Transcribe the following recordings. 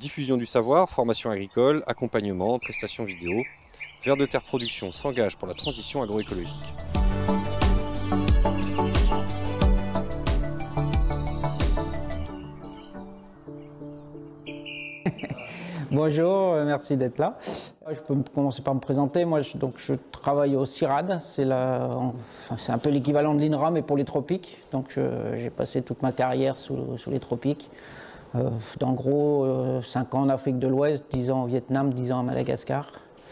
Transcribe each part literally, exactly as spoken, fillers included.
Diffusion du savoir, formation agricole, accompagnement, prestations vidéo. Vers de Terre Production s'engage pour la transition agroécologique. Bonjour, euh, merci d'être là. Je peux commencer par me présenter. Moi, je, donc, je travaille au CIRAD. C'est enfin, un peu l'équivalent de l'INRA, mais pour les tropiques. Donc, j'ai passé toute ma carrière sous, sous les tropiques. Euh, en gros, euh, cinq ans en Afrique de l'Ouest, dix ans au Vietnam, dix ans à Madagascar.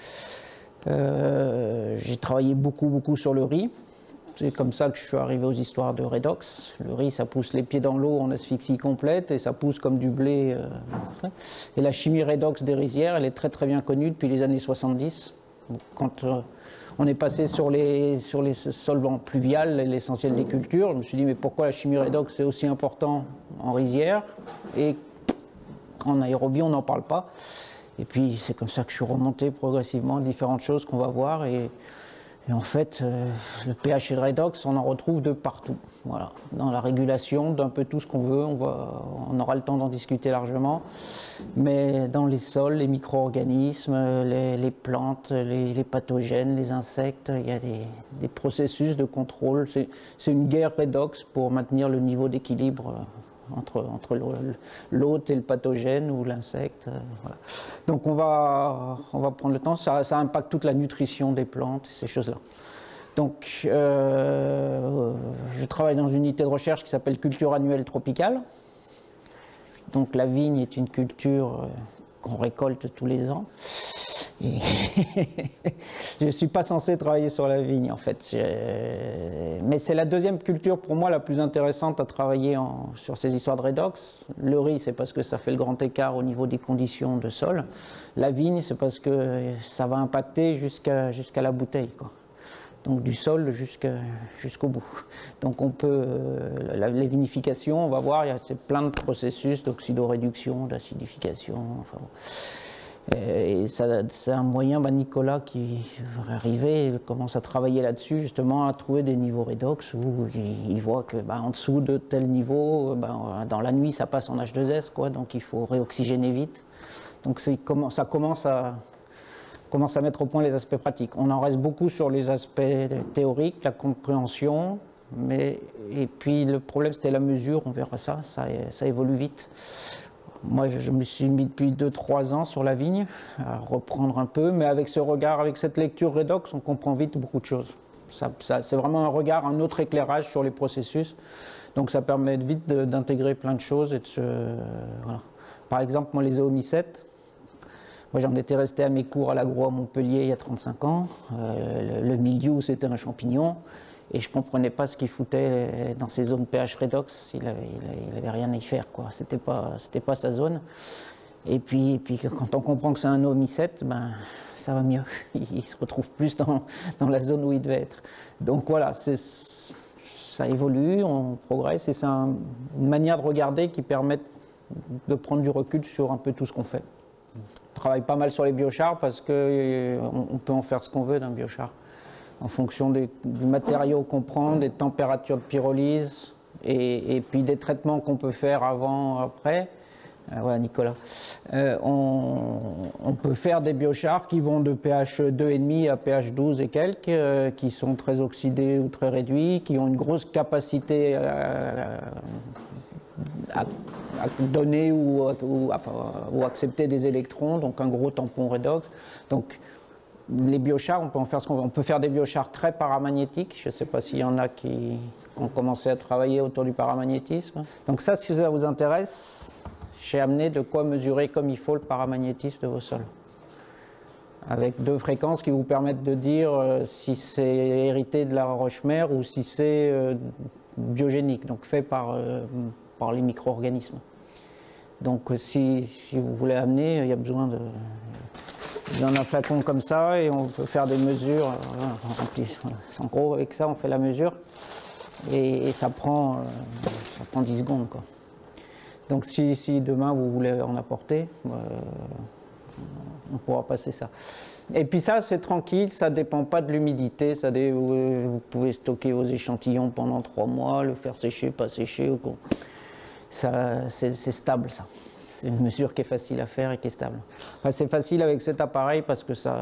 Euh, j'ai travaillé beaucoup, beaucoup sur le riz. C'est comme ça que je suis arrivé aux histoires de redox. Le riz, ça pousse les pieds dans l'eau en asphyxie complète et ça pousse comme du blé. Euh... Et la chimie redox des rizières, elle est très très bien connue depuis les années soixante-dix. Quand euh, on est passé sur les, sur les sols pluviales, l'essentiel des cultures, je me suis dit mais pourquoi la chimie redox est aussi important en rizière et en aérobie on n'en parle pas. Et puis c'est comme ça que je suis remonté progressivement différentes choses qu'on va voir. Et, Et en fait, euh, le pH et le redox, on en retrouve de partout. Voilà. Dans la régulation d'un peu tout ce qu'on veut, on, va, on aura le temps d'en discuter largement. Mais dans les sols, les micro-organismes, les, les plantes, les, les pathogènes, les insectes, il y a des, des processus de contrôle. C'est une guerre redox pour maintenir le niveau d'équilibre entre, entre l'hôte et le pathogène ou l'insecte. Voilà. Donc on va, on va prendre le temps, ça, ça impacte toute la nutrition des plantes, ces choses-là. Donc euh, je travaille dans une unité de recherche qui s'appelle culture annuelle tropicale. Donc la vigne est une culture qu'on récolte tous les ans. Et je ne suis pas censé travailler sur la vigne en fait, je... mais c'est la deuxième culture pour moi la plus intéressante à travailler en... sur ces histoires de redox. Le riz, c'est parce que ça fait le grand écart au niveau des conditions de sol. La vigne, c'est parce que ça va impacter jusqu'à jusqu'à la bouteille, quoi. Donc du sol jusqu'à, jusqu'au bout. Donc on peut, euh, la, les vinifications, on va voir, il y a plein de processus d'oxydoréduction, d'acidification, enfin bon. Et c'est un moyen, bah Nicolas qui va arriver, il commence à travailler là-dessus, justement à trouver des niveaux redox où il, il voit que bah, en dessous de tel niveau, bah, dans la nuit ça passe en H deux S, quoi, donc il faut réoxygéner vite. Donc ça commence à, commence à mettre au point les aspects pratiques. On en reste beaucoup sur les aspects théoriques, la compréhension, mais et puis le problème c'était la mesure, on verra ça, ça, ça évolue vite. Moi, je me suis mis depuis deux trois ans sur la vigne, à reprendre un peu, mais avec ce regard, avec cette lecture redox, on comprend vite beaucoup de choses. Ça, ça, c'est vraiment un regard, un autre éclairage sur les processus. Donc ça permet vite d'intégrer plein de choses et de se... Voilà. Par exemple, moi, les oomycètes, moi j'en étais resté à mes cours à l'agro à Montpellier il y a trente-cinq ans. Euh, le, le milieu, c'était un champignon. Et je ne comprenais pas ce qu'il foutait dans ces zones pH redox, il n'avait il avait rien à y faire, quoi. C'était pas, c'était pas sa zone. Et puis, et puis quand on comprend que c'est un oomycète, ben, ça va mieux. Il se retrouve plus dans, dans la zone où il devait être. Donc voilà, ça évolue, on progresse, et c'est un, une manière de regarder qui permet de prendre du recul sur un peu tout ce qu'on fait. On travaille pas mal sur les biochars parce qu'on peut en faire ce qu'on veut d'un biochar, en fonction des, du matériau qu'on prend, des températures de pyrolyse et, et puis des traitements qu'on peut faire avant, après. Euh, voilà Nicolas. Euh, on, on peut faire des biochars qui vont de pH deux virgule cinq à pH douze et quelques, euh, qui sont très oxydés ou très réduits, qui ont une grosse capacité euh, à, à donner ou, ou, enfin, ou accepter des électrons, donc un gros tampon redox. Donc, les biochars, on peut en faire ce qu'on veut. On peut faire des biochars très paramagnétiques. Je ne sais pas s'il y en a qui ont commencé à travailler autour du paramagnétisme. Donc ça, si ça vous intéresse, j'ai amené de quoi mesurer comme il faut le paramagnétisme de vos sols. Avec deux fréquences qui vous permettent de dire euh, si c'est hérité de la roche-mère ou si c'est euh, biogénique, donc fait par, euh, par les micro-organismes. Donc si, si vous voulez amener, il y a besoin de... Dans un flacon comme ça et on peut faire des mesures. Voilà, voilà. En gros, avec ça, on fait la mesure et, et ça, prend, euh, ça prend dix secondes, quoi. Donc si, si demain vous voulez en apporter, euh, on pourra passer ça. Et puis ça, c'est tranquille, ça ne dépend pas de l'humidité. Dé... Vous pouvez stocker vos échantillons pendant trois mois, le faire sécher, pas sécher. C'est stable, ça. c'est une mesure qui est facile à faire et qui est stable. Enfin, c'est facile avec cet appareil parce que ça,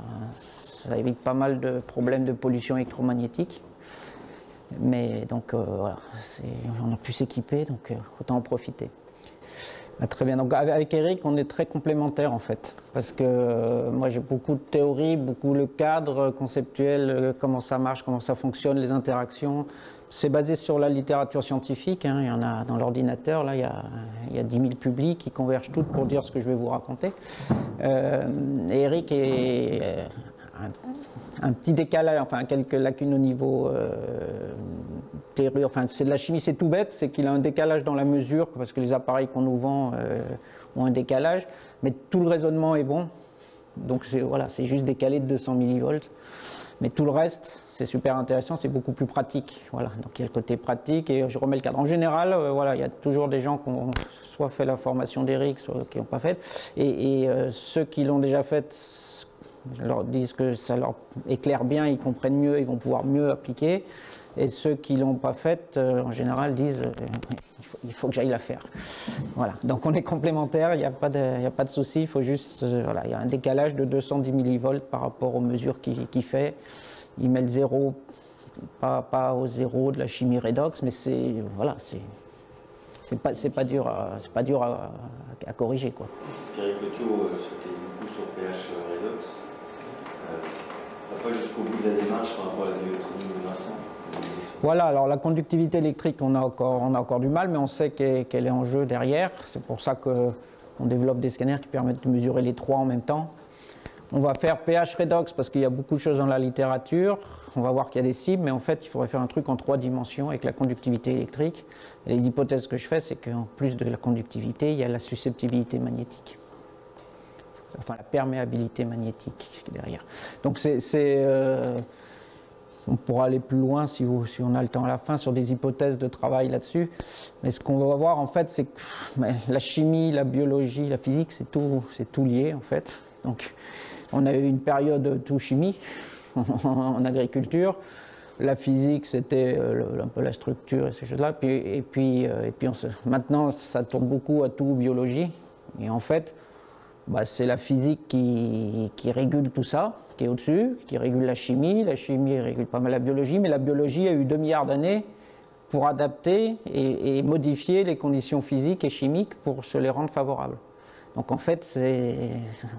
ça évite pas mal de problèmes de pollution électromagnétique. Mais donc euh, voilà, on a pu s'équiper, donc euh, autant en profiter. Ah, très bien, donc avec Eric on est très complémentaires en fait, parce que euh, moi j'ai beaucoup de théorie, beaucoup le cadre conceptuel, euh, comment ça marche, comment ça fonctionne, les interactions. C'est basé sur la littérature scientifique, hein, il y en a dans l'ordinateur, là il y a, il y a dix mille publics qui convergent toutes pour dire ce que je vais vous raconter. Euh, et Eric est euh, un, un petit décalage, enfin quelques lacunes au niveau euh, théorie, enfin c'est de la chimie, c'est tout bête, c'est qu'il a un décalage dans la mesure, parce que les appareils qu'on nous vend euh, ont un décalage, mais tout le raisonnement est bon, donc voilà, c'est juste décalé de deux cents millivolts. Mais tout le reste, c'est super intéressant, c'est beaucoup plus pratique. Voilà, donc il y a le côté pratique et je remets le cadre. En général, euh, voilà, il y a toujours des gens qui ont soit fait la formation d'Eric, soit qui n'ont pas fait. Et, et euh, ceux qui l'ont déjà faite leur disent que ça leur éclaire bien, ils comprennent mieux, ils vont pouvoir mieux appliquer. Et ceux qui ne l'ont pas faite, euh, en général, disent euh, il, faut, il faut que j'aille la faire. Voilà, donc on est complémentaires, il n'y a pas de, il y a pas de souci, il faut juste, euh, voilà, il y a un décalage de deux cent dix millivolts par rapport aux mesures qu'il qu'il fait. Il met le zéro, pas, pas au zéro de la chimie redox, mais c'est, voilà, c'est, c'est pas, c'est pas dur, à, c'est pas dur à, à corriger, quoi. Pierre Cotio, euh, ce qui est beaucoup sur pH redox, euh, va pas jusqu'au bout de la démarche par rapport à la bioélectronique de Vincent. Voilà, alors la conductivité électrique, on a encore, on a encore du mal, mais on sait qu'elle, qu'elle est en jeu derrière. C'est pour ça qu'on développe des scanners qui permettent de mesurer les trois en même temps. On va faire pH redox parce qu'il y a beaucoup de choses dans la littérature. On va voir qu'il y a des cibles, mais en fait, il faudrait faire un truc en trois dimensions avec la conductivité électrique. Et les hypothèses que je fais, c'est qu'en plus de la conductivité, il y a la susceptibilité magnétique. Enfin, la perméabilité magnétique derrière. Donc, c'est... Euh, on pourra aller plus loin si, vous, si on a le temps à la fin sur des hypothèses de travail là-dessus. Mais ce qu'on va voir en fait, c'est que la chimie, la biologie, la physique, c'est tout, c'est tout lié en fait. Donc on a eu une période tout chimie en agriculture. La physique, c'était un peu la structure et ces choses-là. Puis, et puis, et puis on se, maintenant, ça tourne beaucoup à tout biologie. Et en fait, bah, c'est la physique qui, qui régule tout ça, qui est au-dessus, qui régule la chimie. La chimie régule pas mal la biologie, mais la biologie a eu deux milliards d'années pour adapter et, et modifier les conditions physiques et chimiques pour se les rendre favorables. Donc en fait, c'est,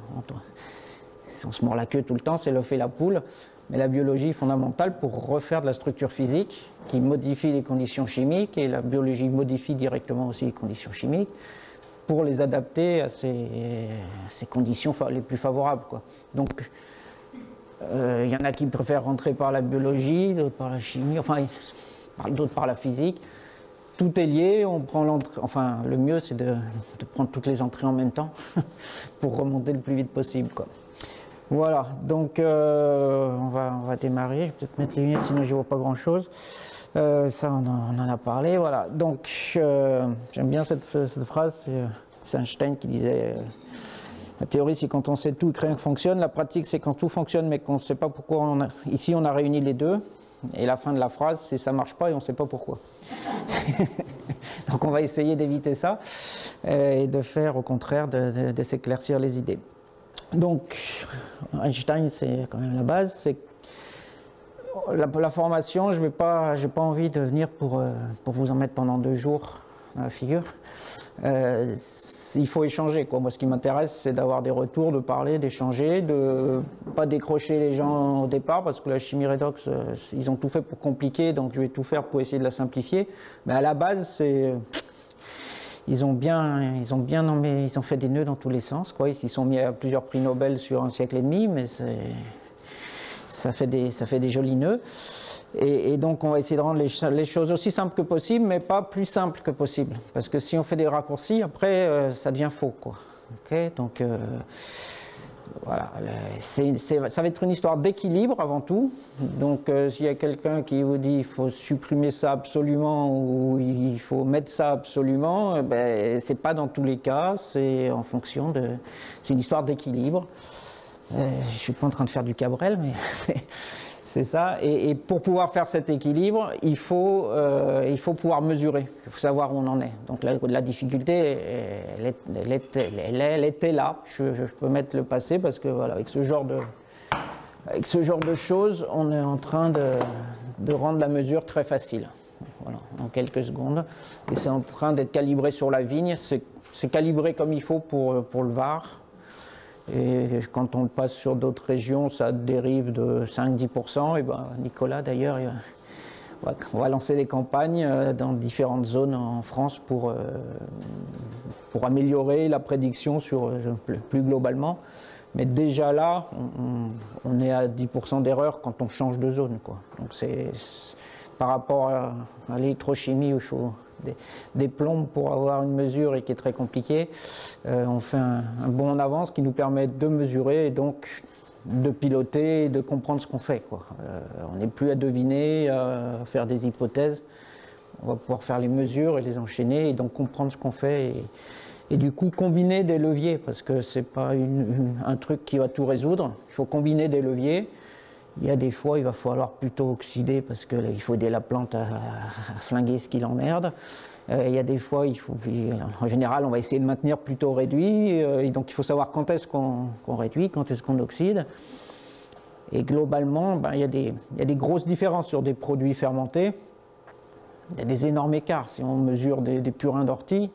on se mord la queue tout le temps, c'est l'œuf et la poule. Mais la biologie est fondamentale pour refaire de la structure physique qui modifie les conditions chimiques, et la biologie modifie directement aussi les conditions chimiques pour les adapter à ces, à ces conditions les plus favorables, quoi. Donc, il euh, y en a qui préfèrent rentrer par la biologie, d'autres par la chimie, enfin, d'autres par la physique. Tout est lié, on prend l'entrée, enfin, le mieux c'est de, de prendre toutes les entrées en même temps pour remonter le plus vite possible, quoi. Voilà, donc euh, on, va, on va démarrer. Je vais peut-être mettre les lunettes, sinon je ne vois pas grand-chose. Euh, ça, on en, on en a parlé, voilà. Donc, euh, j'aime bien cette, cette phrase, c'est Einstein qui disait euh, la théorie, c'est quand on sait tout et que rien ne fonctionne. La pratique, c'est quand tout fonctionne, mais qu'on ne sait pas pourquoi. On a... Ici, on a réuni les deux. Et la fin de la phrase, c'est ça ne marche pas et on ne sait pas pourquoi. Donc, on va essayer d'éviter ça euh, et de faire, au contraire, de, de, de s'éclaircir les idées. Donc, Einstein, c'est quand même la base. C'est La, la formation, je n'ai pas, j'ai pas envie de venir pour, euh, pour vous en mettre pendant deux jours dans la figure. Euh, il faut échanger, quoi. Moi, ce qui m'intéresse, c'est d'avoir des retours, de parler, d'échanger, de ne pas décrocher les gens au départ, parce que la chimie redox, euh, ils ont tout fait pour compliquer, donc je vais tout faire pour essayer de la simplifier. Mais à la base, c'est... Ils ont bien, ils ont bien nommé, ils ont fait des nœuds dans tous les sens, quoi. Ils s'y sont mis à plusieurs prix Nobel sur un siècle et demi, mais c'est... Ça fait, des, ça fait des jolis nœuds. Et, et donc, on va essayer de rendre les, les choses aussi simples que possible, mais pas plus simples que possible. Parce que si on fait des raccourcis, après, euh, ça devient faux, quoi. Okay, donc, euh, voilà. C'est, c'est, ça va être une histoire d'équilibre avant tout. Donc, euh, s'il y a quelqu'un qui vous dit qu'il faut supprimer ça absolument ou il faut mettre ça absolument, eh ben, c'est pas dans tous les cas. C'est en fonction de. C'est une histoire d'équilibre. Euh, je ne suis pas en train de faire du Cabrel, mais C'est ça, et, et pour pouvoir faire cet équilibre, il faut, euh, il faut pouvoir mesurer, il faut savoir où on en est. Donc la, la difficulté, elle, est, elle, était, elle, elle était là, je, je peux mettre le passé parce que voilà, avec ce genre de, avec ce genre de choses, on est en train de, de rendre la mesure très facile, voilà, en quelques secondes. Et c'est en train d'être calibré sur la vigne, c'est calibré comme il faut pour, pour le Var. Et quand on le passe sur d'autres régions, ça dérive de cinq à dix pour cent. Et ben Nicolas, d'ailleurs, on va lancer des campagnes dans différentes zones en France pour, pour améliorer la prédiction sur, plus globalement. Mais déjà là, on, on est à dix pour cent d'erreur quand on change de zone, quoi. Donc c'est par rapport à, à l'électrochimie où il faut Des, des plombes pour avoir une mesure et qui est très compliqué, euh, on fait un, un bond en avance qui nous permet de mesurer et donc de piloter et de comprendre ce qu'on fait, quoi. Euh, on n'est plus à deviner, à faire des hypothèses, on va pouvoir faire les mesures et les enchaîner et donc comprendre ce qu'on fait et, et du coup combiner des leviers parce que c'est pas une, une, un truc qui va tout résoudre, il faut combiner des leviers. Il y a des fois, il va falloir plutôt oxyder parce qu'il faut aider la plante à, à flinguer ce qui l'emmerde. Euh, il y a des fois, il faut, en général, on va essayer de maintenir plutôt réduit. Euh, et donc, il faut savoir quand est-ce qu'on qu'on réduit, quand est-ce qu'on oxyde. Et globalement, ben, il y a des, il y a des grosses différences sur des produits fermentés. Il y a des énormes écarts. Si on mesure des, des purins d'ortie,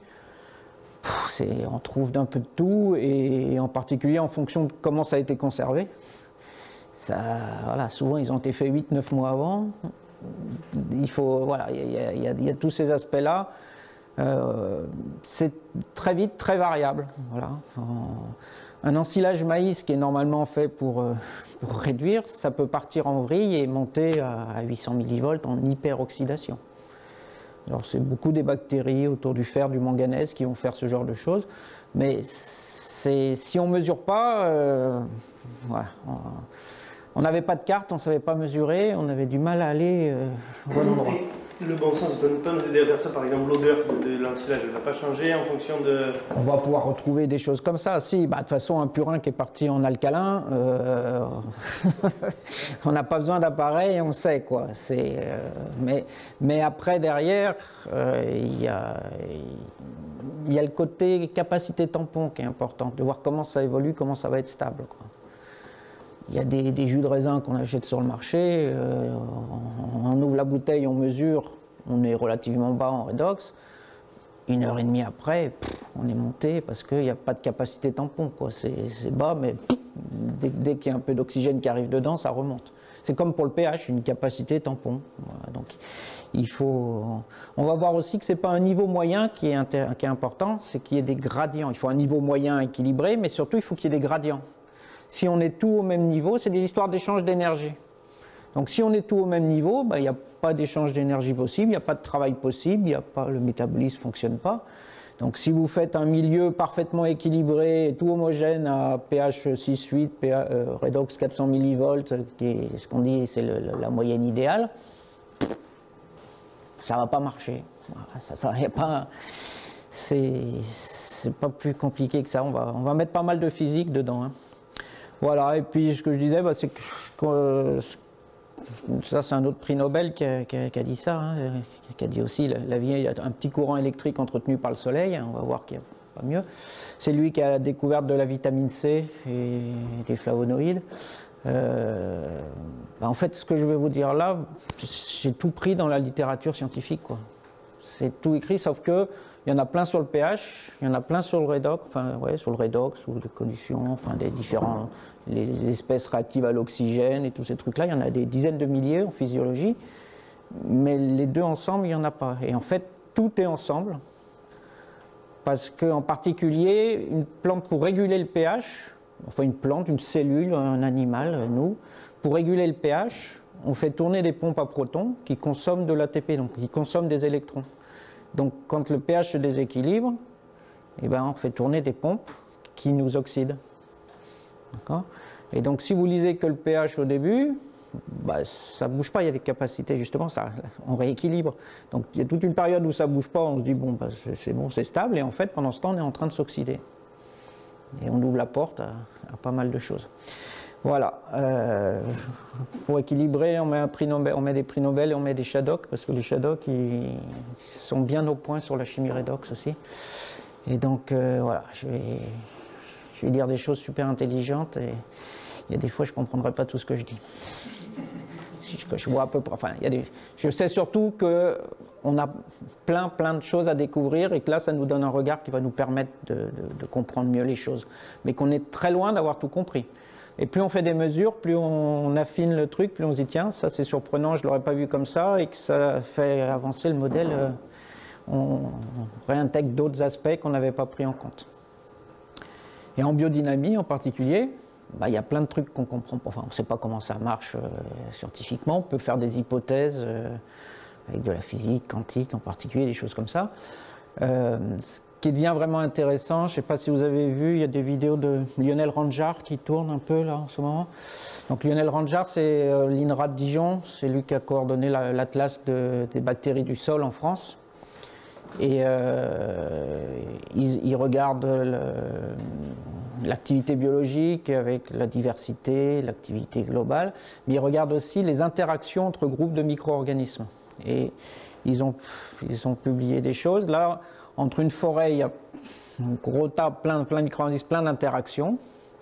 on trouve d'un peu de tout, et, et en particulier en fonction de comment ça a été conservé. Ça, voilà, souvent ils ont été faits huit neuf mois avant. Il faut, voilà, il y a, il y a, il y a tous ces aspects-là. Euh, c'est très vite, très variable. Voilà. Un ensilage maïs qui est normalement fait pour, pour réduire, ça peut partir en vrille et monter à huit cents millivolts en hyperoxydation. Alors c'est beaucoup des bactéries autour du fer, du manganèse qui vont faire ce genre de choses. Mais si on ne mesure pas, euh, voilà. On, On n'avait pas de carte, on ne savait pas mesurer, on avait du mal à aller euh, au bon endroit. Le bon sens ne peut pas nous aider à faire ça, par exemple l'odeur de l'ensilage ne va pas changer en fonction de... On va pouvoir retrouver des choses comme ça, si, bah, de toute façon un purin qui est parti en alcalin, euh, on n'a pas besoin d'appareil, on sait quoi. Euh, mais, mais après derrière, euh, il y a, y a le côté capacité tampon qui est important, de voir comment ça évolue, comment ça va être stable, quoi. Il y a des, des jus de raisin qu'on achète sur le marché, euh, on, on ouvre la bouteille, on mesure, on est relativement bas en redox. Une heure et demie après, pff, on est monté parce qu'il n'y a pas de capacité tampon, quoi. C'est bas, mais pff, dès, dès qu'il y a un peu d'oxygène qui arrive dedans, ça remonte. C'est comme pour le pH, une capacité tampon. Voilà, donc il faut... On va voir aussi que ce n'est pas un niveau moyen qui est, inter... qui est important, c'est qu'il y ait des gradients. Il faut un niveau moyen équilibré, mais surtout il faut qu'il y ait des gradients. Si on est tout au même niveau, c'est des histoires d'échange d'énergie. Donc si on est tout au même niveau, ben, il n'y a pas d'échange d'énergie possible, il n'y a pas de travail possible, y a pas, le métabolisme ne fonctionne pas. Donc si vous faites un milieu parfaitement équilibré, tout homogène à pH six huit, euh, redox quatre cents millivolts, qui est ce qu'on dit c'est la moyenne idéale, ça ne va pas marcher. Ça, ça, y a pas, c'est pas plus compliqué que ça, on va, on va mettre pas mal de physique dedans, hein. Voilà, et puis ce que je disais, bah, c'est que euh, ça c'est un autre prix Nobel qui a, qui a, qui a dit ça, hein, qui a dit aussi la, la vie, il y a un petit courant électrique entretenu par le soleil, hein, on va voir qu'il n'y a pas mieux. C'est lui qui a la découverte de la vitamine C et des flavonoïdes. Euh, bah, en fait, ce que je vais vous dire là, j'ai tout pris dans la littérature scientifique, quoi. C'est tout écrit, sauf que il y en a plein sur le pH, il y en a plein sur le redox, enfin ouais, sur le redox ou les conditions, enfin des différents, les espèces réactives à l'oxygène et tous ces trucs-là. Il y en a des dizaines de milliers en physiologie, mais les deux ensemble, il n'y en a pas. Et en fait, tout est ensemble, parce qu'en particulier, une plante pour réguler le pH, enfin une plante, une cellule, un animal, nous, pour réguler le pH, on fait tourner des pompes à protons qui consomment de l'A T P, donc qui consomment des électrons. Donc quand le pH se déséquilibre, eh ben, on fait tourner des pompes qui nous oxydent. Et donc si vous lisez que le pH au début, bah, ça ne bouge pas, il y a des capacités justement, ça, on rééquilibre. Donc il y a toute une période où ça ne bouge pas, on se dit bon, bah, c'est bon, c'est stable, et en fait pendant ce temps on est en train de s'oxyder. Et on ouvre la porte à, à pas mal de choses. Voilà. Euh, pour équilibrer, on met, un prix Nobel, on met des prix Nobel et on met des Shadok, parce que les Shadok, ils sont bien au point sur la chimie redox aussi. Et donc, euh, voilà, je vais, je vais dire des choses super intelligentes et il y a des fois, je ne comprendrai pas tout ce que je dis. Je, je vois à peu près, enfin, il y a des, je sais surtout qu'on a plein, plein de choses à découvrir et que là, ça nous donne un regard qui va nous permettre de, de, de comprendre mieux les choses. Mais qu'on est très loin d'avoir tout compris. Et plus on fait des mesures, plus on affine le truc, plus on se dit tiens, ça c'est surprenant, je ne l'aurais pas vu comme ça, et que ça fait avancer le modèle, euh, on réintègre d'autres aspects qu'on n'avait pas pris en compte. Et en biodynamie en particulier, bah, y a plein de trucs qu'on comprend pas, enfin on ne sait pas comment ça marche euh, scientifiquement, on peut faire des hypothèses euh, avec de la physique quantique en particulier, des choses comme ça. Euh, ce qui devient vraiment intéressant, je ne sais pas si vous avez vu, il y a des vidéos de Lionel Ranjar qui tournent un peu là en ce moment. Donc Lionel Ranjar, c'est euh, l'I N R A de Dijon, c'est lui qui a coordonné l'atlas de, des bactéries du sol en France. Et euh, il, il regarde l'activité biologique avec la diversité, l'activité globale, mais il regarde aussi les interactions entre groupes de micro-organismes. Et ils ont, ils ont publié des choses. Là, entre une forêt, il y a un gros tas, plein, plein de micro-organismes, plein d'interactions.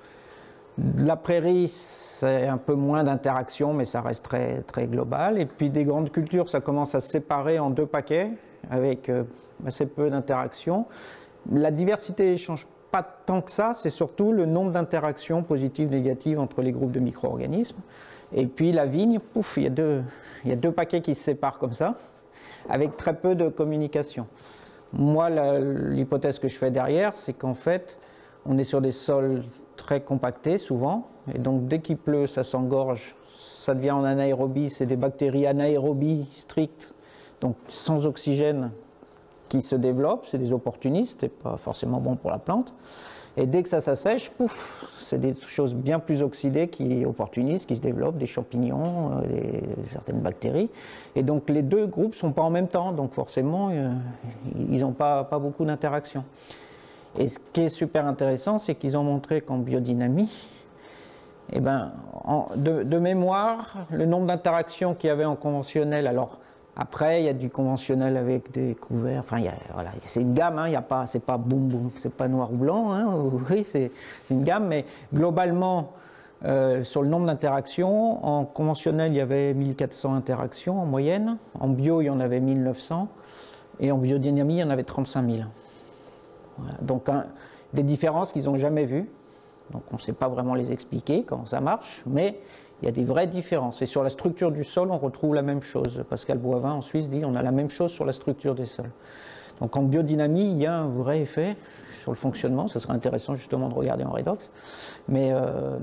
La prairie, c'est un peu moins d'interactions, mais ça reste très, très global. Et puis des grandes cultures, ça commence à se séparer en deux paquets, avec euh, assez peu d'interactions. La diversité ne change pas tant que ça, c'est surtout le nombre d'interactions positives, négatives entre les groupes de micro-organismes. Et puis la vigne, pouf, il y a deux, il y a deux paquets qui se séparent comme ça, avec très peu de communication. Moi, l'hypothèse que je fais derrière, c'est qu'en fait, on est sur des sols très compactés souvent, et donc dès qu'il pleut, ça s'engorge, ça devient en anaérobie, c'est des bactéries anaérobies strictes, donc sans oxygène, qui se développent, c'est des opportunistes, c'est pas forcément bon pour la plante. Et dès que ça s'assèche, pouf, c'est des choses bien plus oxydées qui opportunistes, qui se développent, des champignons, des, certaines bactéries. Et donc les deux groupes ne sont pas en même temps, donc forcément, euh, ils n'ont pas, pas beaucoup d'interaction. Et ce qui est super intéressant, c'est qu'ils ont montré qu'en biodynamie, eh ben, en, de, de mémoire, le nombre d'interactions qu'il y avait en conventionnel, alors après, il y a du conventionnel avec des couverts, enfin, il y a, voilà, c'est une gamme, hein, il y a pas, c'est pas boum boum, c'est pas noir ou blanc, hein, oui, c'est une gamme, mais globalement, euh, sur le nombre d'interactions, en conventionnel, il y avait mille quatre cents interactions en moyenne, en bio, il y en avait mille neuf cents, et en biodynamie, il y en avait trente-cinq mille. Voilà, donc, hein, des différences qu'ils n'ont jamais vues, donc on ne sait pas vraiment les expliquer, comment ça marche, mais il y a des vraies différences. Et sur la structure du sol, on retrouve la même chose. Pascal Boivin, en Suisse, dit on a la même chose sur la structure des sols. Donc en biodynamie, il y a un vrai effet sur le fonctionnement. Ce serait intéressant justement de regarder en redox. Mais euh,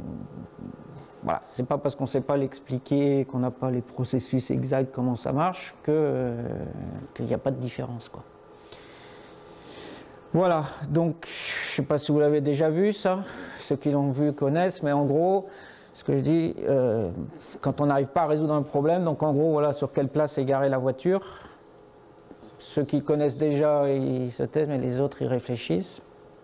voilà, c'est pas parce qu'on ne sait pas l'expliquer, qu'on n'a pas les processus exacts, comment ça marche, que, euh, qu'il n'y a pas de différence, quoi. Voilà, donc je ne sais pas si vous l'avez déjà vu, ça. Ceux qui l'ont vu connaissent, mais en gros, ce que je dis, euh, quand on n'arrive pas à résoudre un problème, donc en gros, voilà sur quelle place est garée la voiture. Ceux qui connaissent déjà, ils se taisent, mais les autres, ils réfléchissent.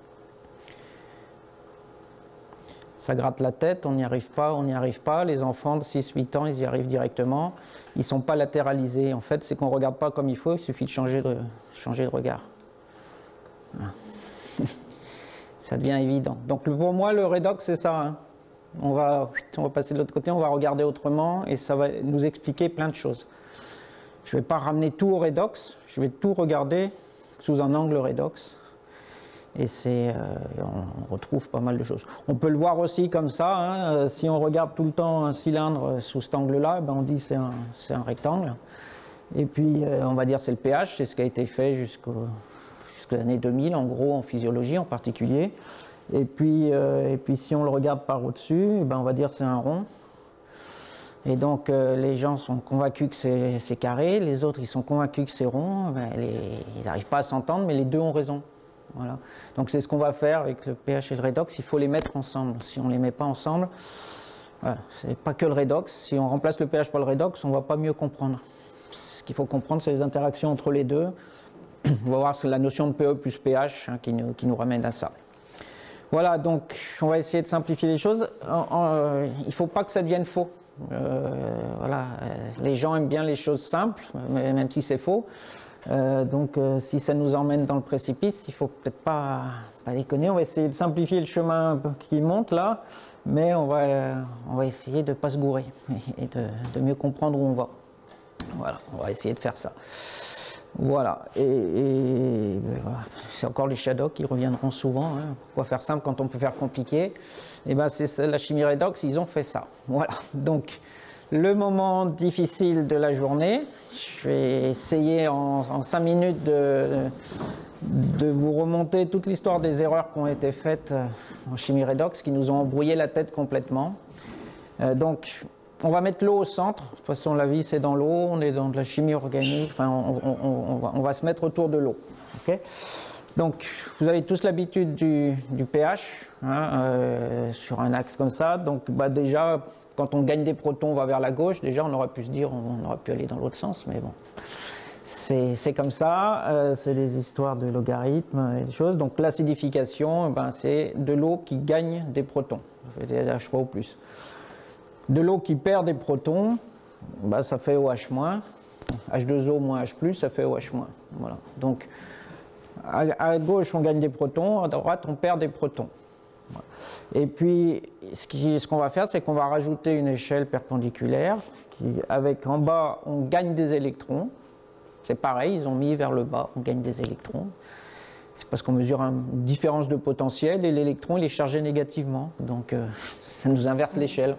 Ça gratte la tête, on n'y arrive pas, on n'y arrive pas. Les enfants de six huit ans, ils y arrivent directement. Ils ne sont pas latéralisés. En fait, c'est qu'on ne regarde pas comme il faut, il suffit de changer de, changer de regard. Voilà. Ça devient évident. Donc pour moi, le redox, c'est ça, hein. On va, on va passer de l'autre côté, on va regarder autrement et ça va nous expliquer plein de choses. Je ne vais pas ramener tout au redox, je vais tout regarder sous un angle redox. Et c'est, euh, on retrouve pas mal de choses. On peut le voir aussi comme ça, hein, si on regarde tout le temps un cylindre sous cet angle-là, ben on dit c'est un, c'est un rectangle. Et puis euh, on va dire c'est le pH, c'est ce qui a été fait jusqu'au, jusqu'aux années deux mille, en gros en physiologie en particulier. Et puis, euh, et puis si on le regarde par au-dessus, ben on va dire c'est un rond. Et donc euh, les gens sont convaincus que c'est carré, les autres ils sont convaincus que c'est rond, ben, les, ils n'arrivent pas à s'entendre, mais les deux ont raison. Voilà. Donc c'est ce qu'on va faire avec le pH et le redox, il faut les mettre ensemble. Si on ne les met pas ensemble, voilà, c'est pas que le redox. Si on remplace le pH par le redox, on ne va pas mieux comprendre. Ce qu'il faut comprendre, c'est les interactions entre les deux. On va voir, c'est la notion de P E plus pH hein, qui, nous, qui nous ramène à ça. Voilà, donc on va essayer de simplifier les choses. En, en, euh, il ne faut pas que ça devienne faux. Euh, voilà, les gens aiment bien les choses simples, même si c'est faux. Euh, donc euh, si ça nous emmène dans le précipice, il ne faut peut-être pas, pas déconner. On va essayer de simplifier le chemin qui monte là, mais on va, euh, on va essayer de ne pas se gourer et de, de mieux comprendre où on va. Voilà, on va essayer de faire ça. Voilà, et, et voilà. C'est encore les shadows qui reviendront souvent. Hein. Pourquoi faire simple quand on peut faire compliqué? Et ben c'est la chimie redox, ils ont fait ça. Voilà, donc le moment difficile de la journée, je vais essayer en, en cinq minutes de, de vous remonter toute l'histoire des erreurs qui ont été faites en chimie redox, qui nous ont embrouillé la tête complètement. Euh, donc, on va mettre l'eau au centre. De toute façon, la vie, c'est dans l'eau. On est dans de la chimie organique. Enfin, on, on, on, on, va, on va se mettre autour de l'eau. Okay, donc, vous avez tous l'habitude du, du pH hein, euh, sur un axe comme ça. Donc, bah, déjà, quand on gagne des protons, on va vers la gauche. Déjà, on aurait pu se dire, on aurait pu aller dans l'autre sens, mais bon. C'est comme ça. Euh, c'est des histoires de logarithmes et des choses. Donc, l'acidification, ben, c'est de l'eau qui gagne des protons. Ça fait des H trois O plus. De l'eau qui perd des protons, bah, ça fait OH-. H deux O moins H plus, ça fait OH-. Voilà. Donc, à, à gauche, on gagne des protons, à droite, on perd des protons. Voilà. Et puis, ce qu'on ce qu'on va faire, c'est qu'on va rajouter une échelle perpendiculaire, qui, avec en bas, on gagne des électrons. C'est pareil, ils ont mis vers le bas, on gagne des électrons. C'est parce qu'on mesure une différence de potentiel, et l'électron, il est chargé négativement. Donc, euh, ça nous inverse l'échelle.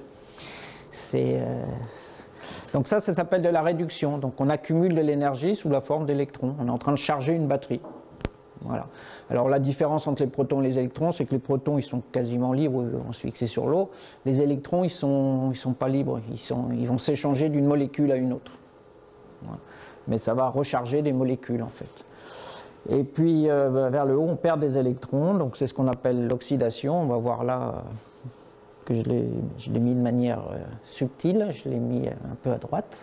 Euh... Donc ça, ça s'appelle de la réduction. Donc on accumule de l'énergie sous la forme d'électrons. On est en train de charger une batterie. Voilà. Alors la différence entre les protons et les électrons, c'est que les protons, ils sont quasiment libres, ils vont se fixer sur l'eau. Les électrons, ils sont, ils sont pas libres, ils, sont, ils vont s'échanger d'une molécule à une autre. Voilà. Mais ça va recharger des molécules en fait. Et puis euh, vers le haut, on perd des électrons. Donc c'est ce qu'on appelle l'oxydation. On va voir là. Euh... que je l'ai mis de manière euh, subtile, je l'ai mis un peu à droite,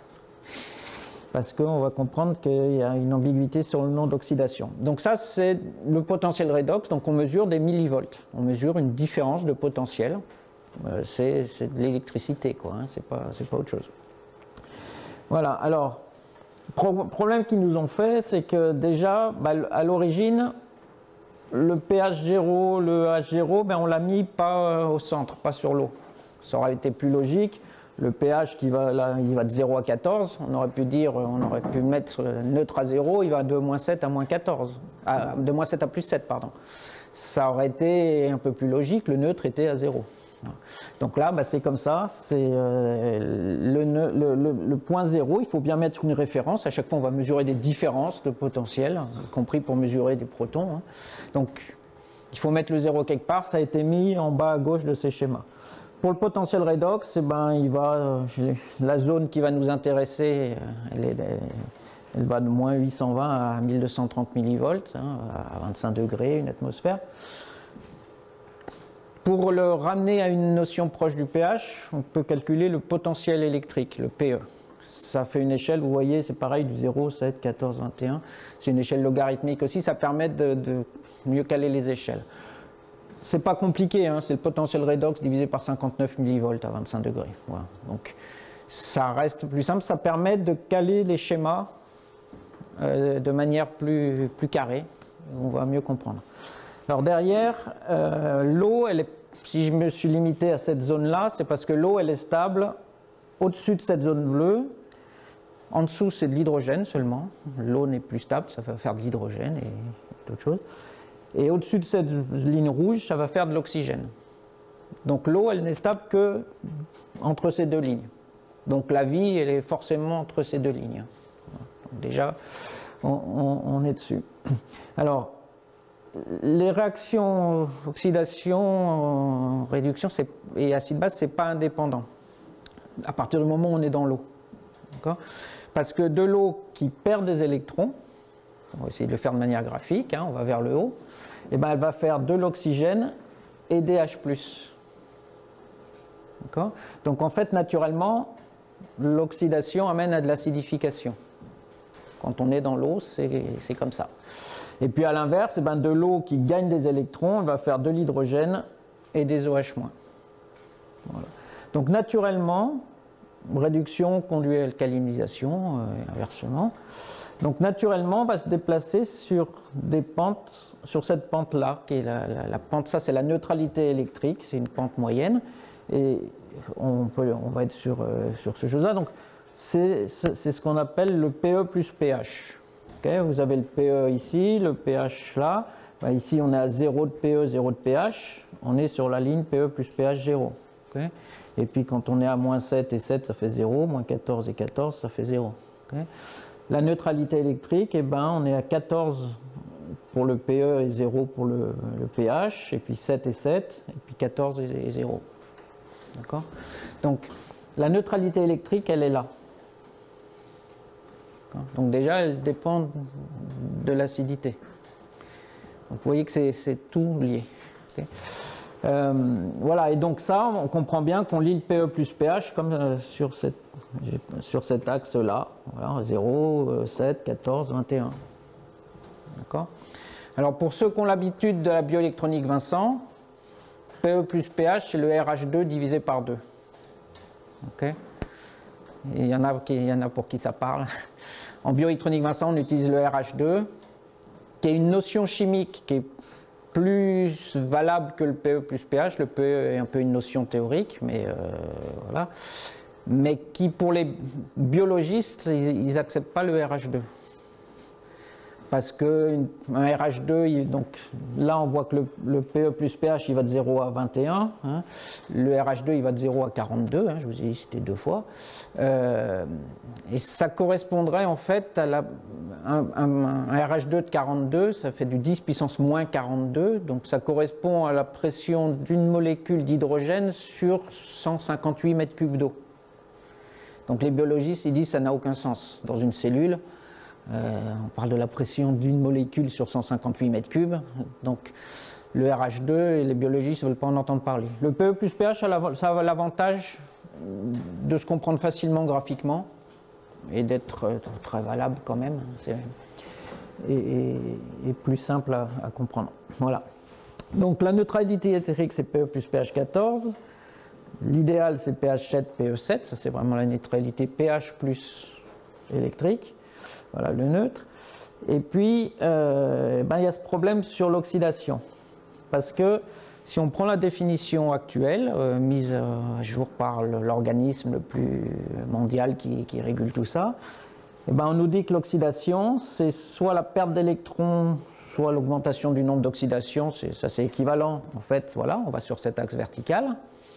parce qu'on va comprendre qu'il y a une ambiguïté sur le nom d'oxydation. Donc ça, c'est le potentiel redox, donc on mesure des millivolts, on mesure une différence de potentiel, euh, c'est de l'électricité, quoi, hein, c'est pas, c'est pas autre chose. Voilà, alors, pro problème qu'ils nous ont fait, c'est que déjà, bah, à l'origine, le pH zéro, le H zéro, ben on l'a mis pas au centre, pas sur l'eau. Ça aurait été plus logique. Le pH qui va là, il va de zéro à quatorze. On aurait pu dire, on aurait pu mettre neutre à zéro, il va de moins sept à moins quatorze. À, de moins sept à plus sept, pardon. Ça aurait été un peu plus logique, le neutre était à zéro. Donc là, bah, c'est comme ça, c'est euh, le, le, le, le point zéro, il faut bien mettre une référence. À chaque fois, on va mesurer des différences de potentiel, y compris pour mesurer des protons. Hein. Donc, il faut mettre le zéro quelque part, ça a été mis en bas à gauche de ces schémas. Pour le potentiel redox, eh ben, il va, euh, la zone qui va nous intéresser, elle, est, elle va de moins huit cent vingt à mille deux cent trente millivolts, hein, à vingt-cinq degrés, une atmosphère. Pour le ramener à une notion proche du pH, on peut calculer le potentiel électrique, le P E. Ça fait une échelle, vous voyez, c'est pareil, du zéro, sept, quatorze, vingt et un. C'est une échelle logarithmique aussi, ça permet de, de mieux caler les échelles. C'est pas compliqué, hein, c'est le potentiel redox divisé par cinquante-neuf millivolts à vingt-cinq degrés. Voilà. Donc ça reste plus simple, ça permet de caler les schémas euh, de manière plus, plus carrée, on va mieux comprendre. Alors derrière, euh, l'eau, elle est, si je me suis limité à cette zone-là, c'est parce que l'eau, elle est stable au-dessus de cette zone bleue. En dessous, c'est de l'hydrogène seulement. L'eau n'est plus stable, ça va faire de l'hydrogène et d'autres choses. Et au-dessus de cette ligne rouge, ça va faire de l'oxygène. Donc l'eau, elle n'est stable que entre ces deux lignes. Donc la vie, elle est forcément entre ces deux lignes. Donc déjà, on, on, on est dessus. Alors, les réactions oxydation, réduction et acide-base, ce n'est pas indépendant. À partir du moment où on est dans l'eau. Parce que de l'eau qui perd des électrons, on va essayer de le faire de manière graphique, hein, on va vers le haut, et ben elle va faire de l'oxygène et des H plus. Donc en fait, naturellement, l'oxydation amène à de l'acidification. Quand on est dans l'eau, c'est comme ça. Et puis à l'inverse, eh ben, de l'eau qui gagne des électrons, elle va faire de l'hydrogène et des OH-. Voilà. Donc naturellement, réduction conduit à alcalinisation, euh, inversement. Donc naturellement, on va se déplacer sur des pentes, sur cette pente-là, qui est la, la, la pente, ça c'est la neutralité électrique, c'est une pente moyenne, et on, peut, on va être sur, euh, sur ce chose-là. Donc c'est ce qu'on appelle le P E plus pH. Okay, vous avez le P E ici, le pH là. Ben, ici on est à zéro de P E, zéro de pH. On est sur la ligne P E plus pH zéro. Okay, et puis quand on est à moins sept et sept, ça fait zéro. Moins quatorze et quatorze, ça fait zéro. Okay. La neutralité électrique, eh ben, on est à quatorze pour le P E et zéro pour le, le pH. Et puis sept et sept, et puis quatorze et zéro. D'accord ? Donc la neutralité électrique, elle est là. Donc déjà, elle dépend de l'acidité. Vous voyez que c'est tout lié. Okay. Euh, voilà, et donc ça, on comprend bien qu'on lit le P E plus pH comme euh, sur, cette, sur cet axe-là. Voilà, zéro, sept, quatorze, vingt et un. D'accord ? Alors pour ceux qui ont l'habitude de la bioélectronique Vincent, P E plus pH, c'est le R H deux divisé par deux. Ok ? Et il y en a qui, il y en a pour qui ça parle. En bioélectronique Vincent, on utilise le R H deux, qui est une notion chimique qui est plus valable que le P E plus pH. Le P E est un peu une notion théorique, mais euh, voilà. Mais qui, pour les biologistes, ils n'acceptent pas le R H deux. Parce qu'un R H deux, il, donc là on voit que le, le P E plus pH il va de zéro à vingt et un, hein. Le R H deux il va de zéro à quarante-deux, hein, je vous ai dit c'était deux fois, euh, et ça correspondrait en fait à la, un, un, un R H deux de quarante-deux, ça fait du dix puissance moins quarante-deux, donc ça correspond à la pression d'une molécule d'hydrogène sur cent cinquante-huit mètres cubes d'eau. Donc les biologistes ils disent que ça n'a aucun sens dans une cellule. Euh, on parle de la pression d'une molécule sur cent cinquante-huit mètres cubes, donc le R H deux et les biologistes ne veulent pas en entendre parler. Le P E plus pH, ça a l'avantage de se comprendre facilement graphiquement et d'être très valable quand même, et, et, et plus simple à, à comprendre. Voilà. Donc la neutralité électrique c'est P E plus pH quatorze, l'idéal c'est pH sept, P E sept, ça c'est vraiment la neutralité pH plus électrique. Voilà le neutre. Et puis, euh, ben, il y a ce problème sur l'oxydation. Parce que si on prend la définition actuelle, euh, mise à jour par l'organisme le plus mondial qui, qui régule tout ça, et ben, on nous dit que l'oxydation, c'est soit la perte d'électrons, soit l'augmentation du nombre d'oxydations, ça c'est équivalent. En fait, voilà, on va sur cet axe vertical.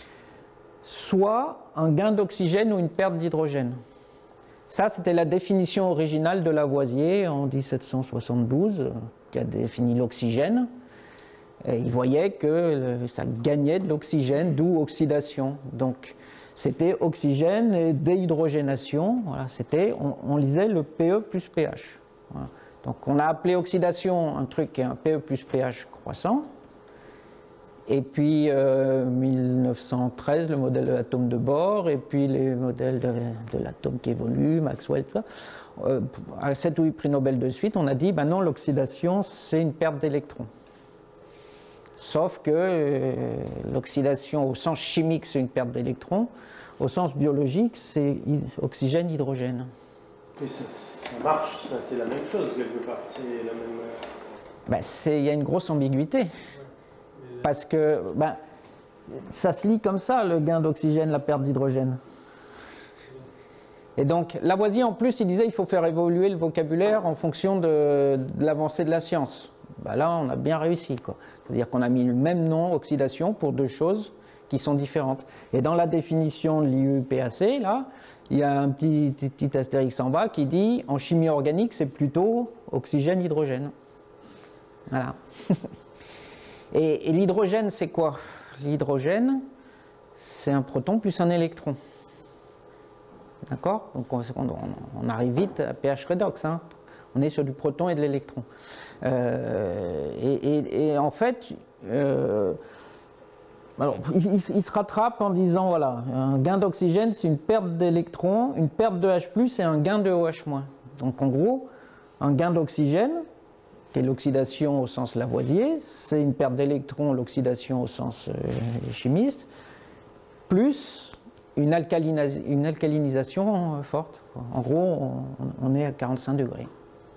Soit un gain d'oxygène ou une perte d'hydrogène. Ça, c'était la définition originale de Lavoisier en mille sept cent soixante-douze, qui a défini l'oxygène. Il voyait que ça gagnait de l'oxygène, d'où oxydation. Donc, c'était oxygène et déhydrogénation. Voilà, c'était, on, on lisait le P E plus pH. Voilà. Donc, on a appelé oxydation un truc qui est un P E plus pH croissant. Et puis, euh, mille neuf cent treize, le modèle de l'atome de Bohr, et puis les modèles de, de l'atome qui évolue, Maxwell, tout ça. Euh, à sept ou huit prix Nobel de suite, on a dit, ben non, l'oxydation, c'est une perte d'électrons. Sauf que euh, l'oxydation, au sens chimique, c'est une perte d'électrons. Au sens biologique, c'est oxygène-hydrogène. Et ça, ça marche, c'est la même chose, quelque part. C'est la même... Ben, il y a une grosse ambiguïté. Parce que ben, ça se lit comme ça, le gain d'oxygène, la perte d'hydrogène. Et donc, Lavoisier, en plus, il disait qu'il faut faire évoluer le vocabulaire en fonction de, de l'avancée de la science. Ben là, on a bien réussi, quoi. C'est-à-dire qu'on a mis le même nom, oxydation, pour deux choses qui sont différentes. Et dans la définition de l'I U P A C, là, il y a un petit, petit, petit astérix en bas qui dit, en chimie organique, c'est plutôt oxygène-hydrogène. Voilà. Et, et l'hydrogène, c'est quoi? L'hydrogène, c'est un proton plus un électron. D'accord? Donc on, on, on arrive vite à pH redox. Hein. On est sur du proton et de l'électron. Euh, et, et, et en fait, euh, alors, il, il, il se rattrape en disant, voilà, un gain d'oxygène, c'est une perte d'électrons, une perte de H plus et un gain de OH-. Donc en gros, un gain d'oxygène, qui est l'oxydation au sens Lavoisier, c'est une perte d'électrons, l'oxydation au sens euh, chimiste, plus une, alcalinis une alcalinisation forte. En gros, on, on est à quarante-cinq degrés.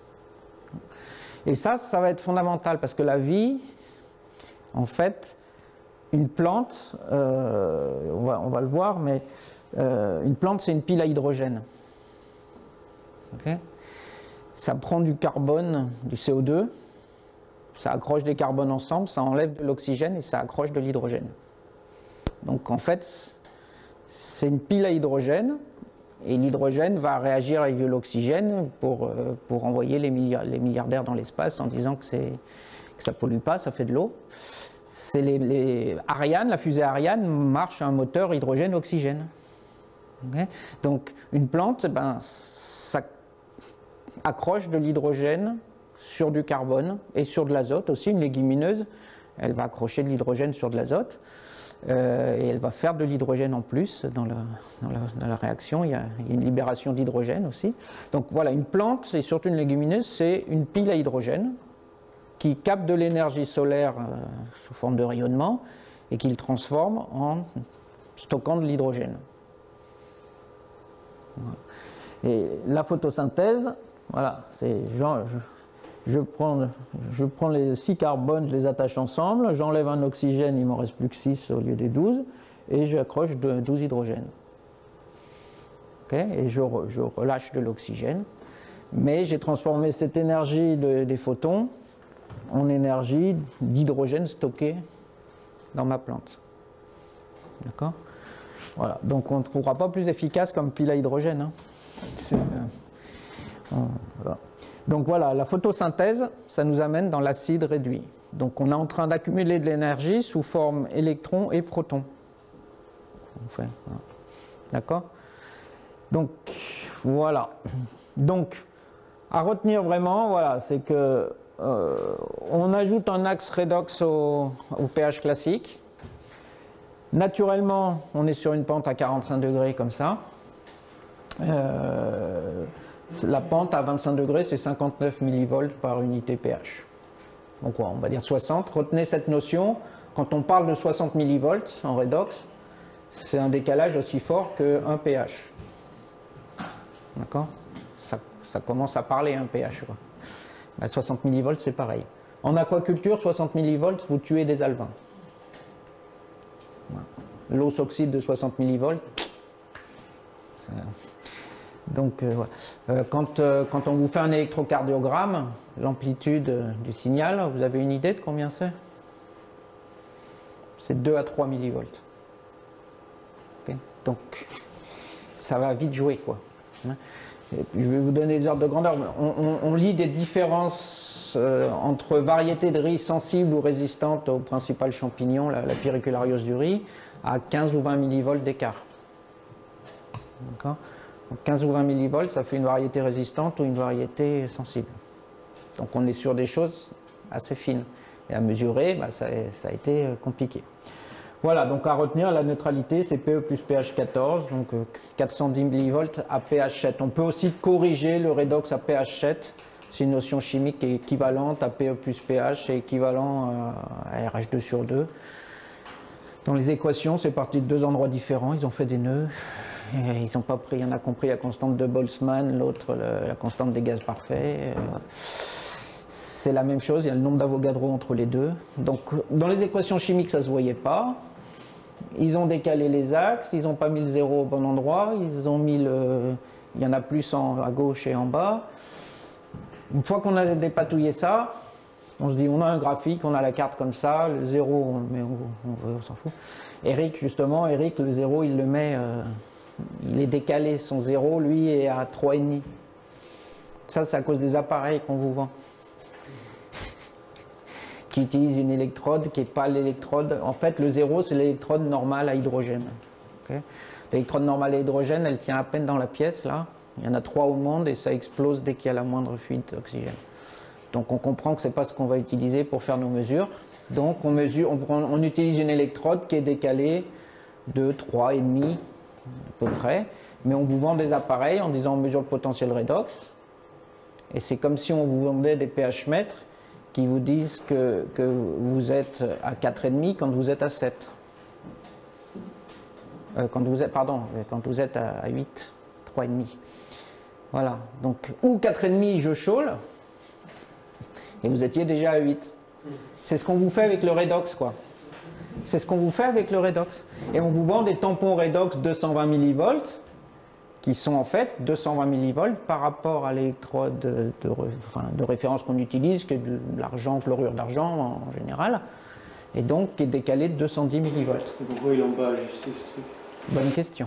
Et ça, ça va être fondamental parce que la vie, en fait, une plante, euh, on, va, on va le voir, mais euh, une plante, c'est une pile à hydrogène. Okay? Ça prend du carbone, du C O deux, ça accroche des carbones ensemble, ça enlève de l'oxygène et ça accroche de l'hydrogène. Donc en fait, c'est une pile à hydrogène et l'hydrogène va réagir avec de l'oxygène pour, euh, pour envoyer les, milliard, les milliardaires dans l'espace en disant que, que ça ne pollue pas, ça fait de l'eau. C'est les, les Ariane, la fusée Ariane marche à un moteur hydrogène-oxygène. Okay? Donc une plante, ben, ça accroche de l'hydrogène sur du carbone et sur de l'azote aussi. Une légumineuse, elle va accrocher de l'hydrogène sur de l'azote euh, et elle va faire de l'hydrogène en plus dans la, dans la, dans la réaction. Il y, a, il y a une libération d'hydrogène aussi. Donc voilà, une plante et surtout une légumineuse, c'est une pile à hydrogène qui capte de l'énergie solaire euh, sous forme de rayonnement et qui le transforme en stockant de l'hydrogène. Voilà. Et la photosynthèse, voilà, c'est genre, je, je, prends, je prends les six carbones, je les attache ensemble, j'enlève un oxygène, il m'en reste plus que six au lieu des douze, et j'accroche douze hydrogènes. Okay, et je, je relâche de l'oxygène, mais j'ai transformé cette énergie de, des photons en énergie d'hydrogène stocké dans ma plante. D'accord ? Voilà, donc on ne trouvera pas plus efficace comme pile à hydrogène. Hein. C'est, euh, voilà. Donc voilà, la photosynthèse, ça nous amène dans l'acide réduit. Donc on est en train d'accumuler de l'énergie sous forme électrons et protons. On fait, voilà. D'accord ? Donc voilà. Donc à retenir vraiment, voilà, c'est que euh, on ajoute un axe redox au, au pH classique. Naturellement, on est sur une pente à quarante-cinq degrés comme ça. Euh, la pente à vingt-cinq degrés, c'est cinquante-neuf millivolts par unité pH. Donc on va dire soixante. Retenez cette notion. Quand on parle de soixante millivolts en redox, c'est un décalage aussi fort qu'un pH. D'accord ? ça, ça commence à parler un pH. Quoi. Ben, soixante millivolts, c'est pareil. En aquaculture, soixante millivolts, vous tuez des alevins. L'eau s'oxyde de soixante millivolts. Ça... Donc, euh, voilà. euh, quand, euh, quand on vous fait un électrocardiogramme, l'amplitude euh, du signal, vous avez une idée de combien c'est? C'est deux à trois millivolts. Okay. Donc, ça va vite jouer, quoi. Et puis, je vais vous donner des ordres de grandeur. On, on, on lit des différences euh, entre variétés de riz sensibles ou résistantes au principal champignon, la, la Piricularios du riz, à quinze ou vingt millivolts d'écart. D'accord ? Donc quinze ou vingt millivolts, ça fait une variété résistante ou une variété sensible. Donc on est sur des choses assez fines. Et à mesurer, bah, ça, ça a été compliqué. Voilà, donc à retenir, la neutralité, c'est P E plus pH quatorze, donc quatre cent dix millivolts à pH sept. On peut aussi corriger le redox à pH sept. C'est une notion chimique qui est équivalente à P E plus pH, c'est équivalent à R H deux sur deux. Dans les équations, c'est parti de deux endroits différents, ils ont fait des nœuds. Et ils n'ont pas pris, il y en a compris la constante de Boltzmann, l'autre la constante des gaz parfaits. C'est la même chose, il y a le nombre d'Avogadro entre les deux. Donc dans les équations chimiques, ça ne se voyait pas. Ils ont décalé les axes, ils n'ont pas mis le zéro au bon endroit, ils ont mis le... il y en a plus en, à gauche et en bas. Une fois qu'on a dépatouillé ça, on se dit on a un graphique, on a la carte comme ça, le zéro, on le met où on veut, on s'en fout. Eric, justement, Eric, le zéro, il le met... Euh, il est décalé, son zéro, lui, est à trois virgule cinq. Ça, c'est à cause des appareils qu'on vous vend. Qui utilisent une électrode qui n'est pas l'électrode. En fait, le zéro, c'est l'électrode normale à hydrogène. Okay. L'électrode normale à hydrogène, elle tient à peine dans la pièce, là. Il y en a trois au monde et ça explose dès qu'il y a la moindre fuite d'oxygène. Donc, on comprend que ce n'est pas ce qu'on va utiliser pour faire nos mesures. Donc, on, mesure, on, prend, on utilise une électrode qui est décalée de trois virgule cinq à peu près, mais on vous vend des appareils en disant on mesure le potentiel redox, et c'est comme si on vous vendait des pH mètres qui vous disent que, que vous êtes à quatre virgule cinq quand vous êtes à sept. Euh, quand vous êtes, pardon, quand vous êtes à, à huit, trois virgule cinq. Voilà, donc ou quatre virgule cinq je chaule, et vous étiez déjà à huit. C'est ce qu'on vous fait avec le redox, quoi. C'est ce qu'on vous fait avec le redox. Et on vous vend des tampons redox deux cent vingt millivolts, qui sont en fait deux cent vingt millivolts par rapport à l'électrode de, de, enfin, de référence qu'on utilise, qui est de l'argent, chlorure d'argent en général, et donc qui est décalé de deux cent dix millivolts. Pourquoi ils n'ont pas ajusté ce truc? Bonne question.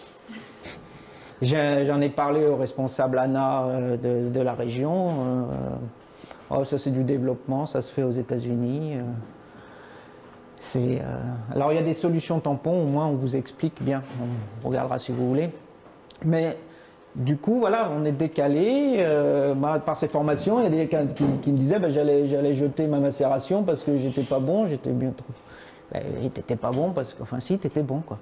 J'en ai parlé au responsable ANA de, de la région. Euh, oh, ça c'est du développement, ça se fait aux États-Unis. Euh, c'est, euh... Alors il y a des solutions tampons, au moins on vous explique bien, on regardera si vous voulez. Mais du coup, voilà, on est décalé. Euh, bah, par ces formations, il y a des qui, qui me disaient bah, j'allais j'allais jeter ma macération parce que j'étais pas bon, j'étais bien trop. Ben, t'étais pas bon parce que, enfin si, t'étais bon quoi.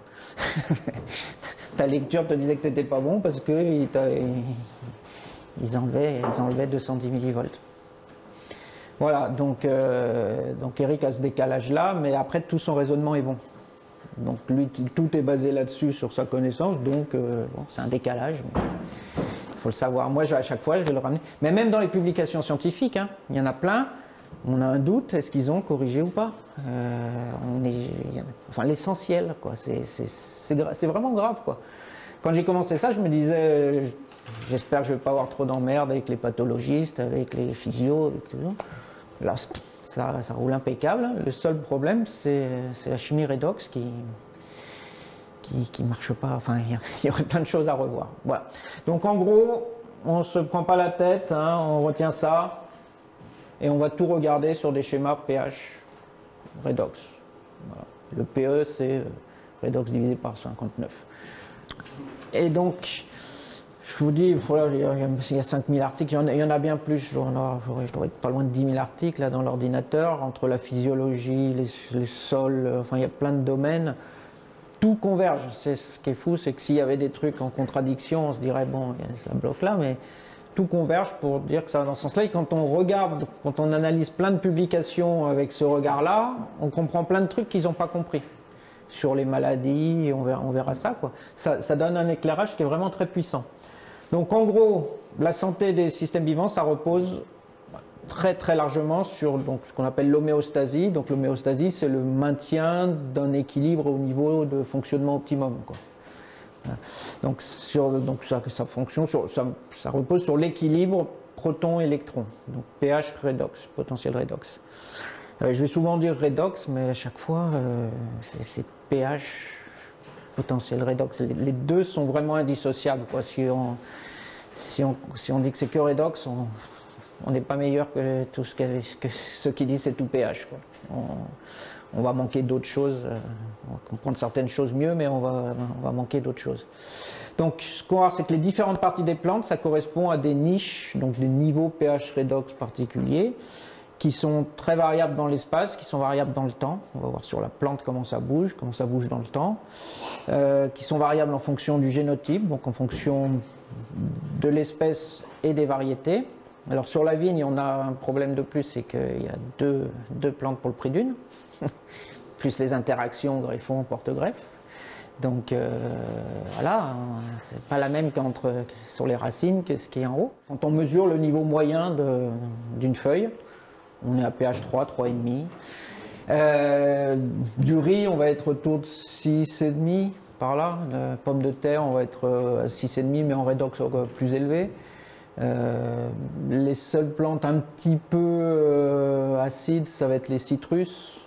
Ta lecture te disait que t'étais pas bon parce que ils, ils, enlevaient, ils enlevaient deux cent dix millivolts. Voilà, donc, euh, donc Eric a ce décalage-là, mais après tout son raisonnement est bon. Donc lui, tout est basé là-dessus, sur sa connaissance, donc euh, bon, c'est un décalage, mais il faut le savoir. Moi, je, à chaque fois, je vais le ramener. Mais même dans les publications scientifiques, hein, il y en a plein. On a un doute, est-ce qu'ils ont corrigé ou pas? euh, on est, Enfin, l'essentiel, quoi. C'est vraiment grave, quoi. Quand j'ai commencé ça, je me disais, j'espère que je ne vais pas avoir trop d'emmerdes avec les pathologistes, avec les physios, et tout. Là, ça, ça roule impeccable. Le seul problème, c'est la chimie redox qui qui, qui marche pas. Enfin, il y, y aurait plein de choses à revoir. Voilà. Donc, en gros, on ne se prend pas la tête, hein, on retient ça. Et on va tout regarder sur des schémas pH redox. Voilà. Le P E, c'est redox divisé par cinquante-neuf. Et donc, je vous dis, voilà, il y a cinq mille articles, il y en a, il y en a bien plus, je dois être pas loin de dix mille articles là, dans l'ordinateur, entre la physiologie, les, les sols, enfin il y a plein de domaines. Tout converge. C'est ce qui est fou, c'est que s'il y avait des trucs en contradiction, on se dirait, bon, ça bloque là, mais tout converge pour dire que ça va dans ce sens-là. Et quand on regarde, quand on analyse plein de publications avec ce regard-là, on comprend plein de trucs qu'ils n'ont pas compris. Sur les maladies, on verra, on verra ça, quoi. Ça, ça donne un éclairage qui est vraiment très puissant. Donc en gros, la santé des systèmes vivants, ça repose très très largement sur donc, ce qu'on appelle l'homéostasie. Donc l'homéostasie, c'est le maintien d'un équilibre au niveau de fonctionnement optimum, quoi. Donc, sur, donc ça, ça, fonction sur, ça, ça repose sur l'équilibre proton-électron, donc pH redox, potentiel redox. Euh, je vais souvent dire redox, mais à chaque fois, euh, c'est pH potentiel redox. Les, les deux sont vraiment indissociables, quoi. Si, on, si, on, si on dit que c'est que redox, on n'est pas meilleur que, tout ce que, que ceux qui disent c'est tout pH, quoi. On, on va manquer d'autres choses, on va comprendre certaines choses mieux, mais on va, on va manquer d'autres choses. Donc, ce qu'on va voir, c'est que les différentes parties des plantes, ça correspond à des niches, donc des niveaux pH redox particuliers, qui sont très variables dans l'espace, qui sont variables dans le temps. On va voir sur la plante comment ça bouge, comment ça bouge dans le temps, euh, qui sont variables en fonction du génotype, donc en fonction de l'espèce et des variétés. Alors sur la vigne, on a un problème de plus, c'est qu'il y a deux, deux plantes pour le prix d'une, plus les interactions greffon, porte-greffe. Donc euh, voilà, c'est pas la même qu'entre sur les racines que ce qui est en haut. Quand on mesure le niveau moyen d'une feuille, on est à pH trois, trois virgule cinq. Euh, du riz, on va être autour de six virgule cinq par là. La pomme de terre, on va être à six virgule cinq mais en redox plus élevé. Euh, les seules plantes un petit peu euh, acides, ça va être les citrus.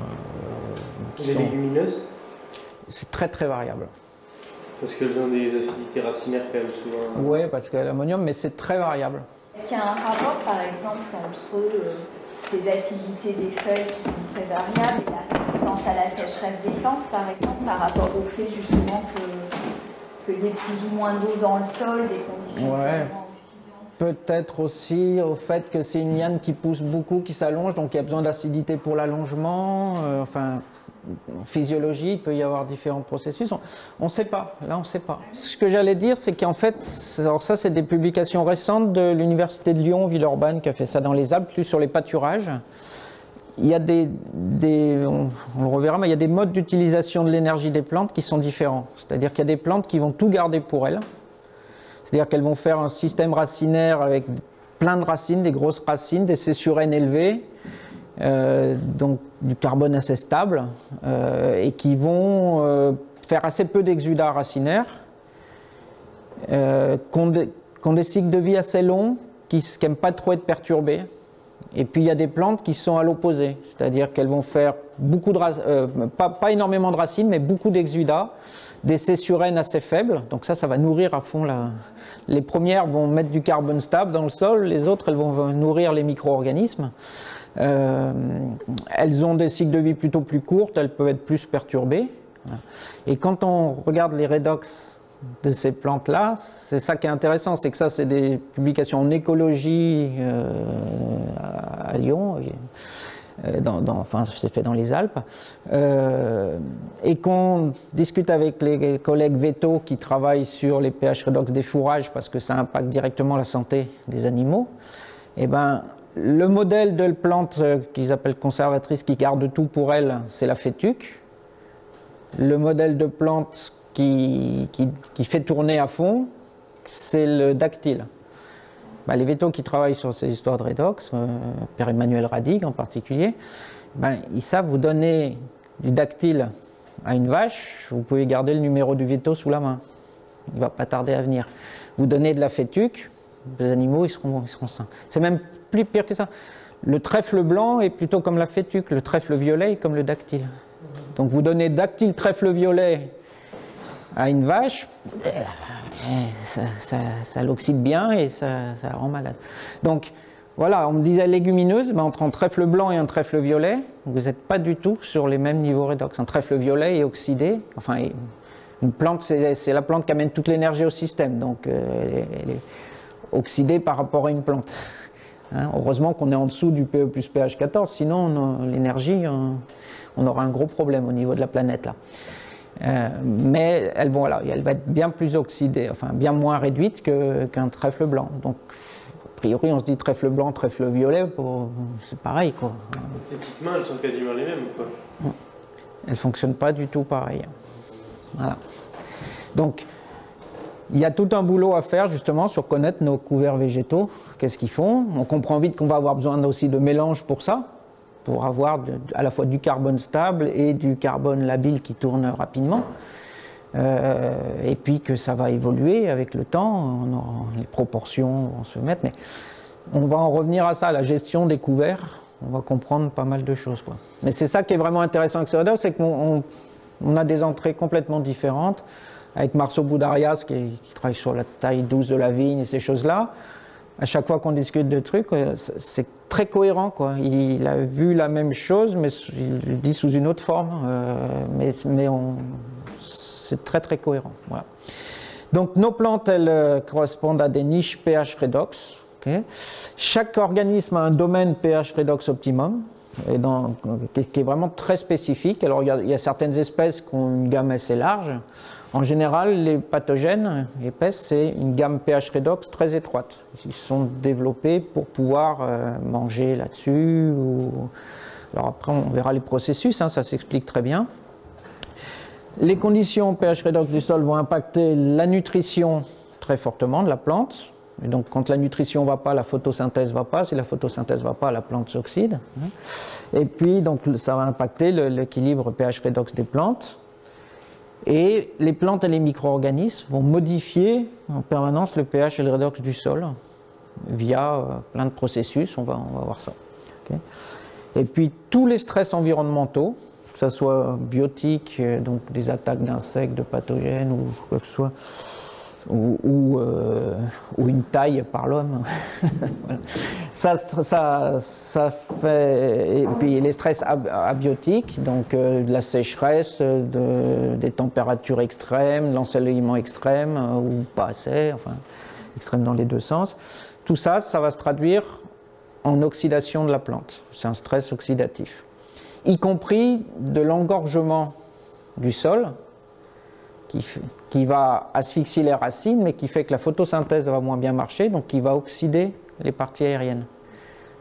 Euh, les sont... légumineuses? C'est très très variable. Parce qu'elles ont des acidités racinaires quand même souvent. Oui, parce qu'il y a l'ammonium, mais c'est très variable. Est-ce qu'il y a un rapport par exemple entre euh, ces acidités des feuilles qui sont très variables et la résistance à la sécheresse des plantes par exemple, par rapport au fait justement qu'il y ait plus ou moins d'eau dans le sol, des conditions ouais. Peut-être aussi au fait que c'est une liane qui pousse beaucoup, qui s'allonge, donc il y a besoin d'acidité pour l'allongement. Euh, enfin, en physiologie, il peut y avoir différents processus. On ne sait pas, là on ne sait pas. Ce que j'allais dire, c'est qu'en fait, alors ça c'est des publications récentes de l'Université de Lyon, Villeurbanne, qui a fait ça dans les Alpes, plus sur les pâturages. Il y a des, des on, on le reverra, mais il y a des modes d'utilisation de l'énergie des plantes qui sont différents. C'est-à-dire qu'il y a des plantes qui vont tout garder pour elles. C'est-à-dire qu'elles vont faire un système racinaire avec plein de racines, des grosses racines, des C sur N élevées, euh, donc du carbone assez stable, euh, et qui vont euh, faire assez peu d'exudats racinaires, euh, qui ont, des, qui ont des cycles de vie assez longs, qui n'aiment pas trop être perturbés. Et puis il y a des plantes qui sont à l'opposé, c'est-à-dire qu'elles vont faire beaucoup de euh, pas, pas énormément de racines, mais beaucoup d'exudats, des C sur N assez faibles, donc ça, ça va nourrir à fond la... Les premières vont mettre du carbone stable dans le sol, les autres, elles vont nourrir les micro-organismes. Euh, elles ont des cycles de vie plutôt plus courtes, elles peuvent être plus perturbées. Et quand on regarde les redox de ces plantes-là, c'est ça qui est intéressant, c'est que ça, c'est des publications en écologie euh, à Lyon, dans, dans, enfin c'est fait dans les Alpes, euh, et qu'on discute avec les collègues vétos qui travaillent sur les pH redox des fourrages parce que ça impacte directement la santé des animaux, et ben le modèle de plante qu'ils appellent conservatrice qui garde tout pour elle, c'est la fétuque. Le modèle de plante qui, qui, qui fait tourner à fond, c'est le dactyle. Ben, les vétos qui travaillent sur ces histoires de redox, euh, Pierre-Emmanuel Radig en particulier, ben, ils savent vous donner du dactyle à une vache, vous pouvez garder le numéro du véto sous la main. Il ne va pas tarder à venir. Vous donnez de la fétuque, les animaux ils seront, ils seront sains. C'est même plus pire que ça. Le trèfle blanc est plutôt comme la fétuque, le trèfle violet est comme le dactyle. Donc vous donnez dactyle trèfle violet à une vache, ça, ça, ça l'oxyde bien et ça, ça rend malade. Donc voilà, on me disait légumineuse, ben entre un trèfle blanc et un trèfle violet, vous n'êtes pas du tout sur les mêmes niveaux redox. Un trèfle violet est oxydé, enfin une plante, c'est la plante qui amène toute l'énergie au système, donc euh, elle, est, elle est oxydée par rapport à une plante. Hein, heureusement qu'on est en dessous du P E plus pH quatorze, sinon l'énergie, on, on aura un gros problème au niveau de la planète là. Euh, mais elle, bon, voilà, elle va être bien plus oxydée, enfin bien moins réduite que, qu'un trèfle blanc. Donc, a priori, on se dit trèfle blanc, trèfle violet, c'est pareil, quoi. Esthétiquement, elles sont quasiment les mêmes, quoi. Elles ne fonctionnent pas du tout pareil. Voilà. Donc, il y a tout un boulot à faire, justement, sur connaître nos couverts végétaux. Qu'est-ce qu'ils font? On comprend vite qu'on va avoir besoin aussi de mélange pour ça, pour avoir de, à la fois du carbone stable et du carbone labile qui tourne rapidement. Euh, et puis que ça va évoluer avec le temps, on aura, les proportions vont se mettre, mais on va en revenir à ça, la gestion des couverts, on va comprendre pas mal de choses, quoi. Mais c'est ça qui est vraiment intéressant avec ce redox, c'est qu'on on, on a des entrées complètement différentes, avec Marceau Boudarias qui, qui travaille sur la taille douce de la vigne et ces choses-là. À chaque fois qu'on discute de trucs, c'est très cohérent, quoi. Il a vu la même chose, mais il le dit sous une autre forme, euh, mais, mais on... c'est très très cohérent. Voilà. Donc nos plantes, elles euh, correspondent à des niches pH redox. Okay. Chaque organisme a un domaine pH redox optimum, et dans, qui, qui est vraiment très spécifique. Alors il y, a, il y a certaines espèces qui ont une gamme assez large. En général, les pathogènes épaisses, c'est une gamme pH redox très étroite. Ils sont développés pour pouvoir euh, manger là-dessus. Ou... Alors après, on verra les processus, hein, ça s'explique très bien. Les conditions pH redox du sol vont impacter la nutrition très fortement de la plante. Et donc, quand la nutrition ne va pas, la photosynthèse ne va pas. Si la photosynthèse ne va pas, la plante s'oxyde. Et puis, donc, ça va impacter l'équilibre pH redox des plantes. Et les plantes et les micro-organismes vont modifier en permanence le pH et le redox du sol via euh, plein de processus, on va, on va voir ça. Okay. Et puis tous les stress environnementaux, que ce soit biotiques, donc des attaques d'insectes, de pathogènes ou quoi que ce soit, ou, ou, euh, ou une taille par l'homme. Voilà. Ça, ça, ça fait. Et puis les stress ab abiotiques, donc euh, de la sécheresse, de, des températures extrêmes, de l'ensoleillement extrême, euh, ou pas assez, enfin, extrême dans les deux sens. Tout ça, ça va se traduire en oxydation de la plante. C'est un stress oxydatif. y compris de l'engorgement du sol, qui, qui va asphyxier les racines, mais qui fait que la photosynthèse va moins bien marcher, donc qui va oxyder les parties aériennes. D'accord ?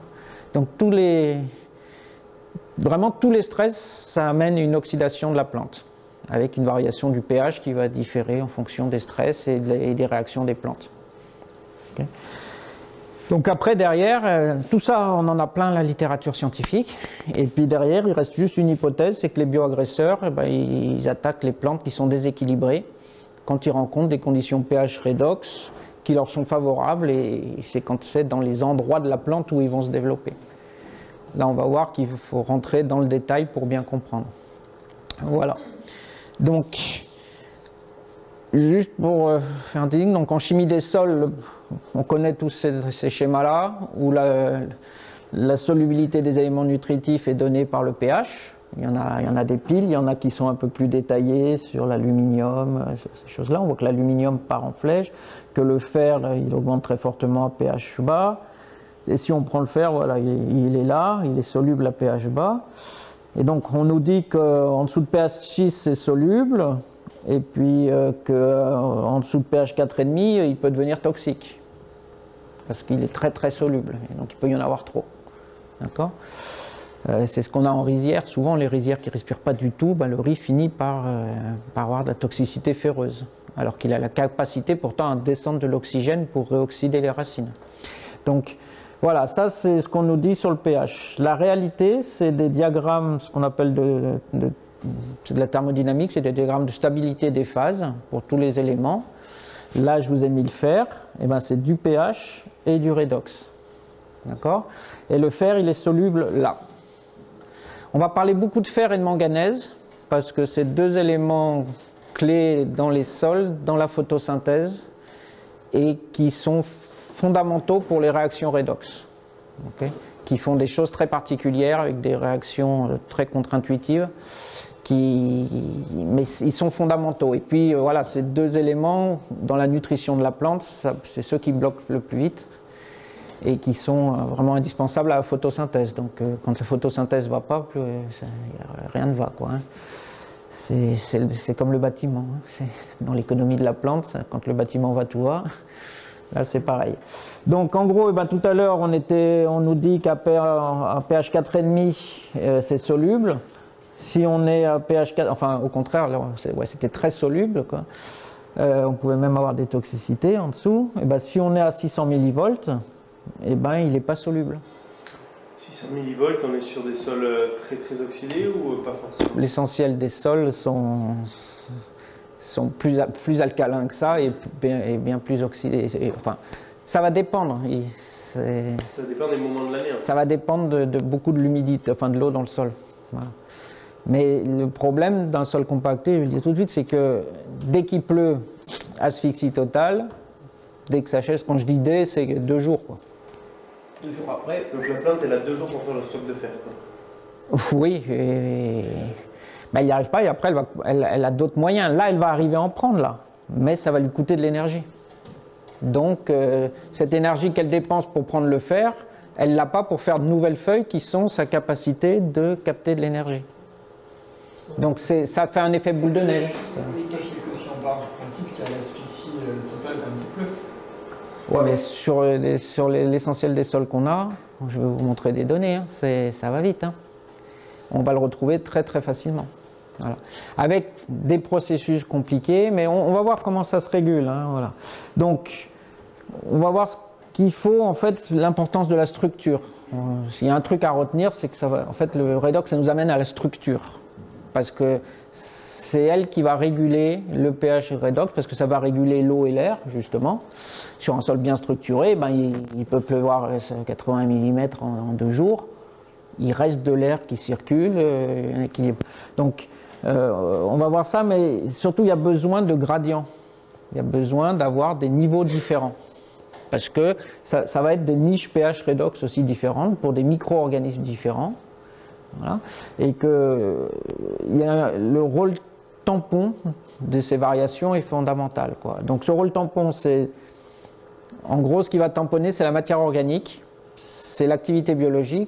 Donc tous les, vraiment tous les stress, ça amène une oxydation de la plante, avec une variation du pH qui va différer en fonction des stress et, de, et des réactions des plantes. Okay. Donc après, derrière, euh, tout ça, on en a plein la littérature scientifique. Et puis derrière, il reste juste une hypothèse, c'est que les bioagresseurs, eh ben, ils attaquent les plantes qui sont déséquilibrées quand ils rencontrent des conditions pH redox qui leur sont favorables, et c'est quand c'est dans les endroits de la plante où ils vont se développer. Là, on va voir qu'il faut rentrer dans le détail pour bien comprendre. Voilà. Donc, juste pour euh, faire un teasing, donc en chimie des sols, on connaît tous ces, ces schémas-là, où la, la solubilité des éléments nutritifs est donnée par le pH. Il y en a, il y en a des piles, il y en a qui sont un peu plus détaillés sur l'aluminium, ces choses-là. On voit que l'aluminium part en flèche, que le fer, il augmente très fortement à pH bas. Et si on prend le fer, voilà, il, il est là, il est soluble à pH bas. Et donc on nous dit qu'en dessous de pH six, c'est soluble, et puis euh, qu'en dessous de pH quatre virgule cinq, il peut devenir toxique, parce qu'il est très très soluble, et donc il peut y en avoir trop. D'accord ? euh, C'est ce qu'on a en rizière. Souvent, les rizières qui ne respirent pas du tout, ben, le riz finit par, euh, par avoir de la toxicité ferreuse, alors qu'il a la capacité pourtant à descendre de l'oxygène pour réoxyder les racines. Donc voilà, ça c'est ce qu'on nous dit sur le pH. La réalité, c'est des diagrammes, ce qu'on appelle de, de, c'est de la thermodynamique, c'est des diagrammes de stabilité des phases pour tous les éléments. Là, je vous ai mis le fer, et ben, c'est du pH et du redox. D'accord ? Et le fer, il est soluble là. On va parler beaucoup de fer et de manganèse, parce que c'est deux éléments clés dans les sols, dans la photosynthèse, et qui sont fondamentaux pour les réactions redox, okay, qui font des choses très particulières avec des réactions très contre-intuitives, qui, mais ils sont fondamentaux. Et puis voilà, ces deux éléments dans la nutrition de la plante, c'est ceux qui bloquent le plus vite et qui sont vraiment indispensables à la photosynthèse. Donc quand la photosynthèse ne va pas, plus, ça, rien ne va, quoi, hein. C'est comme le bâtiment, hein. Dans l'économie de la plante, quand le bâtiment va, tout va. Là, c'est pareil. Donc, en gros, eh ben, tout à l'heure, on, on nous dit qu'à pH quatre virgule cinq, euh, c'est soluble. Si on est à pH quatre, enfin, au contraire, ouais, c'était très soluble, quoi. Euh, on pouvait même avoir des toxicités en dessous. Eh ben, si on est à six cents millivolts, eh ben, il n'est pas soluble. six cents millivolts, on est sur des sols très très oxydés ou pas forcément? L'essentiel des sols sont... sont plus, plus alcalins que ça et bien, et bien plus oxydés. Et, enfin, ça va dépendre. Ça dépend des moments de l'année. Ça va dépendre de, de beaucoup de l'humidité, enfin de l'eau dans le sol. Voilà. Mais le problème d'un sol compacté, je le dis tout de suite, c'est que dès qu'il pleut, asphyxie totale. Dès que ça chèse, quand je dis dès, c'est deux jours, quoi. Deux jours après. Donc la plante, elle a deux jours pour faire le stock de fer, quoi. Oui. Et... Ben, elle n'y arrive pas et après elle, va, elle, elle a d'autres moyens. Là, elle va arriver à en prendre, là. Mais ça va lui coûter de l'énergie. Donc, euh, cette énergie qu'elle dépense pour prendre le fer, elle ne l'a pas pour faire de nouvelles feuilles qui sont sa capacité de capter de l'énergie. Donc, ça fait un effet boule de neige. Ça. Mais ça, c'est que si on part du principe qu'il y a l'asphyxie totale quand il pleut. Ouais, mais sur, les, sur l'essentiel des sols qu'on a, je vais vous montrer des données, hein, ça va vite. Hein. On va le retrouver très très facilement. Voilà. Avec des processus compliqués, mais on, on va voir comment ça se régule. Hein, voilà. Donc, on va voir ce qu'il faut, en fait, l'importance de la structure. Euh, S'il y a un truc à retenir, c'est que ça va, en fait, le redox, ça nous amène à la structure. Parce que c'est elle qui va réguler le pH redox, parce que ça va réguler l'eau et l'air, justement. Sur un sol bien structuré, ben, il, il peut pleuvoir quatre-vingts millimètres en, en deux jours. Il reste de l'air qui circule, euh, un équilibre. Donc, euh, on va voir ça, mais surtout, il y a besoin de gradients. Il y a besoin d'avoir des niveaux différents. Parce que ça, ça va être des niches pH redox aussi différentes pour des micro-organismes différents. Voilà. Et que il y a le rôle tampon de ces variations est fondamental, quoi. Donc, ce rôle tampon, c'est... En gros, ce qui va tamponner, c'est la matière organique, c'est l'activité biologique,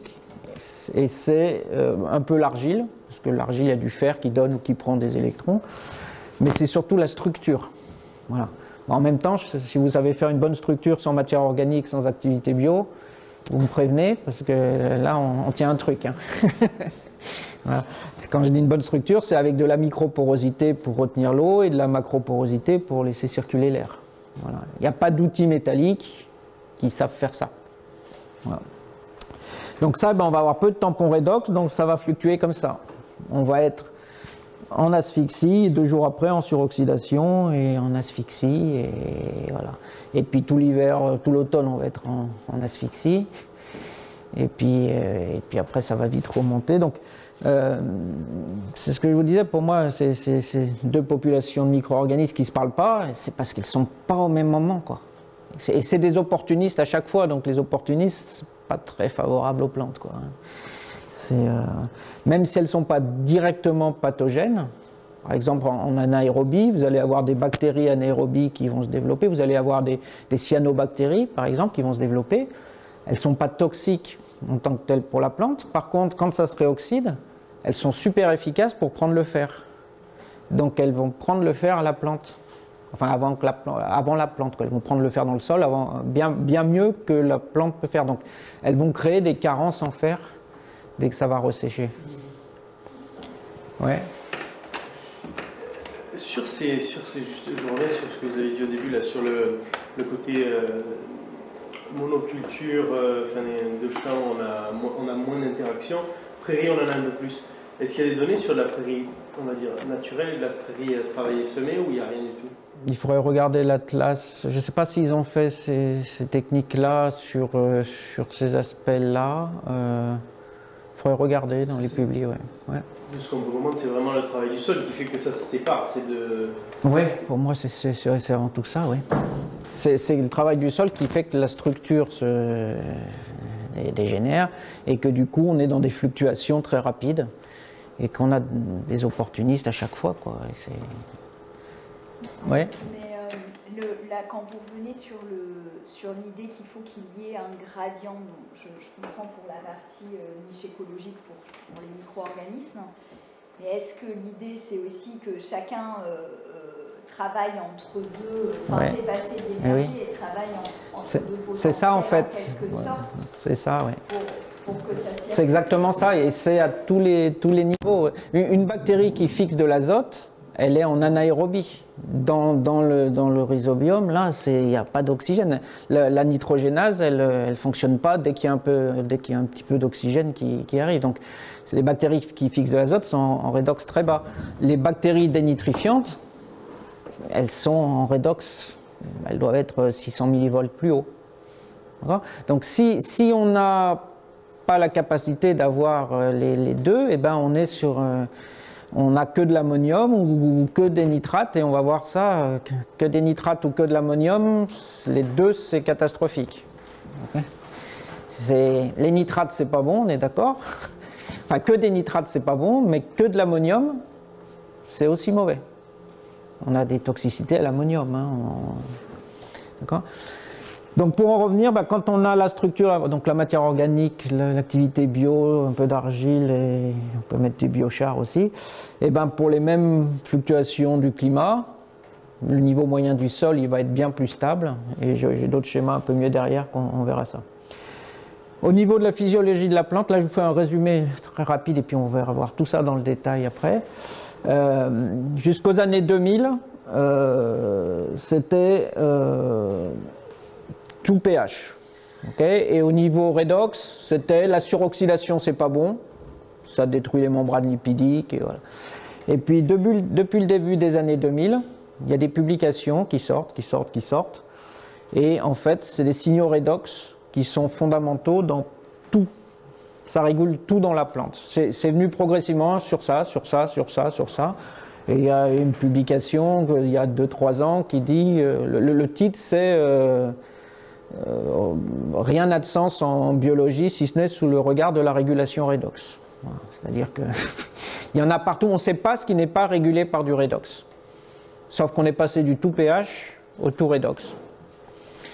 et c'est euh, un peu l'argile, parce que l'argile, il y a du fer qui donne ou qui prend des électrons, mais c'est surtout la structure. Voilà. En même temps, si vous savez faire une bonne structure sans matière organique, sans activité bio, vous me prévenez, parce que là, on, on tient un truc. Hein. Voilà. Quand je dis une bonne structure, c'est avec de la microporosité pour retenir l'eau et de la macroporosité pour laisser circuler l'air. Voilà. Il n'y a pas d'outils métalliques qui savent faire ça. Voilà. Donc ça, ben, on va avoir peu de tampons redox, donc ça va fluctuer comme ça. On va être en asphyxie, et deux jours après en suroxydation et en asphyxie, et voilà. Et puis tout l'hiver, tout l'automne, on va être en, en asphyxie, et puis, euh, et puis après ça va vite remonter. Donc euh, c'est ce que je vous disais, pour moi, c'est deux populations de micro-organismes qui ne se parlent pas, c'est parce qu'ils ne sont pas au même moment, quoi. Et c'est des opportunistes à chaque fois, donc les opportunistes, pas très favorables aux plantes, quoi. Euh, même si elles ne sont pas directement pathogènes, par exemple en, en anaérobie, vous allez avoir des bactéries anaérobies qui vont se développer, vous allez avoir des, des cyanobactéries par exemple qui vont se développer, elles ne sont pas toxiques en tant que telles pour la plante, par contre quand ça se réoxyde, elles sont super efficaces pour prendre le fer, donc elles vont prendre le fer à la plante, enfin avant, que la, avant la plante, quoi. Elles vont prendre le fer dans le sol avant, bien, bien mieux que la plante peut faire, donc elles vont créer des carences en fer dès que ça va ressécher. Ouais. Sur ces, sur ces juste, je reviens sur ce que vous avez dit au début, là, sur le, le côté euh, monoculture, euh, enfin, de champs, on a, on a moins d'interaction. Prairie, on en a un peu plus. Est-ce qu'il y a des données sur la prairie, on va dire, naturelle, de la prairie travaillée semée, ou il n'y a rien du tout? Il faudrait regarder l'atlas. Je ne sais pas s'ils ont fait ces, ces techniques-là sur, euh, sur ces aspects-là. Euh... Il faudrait regarder dans les publis, ouais. ouais. Ce qu'on peut comprendre, c'est vraiment le travail du sol qui fait que ça se sépare, c'est de... Oui, pour moi, c'est avant tout ça, oui. C'est le travail du sol qui fait que la structure se dégénère et que du coup, on est dans des fluctuations très rapides et qu'on a des opportunistes à chaque fois, quoi. Ouais. Le, là, quand vous revenez sur l'idée sur qu'il faut qu'il y ait un gradient, donc je, je comprends pour la partie euh, niche écologique pour, pour les micro-organismes, mais est-ce que l'idée c'est aussi que chacun euh, euh, travaille entre deux, enfin ouais. fait passer de l'énergie oui. et travaille en, entre deux potentiels? C'est ça en fait. En ouais. C'est ça, oui. Pour, pour que ça c'est exactement ça, et c'est à tous les, tous les niveaux. Une, une bactérie qui fixe de l'azote, elle est en anaérobie. Dans, dans, le, dans le rhizobium, là, il n'y a pas d'oxygène. La, la nitrogénase, elle ne fonctionne pas dès qu'il y a un, peu, dès qu'il y a un petit peu d'oxygène qui, qui arrive. Donc, les bactéries qui fixent de l'azote sont en, en redox très bas. Les bactéries dénitrifiantes, elles sont en redox, elles doivent être six cents millivolts plus haut. Donc, si, si on n'a pas la capacité d'avoir les, les deux, eh ben, on est sur... Euh, on n'a que de l'ammonium ou, ou que des nitrates, et on va voir ça, que, que des nitrates ou que de l'ammonium, les deux c'est catastrophique. Okay. Les nitrates c'est pas bon, on est d'accord. Enfin, que des nitrates c'est pas bon, mais que de l'ammonium c'est aussi mauvais. On a des toxicités à l'ammonium. Hein, on... D'accord. Donc pour en revenir, bah, quand on a la structure, donc la matière organique, l'activité bio, un peu d'argile, et on peut mettre du biochar aussi, et ben pour les mêmes fluctuations du climat, le niveau moyen du sol il va être bien plus stable, et j'ai d'autres schémas un peu mieux derrière qu'on verra ça. Au niveau de la physiologie de la plante, là je vous fais un résumé très rapide et puis on va voir tout ça dans le détail après. Euh, Jusqu'aux années deux mille, euh, c'était... Euh, tout pH. Okay, et au niveau redox, c'était la suroxydation, c'est pas bon, ça détruit les membranes lipidiques. Et, voilà. Et puis depuis, depuis le début des années deux mille, il y a des publications qui sortent, qui sortent, qui sortent. Et en fait, c'est des signaux redox qui sont fondamentaux dans tout. Ça régule tout dans la plante. C'est venu progressivement sur ça, sur ça, sur ça, sur ça. Et il y a une publication il y a deux trois ans qui dit, euh, le, le titre c'est euh, Euh, rien n'a de sens en biologie si ce n'est sous le regard de la régulation redox. Voilà. C'est-à-dire que il y en a partout, on ne sait pas ce qui n'est pas régulé par du redox. Sauf qu'on est passé du tout pH au tout redox.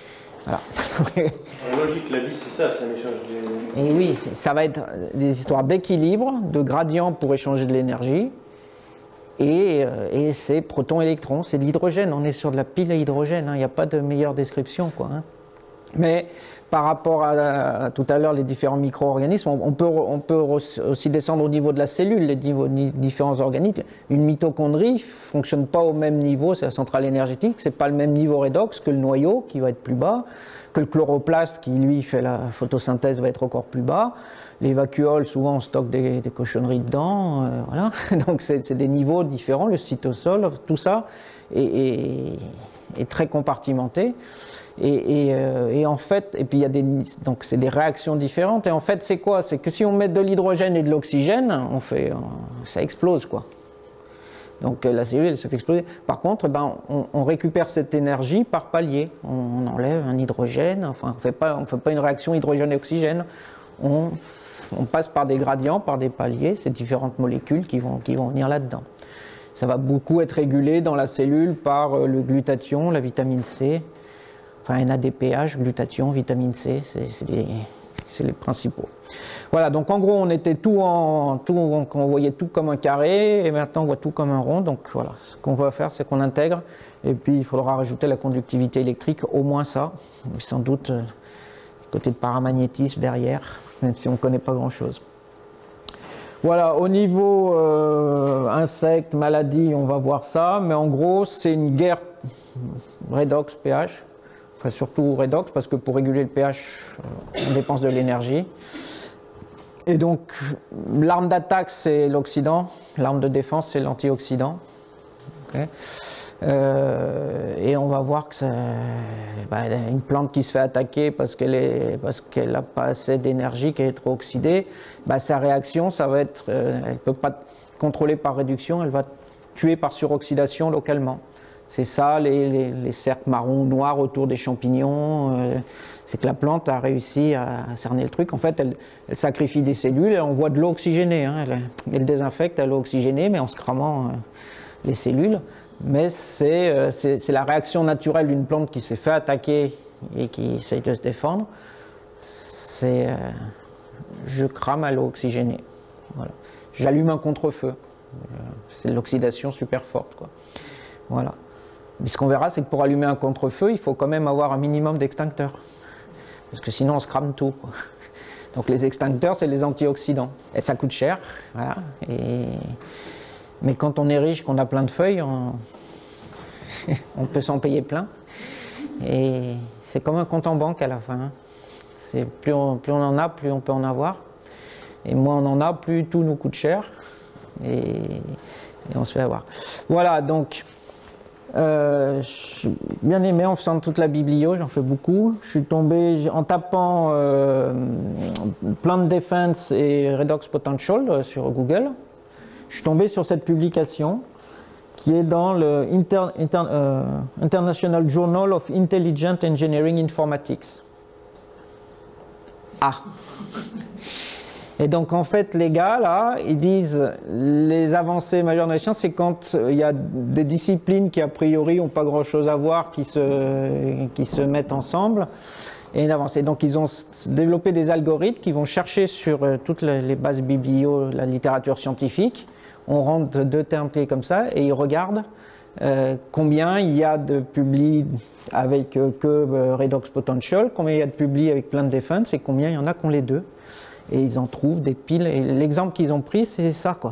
Voilà. En logique, la vie, c'est ça, c'est un échange de... Et oui, ça va être des histoires d'équilibre, de gradient pour échanger de l'énergie. Et, euh, et c'est proton-électron, c'est de l'hydrogène, on est sur de la pile à hydrogène, il n'y a pas de meilleure description, quoi, hein. Mais par rapport à, à tout à l'heure les différents micro-organismes, on, on, peut, on peut aussi descendre au niveau de la cellule, les niveaux, différents organiques. Une mitochondrie ne fonctionne pas au même niveau, c'est la centrale énergétique, c'est pas le même niveau redox que le noyau qui va être plus bas, que le chloroplaste qui lui fait la photosynthèse va être encore plus bas. Les vacuoles, souvent on stocke des, des cochonneries dedans, euh, voilà. Donc c'est des niveaux différents, le cytosol, tout ça est, est, est très compartimenté. Et, et, euh, et en fait, et puis il y a des, donc c'est des réactions différentes. Et en fait, c'est quoi? C'est que si on met de l'hydrogène et de l'oxygène, on fait, ça explose, quoi. Donc la cellule, elle se fait exploser. Par contre, ben, on, on récupère cette énergie par palier. On, on enlève un hydrogène. Enfin, on fait pas, on fait pas une réaction hydrogène et oxygène. On, on passe par des gradients, par des paliers, ces différentes molécules qui vont, qui vont venir là-dedans. Ça va beaucoup être régulé dans la cellule par le glutathion, la vitamine C. Enfin, N A D P H, glutathion, vitamine C, c'est les, les principaux. Voilà, donc en gros, on était tout en, tout, on voyait tout comme un carré, et maintenant on voit tout comme un rond. Donc voilà, ce qu'on va faire, c'est qu'on intègre, et puis il faudra rajouter la conductivité électrique, au moins ça, sans doute euh, côté de paramagnétisme derrière, même si on ne connaît pas grand-chose. Voilà, au niveau euh, insectes, maladies, on va voir ça, mais en gros, c'est une guerre redox pH. Enfin, surtout redox, parce que pour réguler le pH, on dépense de l'énergie. Et donc, l'arme d'attaque, c'est l'oxydant, l'arme de défense, c'est l'antioxydant. Okay. Euh, et on va voir que c'est bah, une plante qui se fait attaquer parce qu'elle est, parce qu'elle n'a pas assez d'énergie, qu'elle est trop oxydée, bah, sa réaction, ça va être, euh, elle ne peut pas contrôler par réduction, elle va tuer par suroxydation localement. C'est ça, les, les, les cercles marrons ou noirs autour des champignons, euh, c'est que la plante a réussi à cerner le truc. En fait, elle, elle sacrifie des cellules et on voit de l'eau oxygénée. Hein. Elle, elle désinfecte à l'eau oxygénée, mais en se cramant euh, les cellules. Mais c'est euh, la réaction naturelle d'une plante qui s'est fait attaquer et qui essaye de se défendre. C'est euh, je crame à l'eau oxygénée. Voilà. J'allume un contre-feu. C'est de l'oxydation super forte, quoi. Voilà. Mais ce qu'on verra, c'est que pour allumer un contre-feu, il faut quand même avoir un minimum d'extincteurs. Parce que sinon, on se crame tout, quoi. Donc les extincteurs, c'est les antioxydants. Et ça coûte cher, voilà. Et... Mais quand on est riche, qu'on a plein de feuilles, on, on peut s'en payer plein. Et c'est comme un compte en banque à la fin. C'est plus on, plus on en a, plus on peut en avoir. Et moins on en a, plus tout nous coûte cher. Et, et on se fait avoir. Voilà, donc... Euh, j'ai bien aimé en faisant toute la biblio, j'en fais beaucoup. Je suis tombé en tapant euh, Plant Defense et Redox Potential euh, sur Google. Je suis tombé sur cette publication qui est dans le Inter, Inter, euh, International Journal of Intelligent Engineering Informatics. Ah! Et donc en fait les gars là, ils disent les avancées majeures de la science, c'est quand il y a des disciplines qui a priori n'ont pas grand chose à voir, qui se, qui se mettent ensemble et une avancée. Donc ils ont développé des algorithmes qui vont chercher sur toutes les bases biblio, la littérature scientifique, on rentre deux termes clés comme ça et ils regardent euh, combien il y a de publis avec euh, que euh, Redox Potential, combien il y a de publis avec Plant Defense et combien il y en a qui ont les deux. Et ils en trouvent des piles. Et l'exemple qu'ils ont pris, c'est ça, quoi.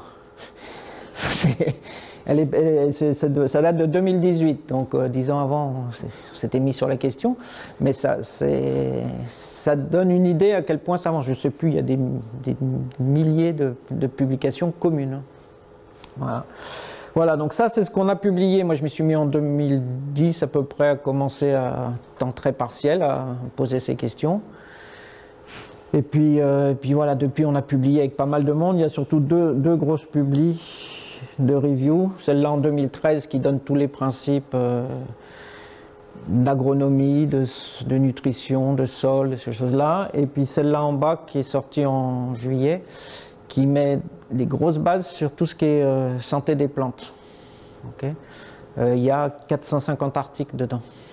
Elle est, elle, est, ça date de deux mille dix-huit, donc euh, dix ans avant, on s'était mis sur la question. Mais ça, ça donne une idée à quel point ça avance. Je ne sais plus, il y a des, des milliers de, de publications communes. Voilà. Voilà, donc ça, c'est ce qu'on a publié. Moi, je m'y suis mis en deux mille dix à peu près, à commencer à temps très partiel, à poser ces questions. Et puis, euh, et puis voilà, depuis on a publié avec pas mal de monde. Il y a surtout deux, deux grosses publis de review. Celle-là en deux mille treize qui donne tous les principes euh, d'agronomie, de, de nutrition, de sol, de ces choses-là. Et puis celle-là en bas qui est sortie en juillet, qui met des grosses bases sur tout ce qui est euh, santé des plantes. Okay. Euh, il y a quatre cent cinquante articles dedans.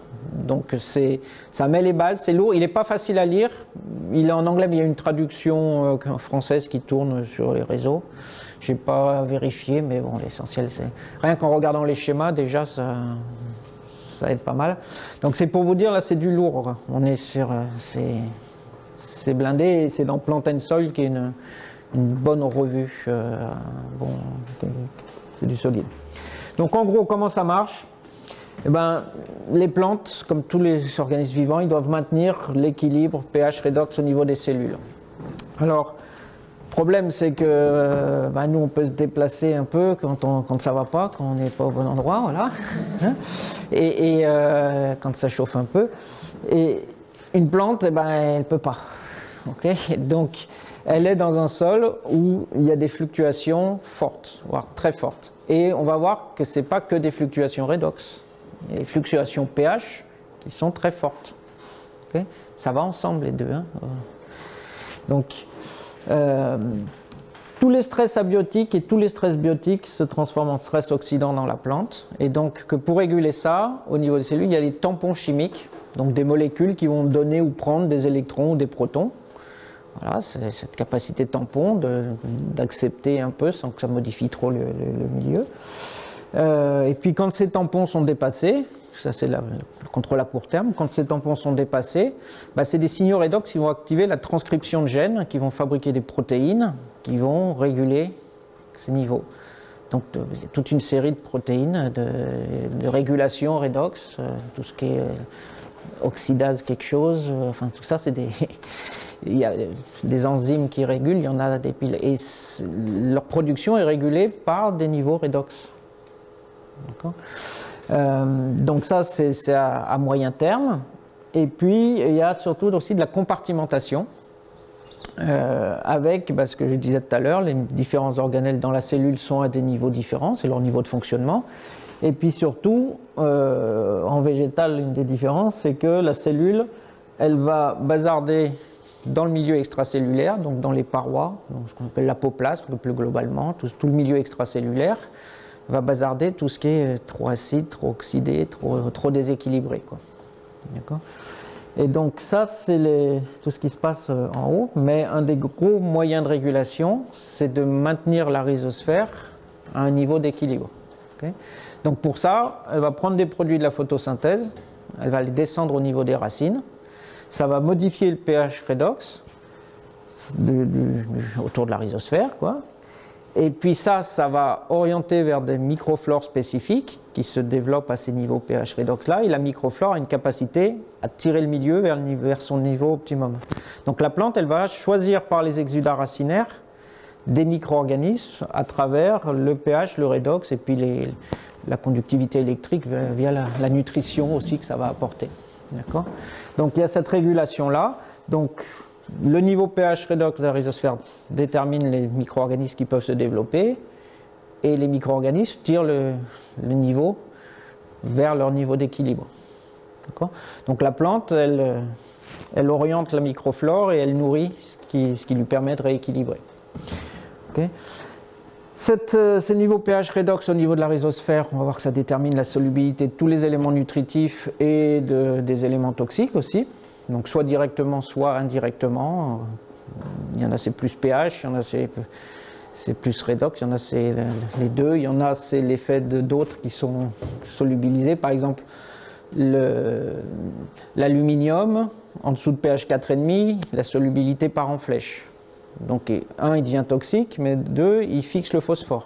Donc ça met les bases, c'est lourd, il n'est pas facile à lire. Il est en anglais, mais il y a une traduction euh, française qui tourne sur les réseaux. Je n'ai pas vérifié, mais bon, l'essentiel c'est... Rien qu'en regardant les schémas, déjà, ça, ça aide pas mal. Donc c'est pour vous dire, là c'est du lourd. On est sur... Euh, c'est blindé, et c'est dans Plant and Soil qui est une, une bonne revue. Euh, bon, c'est du solide. Donc en gros, comment ça marche? Eh ben, les plantes, comme tous les organismes vivants, ils doivent maintenir l'équilibre pH redox au niveau des cellules. Alors, le problème, c'est que euh, ben, nous, on peut se déplacer un peu quand, on, quand ça ne va pas, quand on n'est pas au bon endroit, voilà. et et euh, quand ça chauffe un peu. Et une plante, eh ben, elle ne peut pas. Okay, donc, elle est dans un sol où il y a des fluctuations fortes, voire très fortes. Et on va voir que ce n'est pas que des fluctuations redox. Il y a des fluctuations pH qui sont très fortes. Okay, ça va ensemble les deux. Hein. Donc, euh, tous les stress abiotiques et tous les stress biotiques se transforment en stress oxydant dans la plante. Et donc, que pour réguler ça, au niveau des cellules, il y a des tampons chimiques, donc des molécules qui vont donner ou prendre des électrons ou des protons. Voilà, c'est cette capacité de tampon d'accepter un peu sans que ça modifie trop le, le, le milieu. Euh, et puis quand ces tampons sont dépassés, ça c'est le contrôle à court terme, quand ces tampons sont dépassés, bah, c'est des signaux redox qui vont activer la transcription de gènes, qui vont fabriquer des protéines, qui vont réguler ces niveaux. Donc de, il y a toute une série de protéines de, de régulation redox, euh, tout ce qui est euh, oxydase quelque chose, euh, enfin tout ça c'est des... Il y a des enzymes qui régulent, il y en a des piles. Et leur production est régulée par des niveaux redox. Euh, donc ça, c'est à, à moyen terme. Et puis, il y a surtout aussi de la compartimentation. Euh, avec, bah, ce que je disais tout à l'heure, les différents organelles dans la cellule sont à des niveaux différents, c'est leur niveau de fonctionnement. Et puis surtout, euh, en végétal, une des différences, c'est que la cellule, elle va bazarder dans le milieu extracellulaire, donc dans les parois, donc ce qu'on appelle l'apoplasme plus globalement, tout, tout le milieu extracellulaire va bazarder tout ce qui est trop acide, trop oxydé, trop, trop déséquilibré. D'accord ? Et donc ça, c'est tout ce qui se passe en haut, mais un des gros moyens de régulation, c'est de maintenir la rhizosphère à un niveau d'équilibre. Okay ? Donc pour ça, elle va prendre des produits de la photosynthèse, elle va les descendre au niveau des racines. Ça va modifier le pH redox de, de, de, autour de la rhizosphère, quoi. Et puis ça, ça va orienter vers des microflores spécifiques qui se développent à ces niveaux pH redox-là. Et la microflore a une capacité à tirer le milieu vers, le, vers son niveau optimum. Donc la plante, elle va choisir par les exudats racinaires des micro-organismes à travers le pH, le redox et puis les, la conductivité électrique via la, la nutrition aussi que ça va apporter. D'accord ? Donc il y a cette régulation-là. Donc le niveau pH redox de la rhizosphère détermine les micro-organismes qui peuvent se développer et les micro-organismes tirent le, le niveau vers leur niveau d'équilibre. D'accord ? Donc la plante, elle, elle oriente la microflore et elle nourrit ce qui, ce qui lui permet de rééquilibrer. Okay ? Cette, euh, ces niveaux pH redox au niveau de la rhizosphère, on va voir que ça détermine la solubilité de tous les éléments nutritifs et de, des éléments toxiques aussi. Donc soit directement, soit indirectement. Il y en a c'est plus pH, il y en a c'est plus redox, il y en a c'est les deux. Il y en a c'est l'effet d'autres qui sont solubilisés. Par exemple, l'aluminium, en dessous de pH quatre virgule cinq, la solubilité part en flèche. Donc, un, il devient toxique, mais deux, il fixe le phosphore.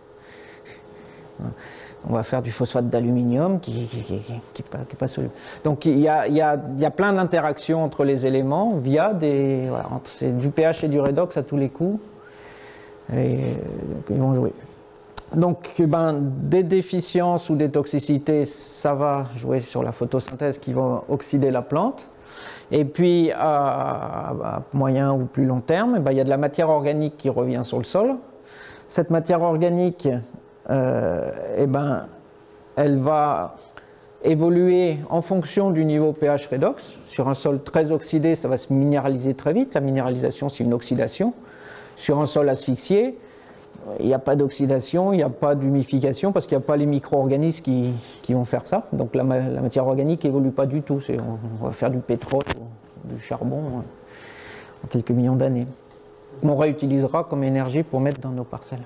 On va faire du phosphate d'aluminium qui n'est qui, qui, qui, pas, qui pas soluble. Donc, il y a, il y a, il y a plein d'interactions entre les éléments via des. Voilà, c'est du pH et du redox à tous les coups. Et donc, ils vont jouer. Donc, ben, des déficiences ou des toxicités, ça va jouer sur la photosynthèse qui va oxyder la plante. Et puis, à, à moyen ou plus long terme, eh ben, il y a de la matière organique qui revient sur le sol. Cette matière organique, euh, eh ben, elle va évoluer en fonction du niveau pH redox. Sur un sol très oxydé, ça va se minéraliser très vite. La minéralisation, c'est une oxydation. Sur un sol asphyxié, il n'y a pas d'oxydation, il n'y a pas d'humification parce qu'il n'y a pas les micro-organismes qui, qui vont faire ça. Donc la, la matière organique n'évolue pas du tout. On, on va faire du pétrole ou du charbon en quelques millions d'années. On réutilisera comme énergie pour mettre dans nos parcelles.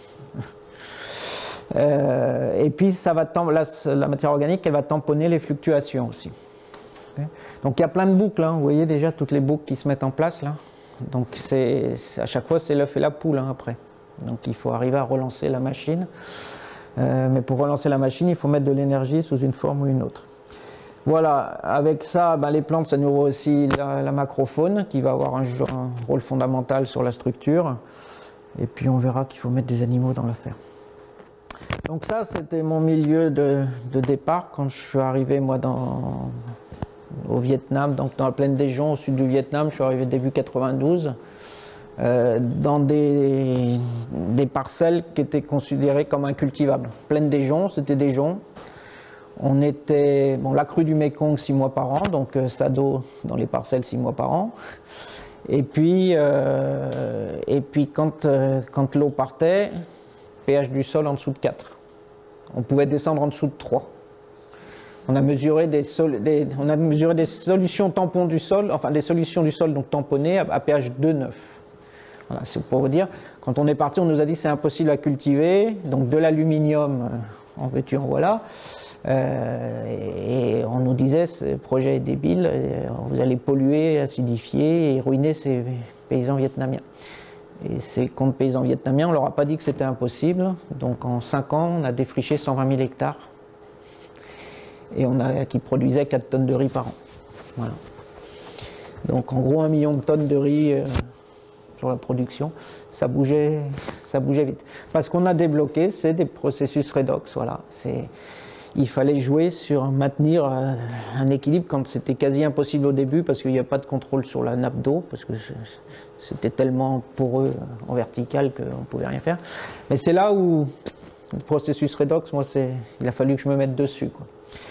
euh, et puis ça va la, la matière organique, elle va tamponner les fluctuations aussi. Okay. Donc il y a plein de boucles, hein. Vous voyez déjà toutes les boucles qui se mettent en place là. Donc c'est, à chaque fois c'est l'œuf et la poule hein, après. Donc il faut arriver à relancer la machine. Euh, mais pour relancer la machine, il faut mettre de l'énergie sous une forme ou une autre. Voilà, avec ça, ben, les plantes, ça nourrit aussi la, la macrofaune qui va avoir un, un rôle fondamental sur la structure. Et puis on verra qu'il faut mettre des animaux dans l'affaire. Donc ça, c'était mon milieu de, de départ quand je suis arrivé moi dans, au Vietnam, donc dans la plaine des Joncs, au sud du Vietnam. Je suis arrivé début quatre-vingt-douze, euh, dans des, des parcelles qui étaient considérées comme incultivables. Plaine des Joncs, c'était des joncs. On était, bon, la crue du Mékong six mois par an, donc euh, ça d'eau dans les parcelles six mois par an. Et puis, euh, et puis quand, euh, quand l'eau partait, pH du sol en dessous de quatre. On pouvait descendre en dessous de trois. On a mesuré des, sol, des, on a mesuré des solutions tampons du sol, enfin des solutions du sol donc tamponnées à, à pH deux virgule neuf. Voilà, c'est pour vous dire, quand on est parti, on nous a dit c'est impossible à cultiver, donc de l'aluminium, en veux-tu, en voilà. Euh, et, et on nous disait ce projet est débile, vous allez polluer, acidifier et ruiner ces paysans vietnamiens. Et ces comptes paysans vietnamiens, on leur a pas dit que c'était impossible. Donc en cinq ans, on a défriché cent vingt mille hectares et on a qui produisait quatre tonnes de riz par an. Voilà. Donc en gros un million de tonnes de riz euh, sur la production, ça bougeait, ça bougeait vite. Parce qu'on a débloqué, c'est des processus redox. Voilà. C'est Il fallait jouer sur maintenir un équilibre quand c'était quasi impossible au début parce qu'il n'y a pas de contrôle sur la nappe d'eau, parce que c'était tellement poreux en vertical qu'on ne pouvait rien faire. Mais c'est là où le processus redox, moi, il a fallu que je me mette dessus, quoi.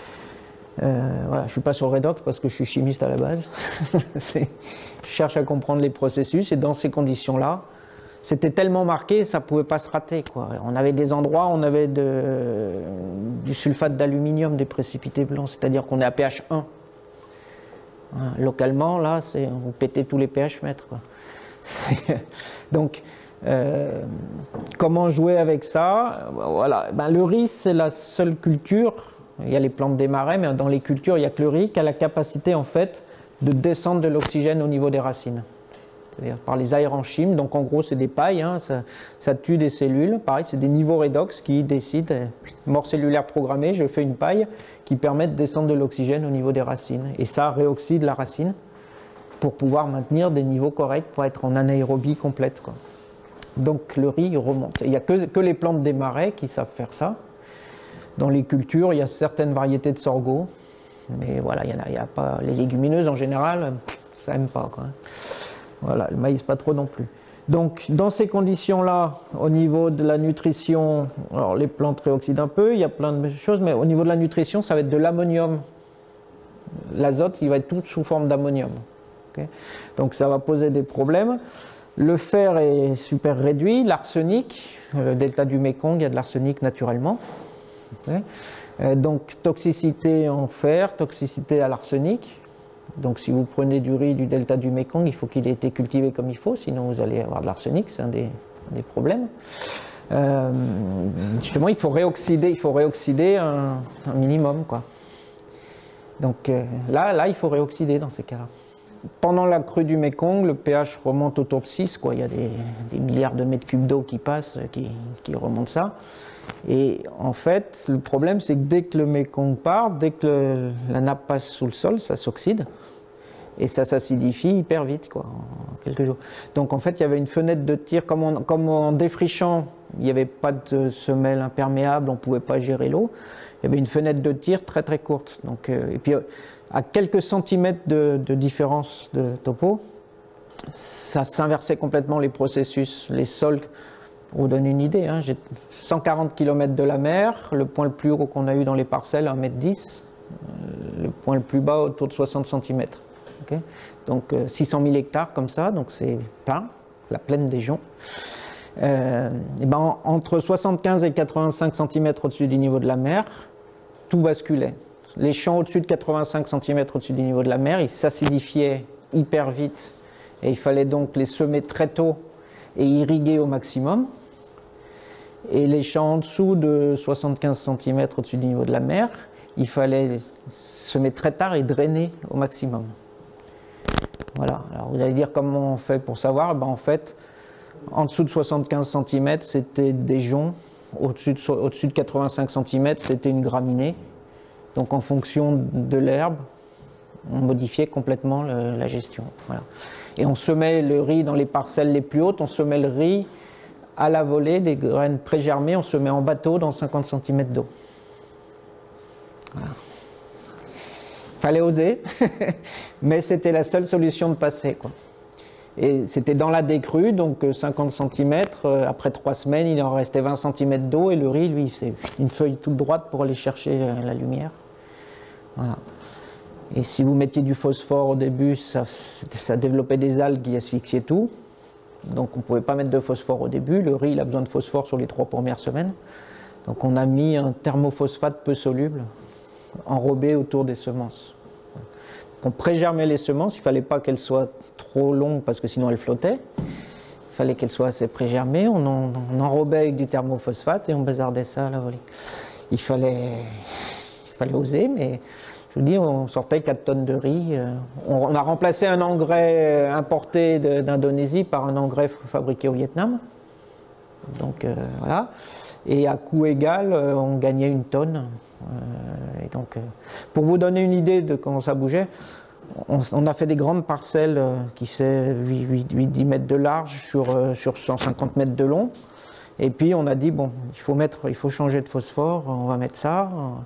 Euh, voilà, je ne suis pas sur le redox parce que je suis chimiste à la base. Je cherche à comprendre les processus et dans ces conditions-là, c'était tellement marqué, ça ne pouvait pas se rater, quoi. On avait des endroits, on avait de, du sulfate d'aluminium, des précipités blancs, c'est-à-dire qu'on est à pH un. Voilà. Localement, là, on pétait tous les pH mètres, quoi. Donc, euh, comment jouer avec ça? Voilà. Ben, le riz, c'est la seule culture, il y a les plantes des marais, mais dans les cultures, il n'y a que le riz qui a la capacité, en fait, de descendre de l'oxygène au niveau des racines. C'est-à-dire par les aérenchymes, donc en gros c'est des pailles, hein, ça, ça tue des cellules, pareil c'est des niveaux redox qui décident, mort cellulaire programmée, je fais une paille qui permet de descendre de l'oxygène au niveau des racines, et ça réoxyde la racine pour pouvoir maintenir des niveaux corrects pour être en anaérobie complète, quoi. Donc le riz remonte, il n'y a que, que les plantes des marais qui savent faire ça. Dans les cultures il y a certaines variétés de sorgho, mais voilà, il y en a, il y a pas, les légumineuses en général, ça n'aime pas, quoi. Voilà, le maïs pas trop non plus. Donc dans ces conditions-là, au niveau de la nutrition, alors les plantes réoxydent un peu, il y a plein de choses, mais au niveau de la nutrition, ça va être de l'ammonium. L'azote, il va être tout sous forme d'ammonium. Okay, donc ça va poser des problèmes. Le fer est super réduit, l'arsenic, le delta du Mékong, il y a de l'arsenic naturellement. Okay, euh, donc toxicité en fer, toxicité à l'arsenic. Donc si vous prenez du riz du delta du Mékong, il faut qu'il ait été cultivé comme il faut, sinon vous allez avoir de l'arsenic, c'est un des, des problèmes. Euh, justement, il faut réoxyder, il faut réoxyder un, un minimum, quoi. Donc euh, là, là, il faut réoxyder dans ces cas-là. Pendant la crue du Mékong, le pH remonte autour de six, quoi. Il y a des, des milliards de mètres cubes d'eau qui passent, qui, qui remontent ça. Et en fait, le problème, c'est que dès que le Mékong part, dès que le, la nappe passe sous le sol, ça s'oxyde. Et ça s'acidifie hyper vite, quoi, en quelques jours. Donc en fait, il y avait une fenêtre de tir, comme en, comme en défrichant, il n'y avait pas de semelle imperméable, on ne pouvait pas gérer l'eau. Il y avait une fenêtre de tir très très courte. Donc, euh, et puis à quelques centimètres de, de différence de topo, ça s'inversait complètement les processus, les sols. Pour vous donner une idée, hein, j'ai cent quarante kilomètres de la mer, le point le plus haut qu'on a eu dans les parcelles, un mètre dix, le point le plus bas autour de soixante centimètres. Okay, donc euh, six cent mille hectares comme ça, donc c'est plein, la plaine des Joncs. euh, et ben, entre soixante-quinze et quatre-vingt-cinq centimètres au-dessus du niveau de la mer, tout basculait. Les champs au-dessus de quatre-vingt-cinq centimètres au-dessus du niveau de la mer, ils s'acidifiaient hyper vite et il fallait donc les semer très tôt et irriguer au maximum. Et les champs en dessous de soixante-quinze centimètres au-dessus du niveau de la mer, il fallait semer très tard et drainer au maximum. Voilà. Alors vous allez dire comment on fait pour savoir. Ben en fait, en dessous de soixante-quinze centimètres, c'était des joncs. Au-dessus de, au-dessus de quatre-vingt-cinq centimètres, c'était une graminée. Donc en fonction de l'herbe, on modifiait complètement le, la gestion. Voilà. Et on semait le riz dans les parcelles les plus hautes, on semait le riz à la volée, des graines pré-germées, on semait en bateau dans cinquante centimètres d'eau. Voilà. Fallait oser, mais c'était la seule solution de passer, quoi. Et c'était dans la décrue, donc cinquante centimètres, après trois semaines, il en restait vingt centimètres d'eau, et le riz, lui, c'est une feuille toute droite pour aller chercher la lumière. Voilà. Et si vous mettiez du phosphore au début, ça, ça développait des algues qui asphyxiaient tout. Donc on ne pouvait pas mettre de phosphore au début. Le riz, il a besoin de phosphore sur les trois premières semaines. Donc on a mis un thermophosphate peu soluble, enrobé autour des semences. Donc on pré-germait les semences, il ne fallait pas qu'elles soient trop longues parce que sinon elles flottaient. Il fallait qu'elles soient assez pré-germées. On, en, on enrobait avec du thermophosphate et on bazardait ça à la volée. Il fallait, il fallait oser, mais je vous dis, on sortait quatre tonnes de riz. On a remplacé un engrais importé d'Indonésie par un engrais fabriqué au Vietnam. Donc euh, voilà. Et à coût égal, on gagnait une tonne. Euh, et donc, euh, pour vous donner une idée de comment ça bougeait, on, on a fait des grandes parcelles euh, qui c'est huit à dix mètres de large sur, euh, sur cent cinquante mètres de long. Et puis on a dit, bon, il faut, mettre, il faut changer de phosphore, on va mettre ça.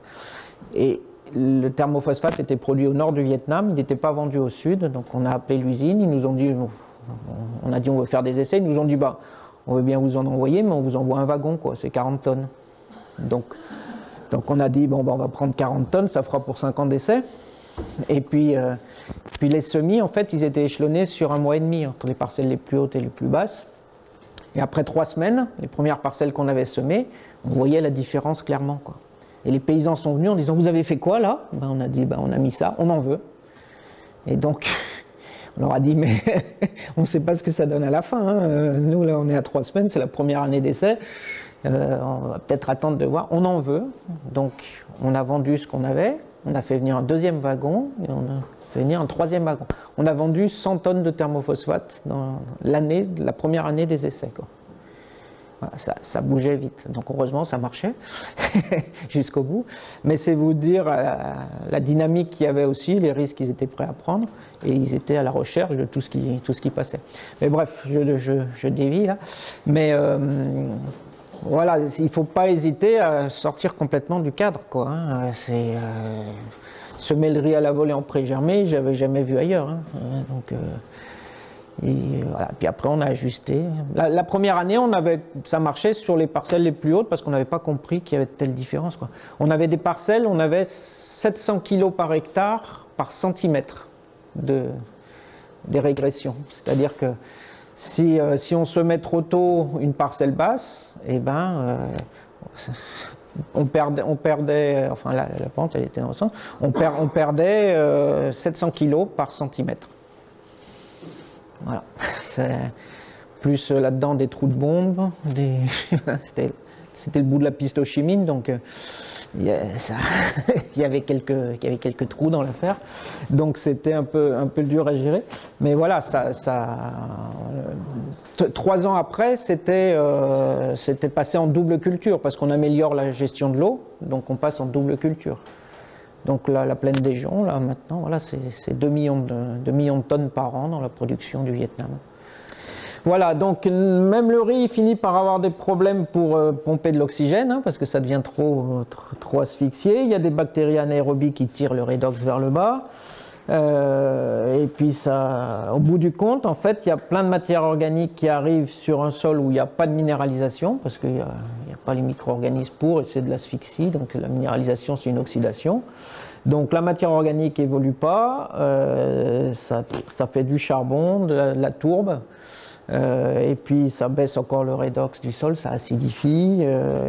Et le thermophosphate était produit au nord du Vietnam, il n'était pas vendu au sud, donc on a appelé l'usine, ils nous ont dit, on a dit on veut faire des essais, ils nous ont dit, bah, on veut bien vous en envoyer, mais on vous envoie un wagon, quoi, c'est quarante tonnes. Donc, donc on a dit, bon, bah, on va prendre quarante tonnes, ça fera pour cinquante essais. Et puis, euh, puis les semis, en fait, ils étaient échelonnés sur un mois et demi, entre les parcelles les plus hautes et les plus basses. Et après trois semaines, les premières parcelles qu'on avait semées, on voyait la différence clairement, quoi. Et les paysans sont venus en disant, vous avez fait quoi là? Ben, on a dit, ben, on a mis ça, on en veut. Et donc, on leur a dit, mais on ne sait pas ce que ça donne à la fin, hein. Nous, là, on est à trois semaines, c'est la première année d'essai. Euh, on va peut-être attendre de voir. On en veut. Donc, on a vendu ce qu'on avait. On a fait venir un deuxième wagon et on a fait venir un troisième wagon. On a vendu cent tonnes de thermophosphate dans l'année, la première année des essais, quoi. Voilà, ça, ça bougeait vite. Donc, heureusement, ça marchait jusqu'au bout. Mais c'est vous dire la, la dynamique qu'il y avait aussi, les risques qu'ils étaient prêts à prendre. Et ils étaient à la recherche de tout ce qui, tout ce qui passait. Mais bref, je, je, je dévie là. Mais euh, voilà, il ne faut pas hésiter à sortir complètement du cadre, quoi, hein. C'est euh, semer le riz à la volée en pré-germé, j'avais jamais vu ailleurs, hein. Donc, euh, et voilà. Puis après, on a ajusté. La, la première année, on avait, ça marchait sur les parcelles les plus hautes parce qu'on n'avait pas compris qu'il y avait de telles différences, quoi. On avait des parcelles, on avait sept cents kilos par hectare par centimètre de, des régressions. C'est-à-dire que si, euh, si on semait trop tôt une parcelle basse, eh ben, euh, on, perdait, on perdait, enfin la, la pente, elle était dans le sens, on, per, on perdait euh, sept cents kilos par centimètre. Voilà, plus euh, là-dedans des trous de bombe, des... c'était le bout de la piste Ho Chi Minh, donc euh, il, y a, ça, il, y avait quelques, il y avait quelques trous dans l'affaire, donc c'était un peu, un peu dur à gérer. Mais voilà, ça, ça, euh, trois ans après, c'était euh, c'était passé en double culture, parce qu'on améliore la gestion de l'eau, donc on passe en double culture. Donc là, la plaine des Joncs, là maintenant, voilà, c'est deux millions de tonnes par an dans la production du Vietnam. Voilà, donc même le riz finit par avoir des problèmes pour euh, pomper de l'oxygène, hein, parce que ça devient trop, trop, trop asphyxié. Il y a des bactéries anaérobies qui tirent le redox vers le bas. Euh, et puis ça, au bout du compte, en fait, il y a plein de matières organiques qui arrivent sur un sol où il n'y a pas de minéralisation, parce qu'il n'y a, a pas les micro-organismes pour, et c'est de l'asphyxie, donc la minéralisation c'est une oxydation. Donc la matière organique évolue pas, euh, ça, ça fait du charbon, de la, de la tourbe, Euh, et puis ça baisse encore le redox du sol, ça acidifie.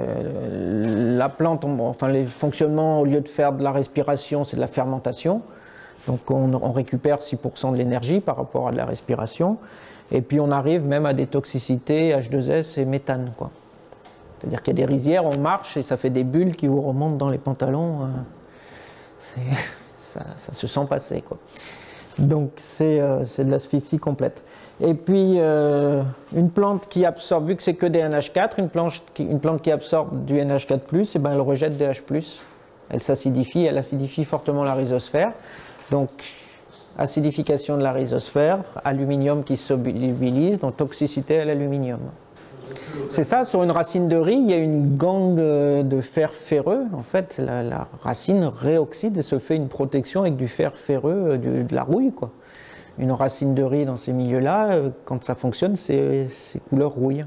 Euh, la plante, on, enfin les fonctionnements, au lieu de faire de la respiration, c'est de la fermentation. Donc on, on récupère six pour cent de l'énergie par rapport à de la respiration. Et puis on arrive même à des toxicités H deux S et méthane, quoi. C'est-à-dire qu'il y a des rizières, on marche et ça fait des bulles qui vous remontent dans les pantalons. Euh, ça, ça se sent passer, quoi. Donc c'est euh, de l'asphyxie complète. Et puis euh, une plante qui absorbe, vu que c'est que des N H quatre, une plante qui, une plante qui absorbe du N H quatre plus, et ben elle rejette des H plus. Elle s'acidifie, elle acidifie fortement la rhizosphère. Donc acidification de la rhizosphère, aluminium qui se solubilise, donc toxicité à l'aluminium. C'est ça, sur une racine de riz, il y a une gangue de fer ferreux. En fait, la, la racine réoxyde et se fait une protection avec du fer ferreux, du, de la rouille, quoi. Une racine de riz dans ces milieux-là, quand ça fonctionne, c'est couleur rouille.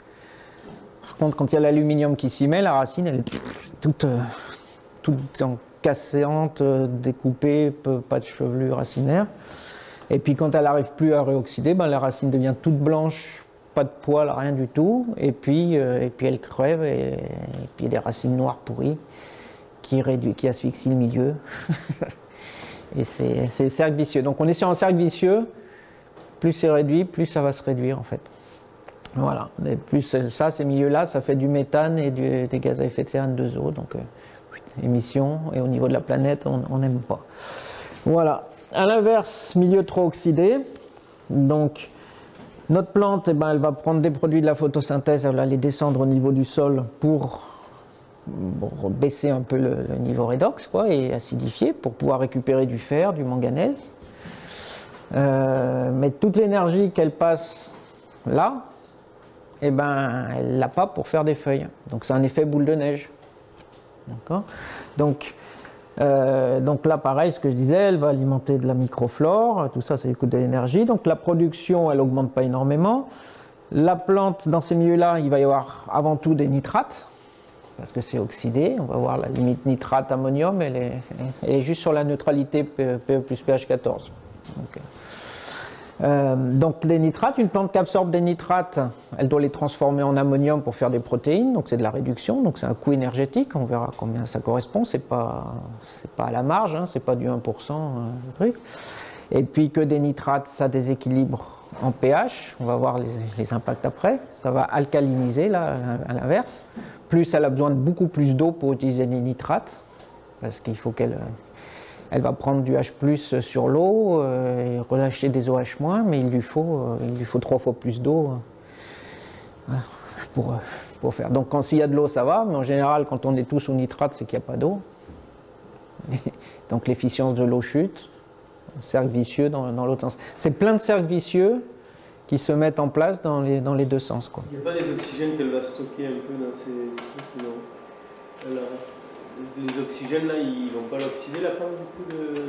Par contre, quand il y a l'aluminium qui s'y met, la racine, elle est toute, toute en cassante, découpée, pas de chevelure racinaire. Et puis quand elle n'arrive plus à réoxyder, ben, la racine devient toute blanche, pas de poils, rien du tout, et puis, euh, et puis elle crève, et, et puis il y a des racines noires pourries qui, réduit, qui asphyxient le milieu. Et c'est cercle vicieux. Donc on est sur un cercle vicieux, plus c'est réduit, plus ça va se réduire en fait. Voilà, et plus ça, ces milieux-là, ça fait du méthane et du, des gaz à effet de serre N deux O, donc euh, émissions, et au niveau de la planète, on n'aime pas. Voilà, à l'inverse, milieu trop oxydé, donc notre plante, eh ben, elle va prendre des produits de la photosynthèse, elle va les descendre au niveau du sol pour, pour baisser un peu le, le niveau redox, quoi, et acidifier pour pouvoir récupérer du fer, du manganèse. Euh, mais toute l'énergie qu'elle passe là, eh ben, elle ne l'a pas pour faire des feuilles. Donc c'est un effet boule de neige. D'accord ? Donc, Euh, donc là, pareil, ce que je disais, elle va alimenter de la microflore, tout ça, ça lui coûte de l'énergie. Donc la production, elle n'augmente pas énormément. La plante, dans ces milieux-là, il va y avoir avant tout des nitrates, parce que c'est oxydé. On va voir la limite nitrate-ammonium, elle est, elle est juste sur la neutralité P E plus pH quatorze. Donc, euh, donc les nitrates, une plante qui absorbe des nitrates, elle doit les transformer en ammonium pour faire des protéines, donc c'est de la réduction, donc c'est un coût énergétique, on verra combien ça correspond, c'est pas, c'est pas à la marge, hein, c'est pas du un pour cent euh, le truc. Et puis que des nitrates, ça déséquilibre en pH, on va voir les, les impacts après, ça va alcaliniser là, à l'inverse, plus elle a besoin de beaucoup plus d'eau pour utiliser les nitrates, parce qu'il faut qu'elle... Elle va prendre du H plus sur l'eau euh, et relâcher des O H moins, mais il lui faut, euh, il lui faut trois fois plus d'eau euh, voilà, pour, euh, pour faire. Donc quand s'il y a de l'eau, ça va, mais en général, quand on est tous sous nitrate, c'est qu'il n'y a pas d'eau. Donc l'efficience de l'eau chute, cercle vicieux dans, dans l'autre sens. C'est plein de cercles vicieux qui se mettent en place dans les, dans les deux sens, quoi. Il n'y a pas des oxygènes qu'elle va stocker un peu dans ces trucs, non. Elle a... Les oxygènes, là, ils ne vont pas l'oxyder, la plante, du coup, de...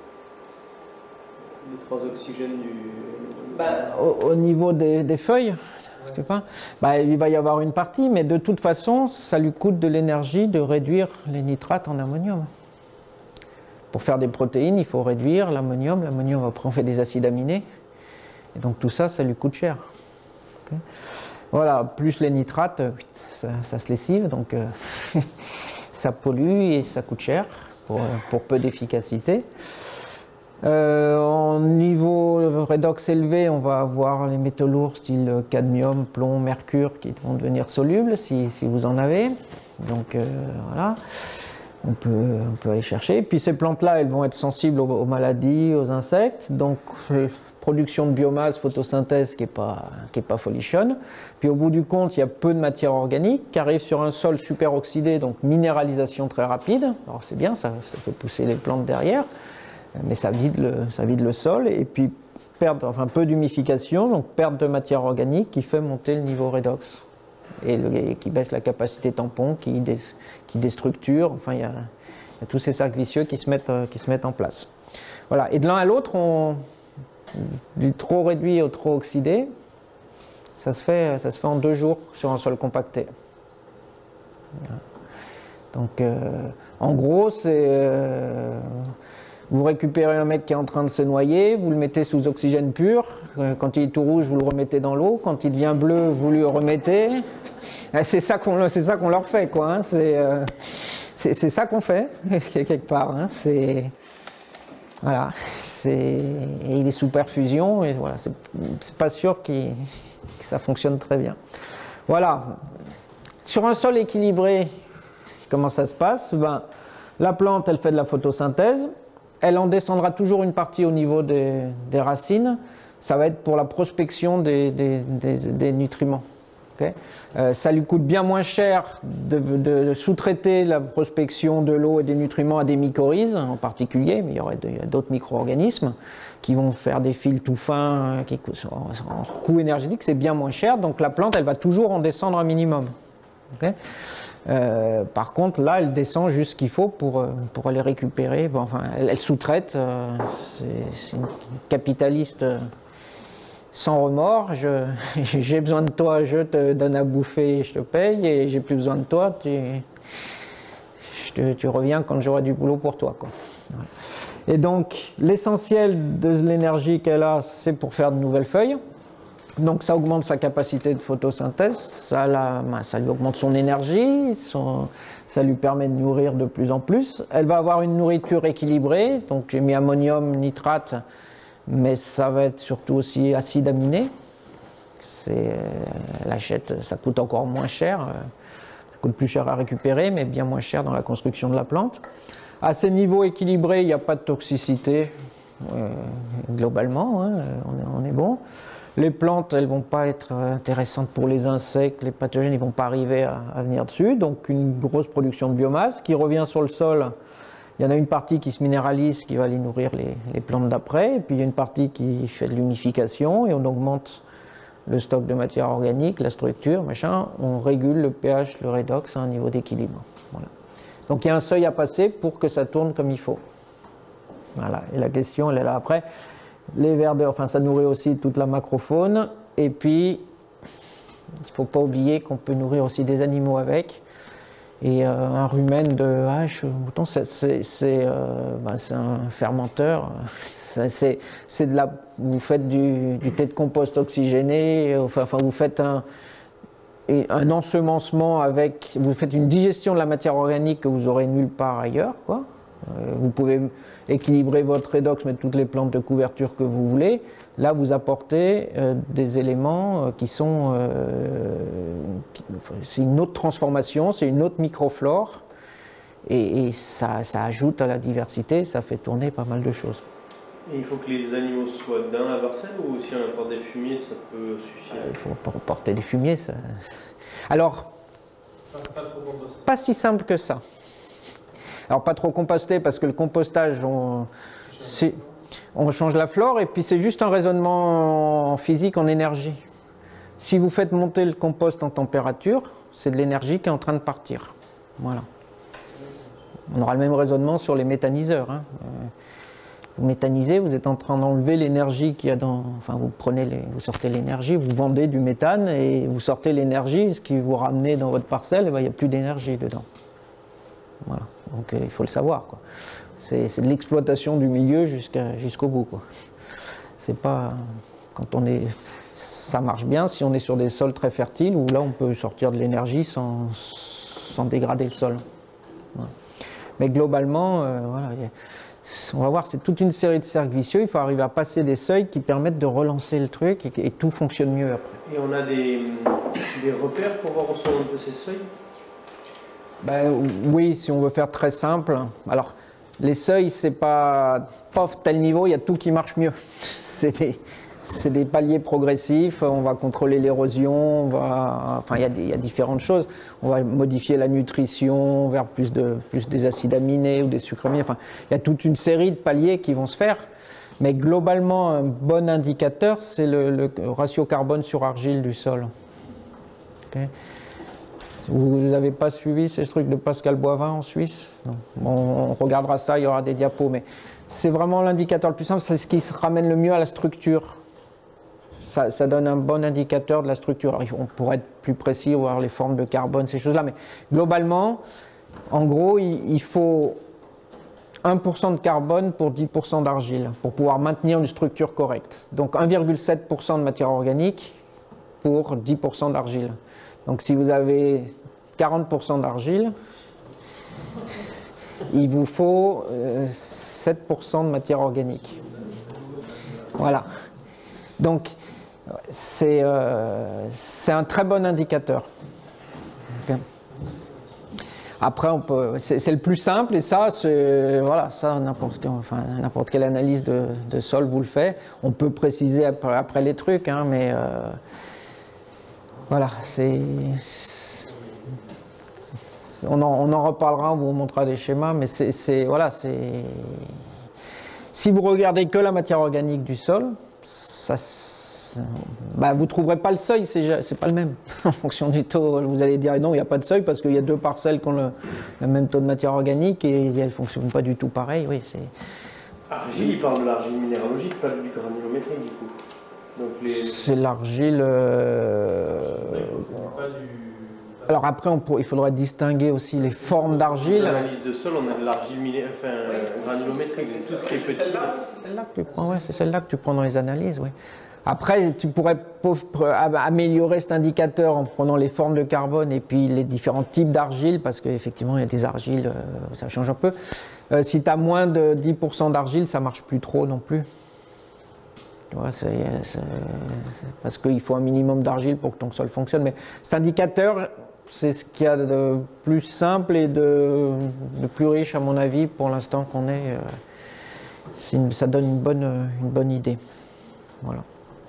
les trois oxygènes du... Bah, au, au niveau des, des feuilles, je sais pas, bah, il va y avoir une partie, mais de toute façon, ça lui coûte de l'énergie de réduire les nitrates en ammonium. Pour faire des protéines, il faut réduire l'ammonium. L'ammonium, après, on fait des acides aminés. Et donc tout ça, ça lui coûte cher. Okay. Voilà, plus les nitrates, ça, ça se lessive, donc... Euh, ça pollue et ça coûte cher pour, pour peu d'efficacité. Euh, en niveau redox élevé, on va avoir les métaux lourds style cadmium, plomb, mercure qui vont devenir solubles si, si vous en avez. Donc euh, voilà, on peut, on peut aller chercher. Puis ces plantes-là, elles vont être sensibles aux, aux maladies, aux insectes. Donc euh, production de biomasse, photosynthèse qui n'est pas, qui est pas folichonne. Puis au bout du compte, il y a peu de matière organique qui arrive sur un sol super oxydé, donc minéralisation très rapide. Alors c'est bien, ça, ça fait pousser les plantes derrière, mais ça vide le, ça vide le sol. Et puis perte, enfin peu d'humification, donc perte de matière organique qui fait monter le niveau redox. Et, le, et qui baisse la capacité tampon, qui, dé, qui déstructure. Enfin, il y, a, il y a tous ces cercles vicieux qui se mettent, qui se mettent en place. Voilà. Et de l'un à l'autre, on... du trop réduit au trop oxydé, ça se fait, ça se fait en deux jours sur un sol compacté. Voilà. Donc, euh, en gros, c'est euh, Vous récupérez un mec qui est en train de se noyer, vous le mettez sous oxygène pur. Quand il est tout rouge, vous le remettez dans l'eau. Quand il devient bleu, vous lui remettez. C'est ça qu'on c'est ça qu'on leur fait, quoi. Hein. C'est euh, c'est ça qu'on fait, quelque part. Hein. C'est voilà. Et il est sous perfusion, et voilà. C'est pas sûr qu'il que ça fonctionne très bien. Voilà. Sur un sol équilibré, comment ça se passe? Ben, la plante, elle fait de la photosynthèse. Elle en descendra toujours une partie au niveau des, des racines. Ça va être pour la prospection des, des, des, des nutriments. Okay, euh, ça lui coûte bien moins cher de, de, de sous-traiter la prospection de l'eau et des nutriments à des mycorhizes en particulier, mais il y aurait d'autres micro-organismes qui vont faire des fils tout fins, qui en, en coût énergétique, c'est bien moins cher, donc la plante, elle va toujours en descendre un minimum. Okay, euh, par contre, là, elle descend juste ce qu'il faut pour, pour aller récupérer. Bon, enfin, elle, elle sous-traite, euh, c'est une capitaliste euh, sans remords. J'ai besoin de toi, je te donne à bouffer, je te paye, et j'ai plus besoin de toi, tu, te, tu reviens quand j'aurai du boulot pour toi, quoi. Voilà. Et donc, l'essentiel de l'énergie qu'elle a, c'est pour faire de nouvelles feuilles. Donc ça augmente sa capacité de photosynthèse, ça, la, ça lui augmente son énergie, son, ça lui permet de nourrir de plus en plus. Elle va avoir une nourriture équilibrée, donc j'ai mis ammonium, nitrate, mais ça va être surtout aussi acide aminé. Elle achète, ça coûte encore moins cher, ça coûte plus cher à récupérer, mais bien moins cher dans la construction de la plante. À ces niveaux équilibrés, il n'y a pas de toxicité, euh, globalement, hein, on, est, on est bon. Les plantes, elles ne vont pas être intéressantes pour les insectes, les pathogènes, ils ne vont pas arriver à, à venir dessus. Donc une grosse production de biomasse qui revient sur le sol. Il y en a une partie qui se minéralise, qui va aller nourrir les, les plantes d'après. Et puis il y a une partie qui fait de l'humification et on augmente le stock de matière organique, la structure, machin. On régule le pH, le redox à un niveau d'équilibre. Voilà. Donc il y a un seuil à passer pour que ça tourne comme il faut. Voilà. Et la question, elle est là après. Les vers de, enfin ça nourrit aussi toute la macrofaune, et puis il ne faut pas oublier qu'on peut nourrir aussi des animaux avec, et euh, un rumen de hache, mouton, c'est euh, bah, un fermenteur, c'est de la, vous faites du, du thé de compost oxygéné, enfin, enfin vous faites un, un ensemencement avec, vous faites une digestion de la matière organique que vous aurez nulle part ailleurs, quoi. Euh, vous pouvez équilibrer votre redox, mettre toutes les plantes de couverture que vous voulez. Là, vous apportez euh, des éléments euh, qui sont... Euh, c'est une autre transformation, c'est une autre microflore. Et, et ça, ça ajoute à la diversité, ça fait tourner pas mal de choses. Et il faut que les animaux soient dans la parcelle, ou si on apporte des fumiers, ça peut suffire? euh, Il faut apporter des fumiers. Ça... Alors, pas, pas, pas si simple que ça. Alors pas trop composté parce que le compostage, on, on change la flore et puis c'est juste un raisonnement en physique, en énergie. Si vous faites monter le compost en température, c'est de l'énergie qui est en train de partir. Voilà. On aura le même raisonnement sur les méthaniseurs. Hein. Vous méthanisez, vous êtes en train d'enlever l'énergie qu'il y a dans... Enfin, vous prenez, les, vous sortez l'énergie, vous vendez du méthane et vous sortez l'énergie, ce qui vous ramenez dans votre parcelle, et ben, il n'y a plus d'énergie dedans. Voilà. Donc euh, il faut le savoir, quoi. C'est de l'exploitation du milieu jusqu'à jusqu'au bout, quoi. C'est pas quand on est, ça marche bien si on est sur des sols très fertiles où là on peut sortir de l'énergie sans, sans dégrader le sol. Voilà. Mais globalement, euh, voilà, y a, on va voir, c'est toute une série de cercles vicieux. Il faut arriver à passer des seuils qui permettent de relancer le truc et, et tout fonctionne mieux après. Et on a des, des repères pour voir où sont un peu ces seuils? Ben, oui, si on veut faire très simple. Alors, les seuils, c'est pas, pof, tel niveau, il y a tout qui marche mieux. C'est des, des paliers progressifs, on va contrôler l'érosion, on va, enfin, il y a des, il y a différentes choses. On va modifier la nutrition vers plus, de, plus des acides aminés ou des sucres aminés. Enfin, il y a toute une série de paliers qui vont se faire. Mais globalement, un bon indicateur, c'est le, le ratio carbone sur argile du sol. Okay. Vous n'avez pas suivi ces trucs de Pascal Boivin en Suisse? Non. Bon, on regardera ça, il y aura des diapos, mais c'est vraiment l'indicateur le plus simple, c'est ce qui se ramène le mieux à la structure. Ça, ça donne un bon indicateur de la structure. Alors, on pourrait être plus précis, voir les formes de carbone, ces choses-là, mais globalement, en gros, il, il faut un pour cent de carbone pour dix pour cent d'argile, pour pouvoir maintenir une structure correcte. Donc un virgule sept pour cent de matière organique pour dix pour cent d'argile. Donc si vous avez quarante pour cent d'argile, il vous faut euh, sept pour cent de matière organique. Voilà. Donc c'est euh, c'est un très bon indicateur. Okay. Après, on peut, c'est le plus simple, et ça, c'est voilà, ça n'importe enfin, n'importe quelle analyse de, de sol vous le fait. On peut préciser après, après les trucs, hein, mais euh, voilà, c'est on en, on en reparlera, on vous montrera des schémas, mais c'est voilà, c'est si vous regardez que la matière organique du sol, ça bah, vous ne trouverez pas le seuil, c'est pas le même. En fonction du taux, vous allez dire non, il n'y a pas de seuil parce qu'il y a deux parcelles qui ont le, le même taux de matière organique et elles ne fonctionnent pas du tout pareil. Oui, c'est. Argile, il parle de l'argile minéralogique, pas du granulométrique du coup. Les... C'est l'argile. Euh... Pas du... Alors après, on pour... il faudrait distinguer aussi les formes d'argile. Dans l'analyse de sol, on a de l'argile miné... enfin, oui. granulométrique, c'est tout ce qui est petit. C'est celle-là que tu prends, ouais, c'est celle-là que tu prends dans les analyses, oui. Après, tu pourrais améliorer cet indicateur en prenant les formes de carbone et puis les différents types d'argile, parce qu'effectivement, il y a des argiles, ça change un peu. Euh, si tu as moins de dix pour cent d'argile, ça ne marche plus trop non plus. Ouais, c'est, c'est, c'est parce qu'il faut un minimum d'argile pour que ton sol fonctionne. Mais cet indicateur, c'est ce qu'il y a de plus simple et de, de plus riche, à mon avis, pour l'instant qu'on est. Euh, une, ça donne une bonne, une bonne idée. Voilà.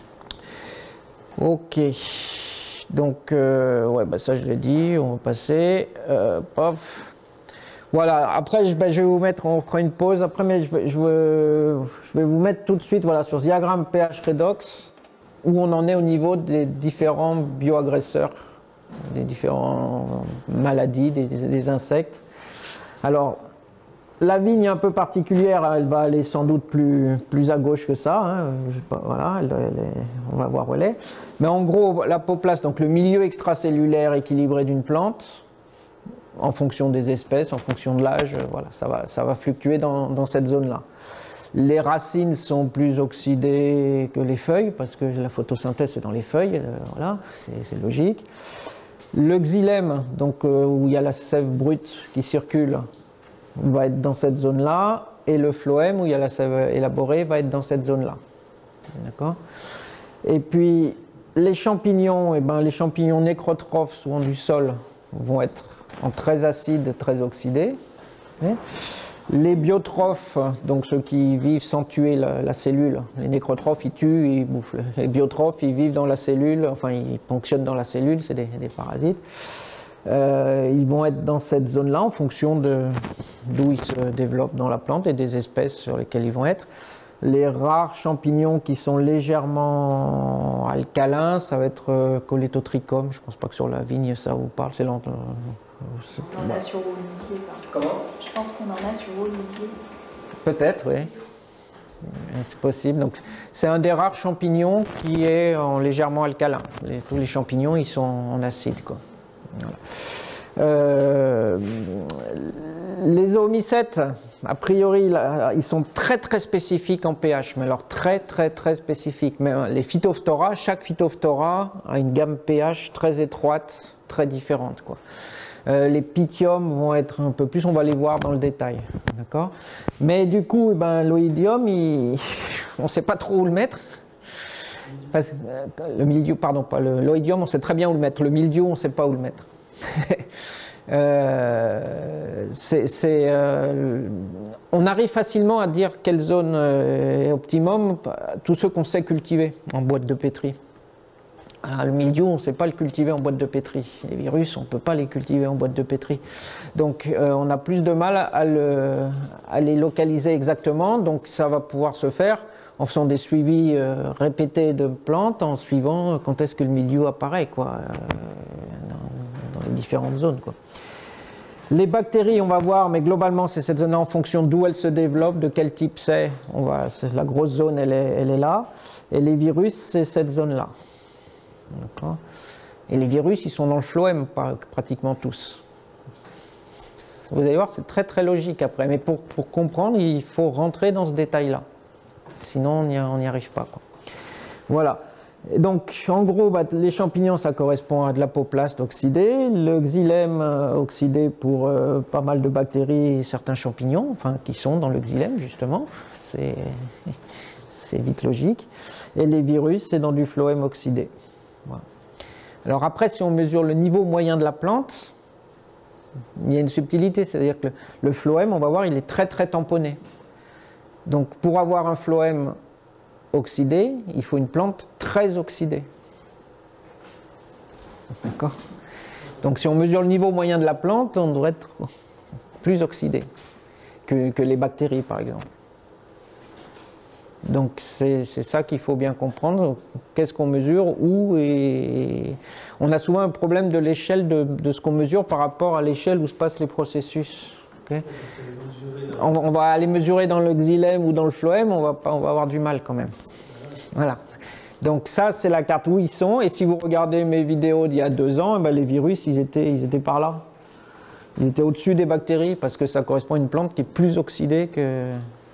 Ok, donc euh, ouais, bah ça je l'ai dit, on va passer, euh, pof. Voilà, après je, bah, je vais vous mettre, on fera une pause après, mais je vais, je, vais, je vais vous mettre tout de suite voilà, sur ce diagramme pH redox, où on en est au niveau des différents bioagresseurs, des différentes maladies, des, des, des insectes. Alors, la vigne est un peu particulière, elle va aller sans doute plus, plus à gauche que ça, hein, je sais pas, voilà, elle, elle est, on va voir où elle est. Mais en gros, l'apoplaste, donc le milieu extracellulaire équilibré d'une plante, en fonction des espèces, en fonction de l'âge, voilà, ça va, ça va fluctuer dans, dans cette zone-là. Les racines sont plus oxydées que les feuilles, parce que la photosynthèse c'est dans les feuilles, euh, voilà, c'est logique. Le xylème, donc euh, où il y a la sève brute qui circule, va être dans cette zone-là, et le phloème, où il y a la sève élaborée, va être dans cette zone-là. D'accord ? Et puis, les champignons, eh ben, les champignons nécrotrophes, souvent du sol, vont être en très acide, très oxydés. Les biotrophes, donc ceux qui vivent sans tuer la, la cellule, les nécrotrophes, ils tuent, ils bouffent. Les biotrophes, ils vivent dans la cellule, enfin, ils fonctionnent dans la cellule, c'est des, des parasites. Euh, ils vont être dans cette zone-là en fonction d'où ils se développent dans la plante et des espèces sur lesquelles ils vont être. Les rares champignons qui sont légèrement alcalins, ça va être euh, Colétotrichum. Je ne pense pas que sur la vigne ça vous parle, c'est lent. Euh, on en a sur Olivier. Comment ? Je pense qu'on en a sur Olivier. Peut-être, oui. C'est possible. Donc, c'est un des rares champignons qui est en légèrement alcalin. Les, tous les champignons, ils sont en acide, quoi. Voilà. Euh, les oomycètes, a priori, là, ils sont très très spécifiques en pH, mais alors très très très spécifiques. Mais les phytophthora, chaque phytophthora a une gamme pH très étroite, très différente, quoi. Euh, les pythiums vont être un peu plus, on va les voir dans le détail, d'accord. Mais du coup, eh ben, l'oïdium, il... on ne sait pas trop où le mettre. Parce, euh, le mildiou, pardon, pas l'oïdium, on sait très bien où le mettre. Le mildiou, on ne sait pas où le mettre. euh, c'est, c'est, euh, on arrive facilement à dire quelle zone est optimum, tous ceux qu'on sait cultiver en boîte de pétri. Alors, le mildiou, on ne sait pas le cultiver en boîte de pétri. Les virus, on ne peut pas les cultiver en boîte de pétri. Donc, euh, on a plus de mal à, le, à les localiser exactement. Donc, ça va pouvoir se faire en faisant des suivis euh, répétés de plantes, en suivant quand est-ce que le mildiou apparaît, quoi, euh, dans, dans les différentes zones, quoi. Les bactéries, on va voir, mais globalement, c'est cette zone-là en fonction d'où elles se développent, de quel type c'est. On va, c'est la grosse zone, elle est, elle est là. Et les virus, c'est cette zone-là. Et les virus, ils sont dans le phloème, pratiquement tous. Vous allez voir, c'est très très logique après. Mais pour, pour comprendre, il faut rentrer dans ce détail-là. Sinon, on n'y arrive pas, quoi. Voilà. Et donc, en gros, bah, les champignons, ça correspond à de l'apoplaste oxydé. Le xylème euh, oxydé pour euh, pas mal de bactéries et certains champignons, enfin, qui sont dans le xylème, justement. C'est vite logique. Et les virus, c'est dans du phloème oxydé. Voilà. Alors après, si on mesure le niveau moyen de la plante, il y a une subtilité, c'est-à-dire que le, le phloème, on va voir, il est très très tamponné. Donc pour avoir un phloème oxydé, il faut une plante très oxydée. D'accord? Donc si on mesure le niveau moyen de la plante, on devrait être plus oxydé que, que les bactéries, par exemple. Donc c'est ça qu'il faut bien comprendre. Qu'est-ce qu'on mesure, où, et on a souvent un problème de l'échelle de, de ce qu'on mesure par rapport à l'échelle où se passent les processus. Okay. On, on va aller mesurer dans le xylème ou dans le phloème, on va, pas, on va avoir du mal quand même. Voilà. Donc ça, c'est la carte où ils sont. Et si vous regardez mes vidéos d'il y a deux ans, eh ben, les virus, ils étaient, ils étaient par là. Ils étaient au-dessus des bactéries parce que ça correspond à une plante qui est plus oxydée que...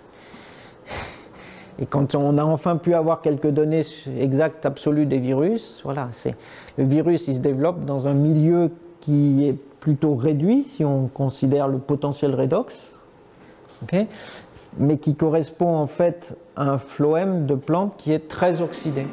Et quand on a enfin pu avoir quelques données exactes absolues des virus, voilà, c'est le virus, il se développe dans un milieu qui est plutôt réduit, si on considère le potentiel redox, okay, mais qui correspond en fait à un phloème de plantes qui est très oxydé.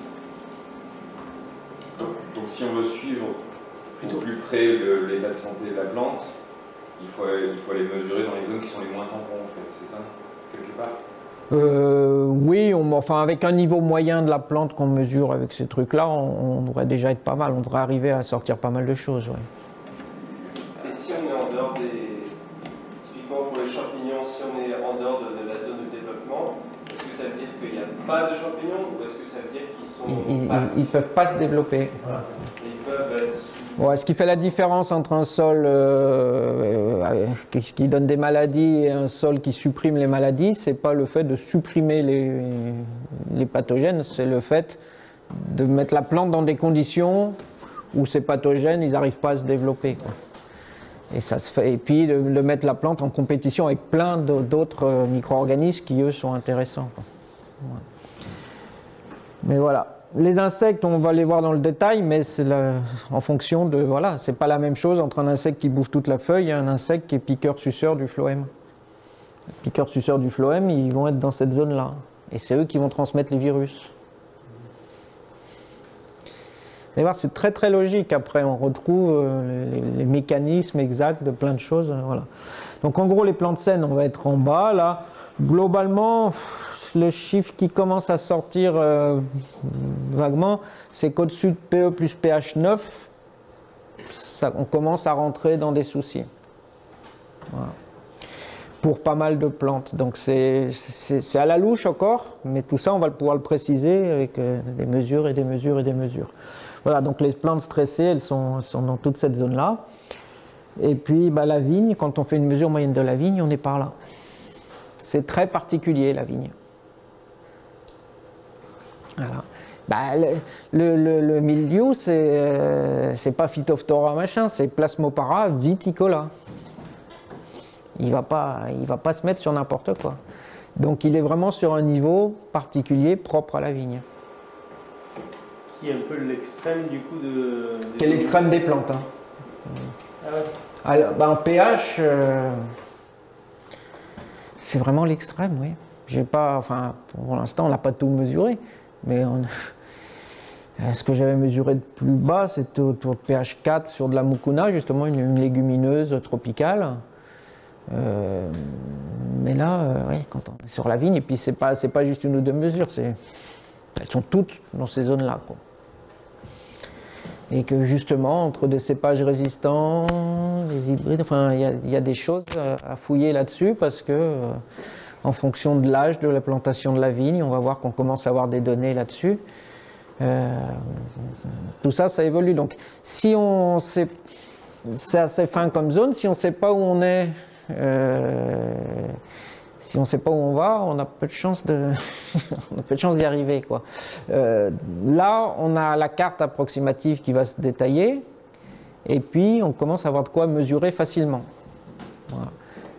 Donc, donc si on veut suivre au plus près l'état de santé de la plante, il faut, il faut aller mesurer dans les zones qui sont les moins tampons, en fait, c'est ça, quelque part? Euh, oui, on, enfin avec un niveau moyen de la plante qu'on mesure avec ces trucs-là, on, on devrait déjà être pas mal, on devrait arriver à sortir pas mal de choses. Ouais. Et si on est en dehors des... Typiquement pour les champignons, si on est en dehors de, de la zone de développement, est-ce que ça veut dire qu'il n'y a pas de champignons ou est-ce que ça veut dire qu'ils sont... Ils ne peuvent pas se développer. Voilà. Ils peuvent être... Ouais, ce qui fait la différence entre un sol euh, euh, qui, qui donne des maladies et un sol qui supprime les maladies, c'est pas le fait de supprimer les, les pathogènes, c'est le fait de mettre la plante dans des conditions où ces pathogènes, ils n'arrivent pas à se développer, quoi. Et ça se fait, et puis de, de mettre la plante en compétition avec plein d'autres micro-organismes qui eux sont intéressants, quoi. Ouais. Mais voilà. Les insectes, on va les voir dans le détail, mais c'est en fonction de... Voilà, c'est pas la même chose entre un insecte qui bouffe toute la feuille et un insecte qui est piqueur-suceur du phloème. Les piqueurs-suceurs du phloème, ils vont être dans cette zone-là. Et c'est eux qui vont transmettre les virus. Vous allez voir, c'est très très logique. Après, on retrouve les, les mécanismes exacts de plein de choses. Voilà. Donc en gros, les plantes saines, on va être en bas. Là, globalement... Le chiffre qui commence à sortir euh, vaguement, c'est qu'au-dessus de P E plus pH neuf, ça, on commence à rentrer dans des soucis. Voilà. Pour pas mal de plantes. Donc c'est à la louche encore, mais tout ça, on va pouvoir le préciser avec euh, des mesures et des mesures et des mesures. Voilà, donc les plantes stressées, elles sont, elles sont dans toute cette zone-là. Et puis bah, la vigne, quand on fait une mesure moyenne de la vigne, on est par là. C'est très particulier, la vigne. Voilà. Bah, le, le, le milieu, c'est euh, pas Phytophthora machin, c'est Plasmopara viticola. Il va pas, il va pas se mettre sur n'importe quoi. Donc il est vraiment sur un niveau particulier propre à la vigne. Qui est un peu l'extrême du coup de... Qui est l'extrême des plantes. Hein. Ah ouais. Alors, bah, en pH, euh, c'est vraiment l'extrême, oui. J'ai pas, enfin, pour l'instant, on n'a pas tout mesuré. Mais on... ce que j'avais mesuré de plus bas, c'était autour de pH quatre sur de la mucuna, justement une, une légumineuse tropicale. Euh... mais là, euh, oui, quand on est sur la vigne, et puis c'est pas, c'est pas juste une ou deux mesures, elles sont toutes dans ces zones-là, quoi. Et que justement, entre des cépages résistants, des hybrides, enfin, il y, y a des choses à fouiller là-dessus parce que euh, en fonction de l'âge de la plantation de la vigne, on va voir qu'on commence à avoir des données là-dessus. Euh, tout ça, ça évolue. Donc, si on sait, c'est assez fin comme zone, si on ne sait pas où on est, euh, si on ne sait pas où on va, on a peu de chance de, on a peu de chance d'y arriver, quoi. Euh, là, on a la carte approximative qui va se détailler, et puis on commence à avoir de quoi mesurer facilement.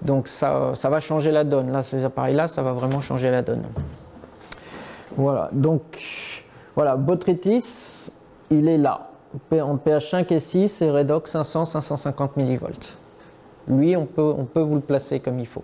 Donc ça, ça va changer la donne. Là, ces appareils-là, ça va vraiment changer la donne. Voilà, donc voilà, Botrytis, il est là, en P H cinq et six et redox cinq cents à cinq cent cinquante millivolts. Lui, on peut, on peut vous le placer comme il faut.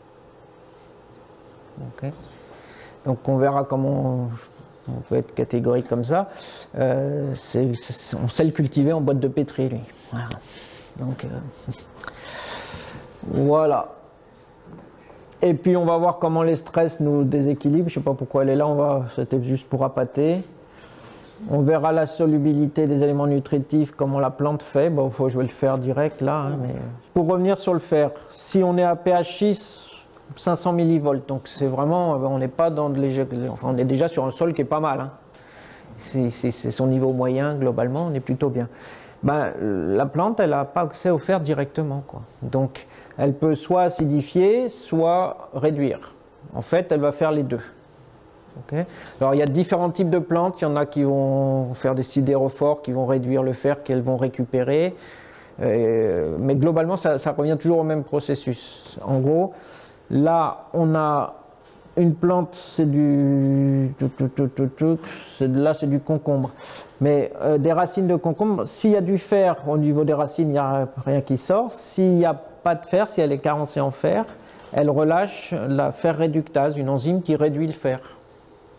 Okay. Donc on verra comment on, on peut être catégorique comme ça. Euh, c'est, c'est, on sait le cultiver en boîte de pétri, lui. Voilà. Donc, euh, voilà. Et puis on va voir comment les stress nous déséquilibrent. Je ne sais pas pourquoi elle est là, on va, c'était juste pour appâter. On verra la solubilité des éléments nutritifs, comment la plante fait. Bon, faut, je vais le faire direct là. Hein, mais... Pour revenir sur le fer, si on est à P H six, cinq cents millivolts, donc c'est vraiment, on n'est pas dans de léger, enfin on est déjà sur un sol qui est pas mal. Hein. C'est, c'est, c'est son niveau moyen, globalement, on est plutôt bien. Ben, la plante, elle n'a pas accès au fer directement, quoi. Donc, elle peut soit acidifier, soit réduire. En fait, elle va faire les deux. Okay. Alors, il y a différents types de plantes. Il y en a qui vont faire des sidérophores, qui vont réduire le fer, qu'elles vont récupérer. Euh, mais globalement, ça, ça revient toujours au même processus. En gros, là, on a une plante, c'est du... Là, c'est du concombre. Mais euh, des racines de concombre, s'il y a du fer au niveau des racines, il n'y a rien qui sort. S'il n'y a pas de fer, si elle est carencée en fer, elle relâche la fer réductase, une enzyme qui réduit le fer. D'accord ?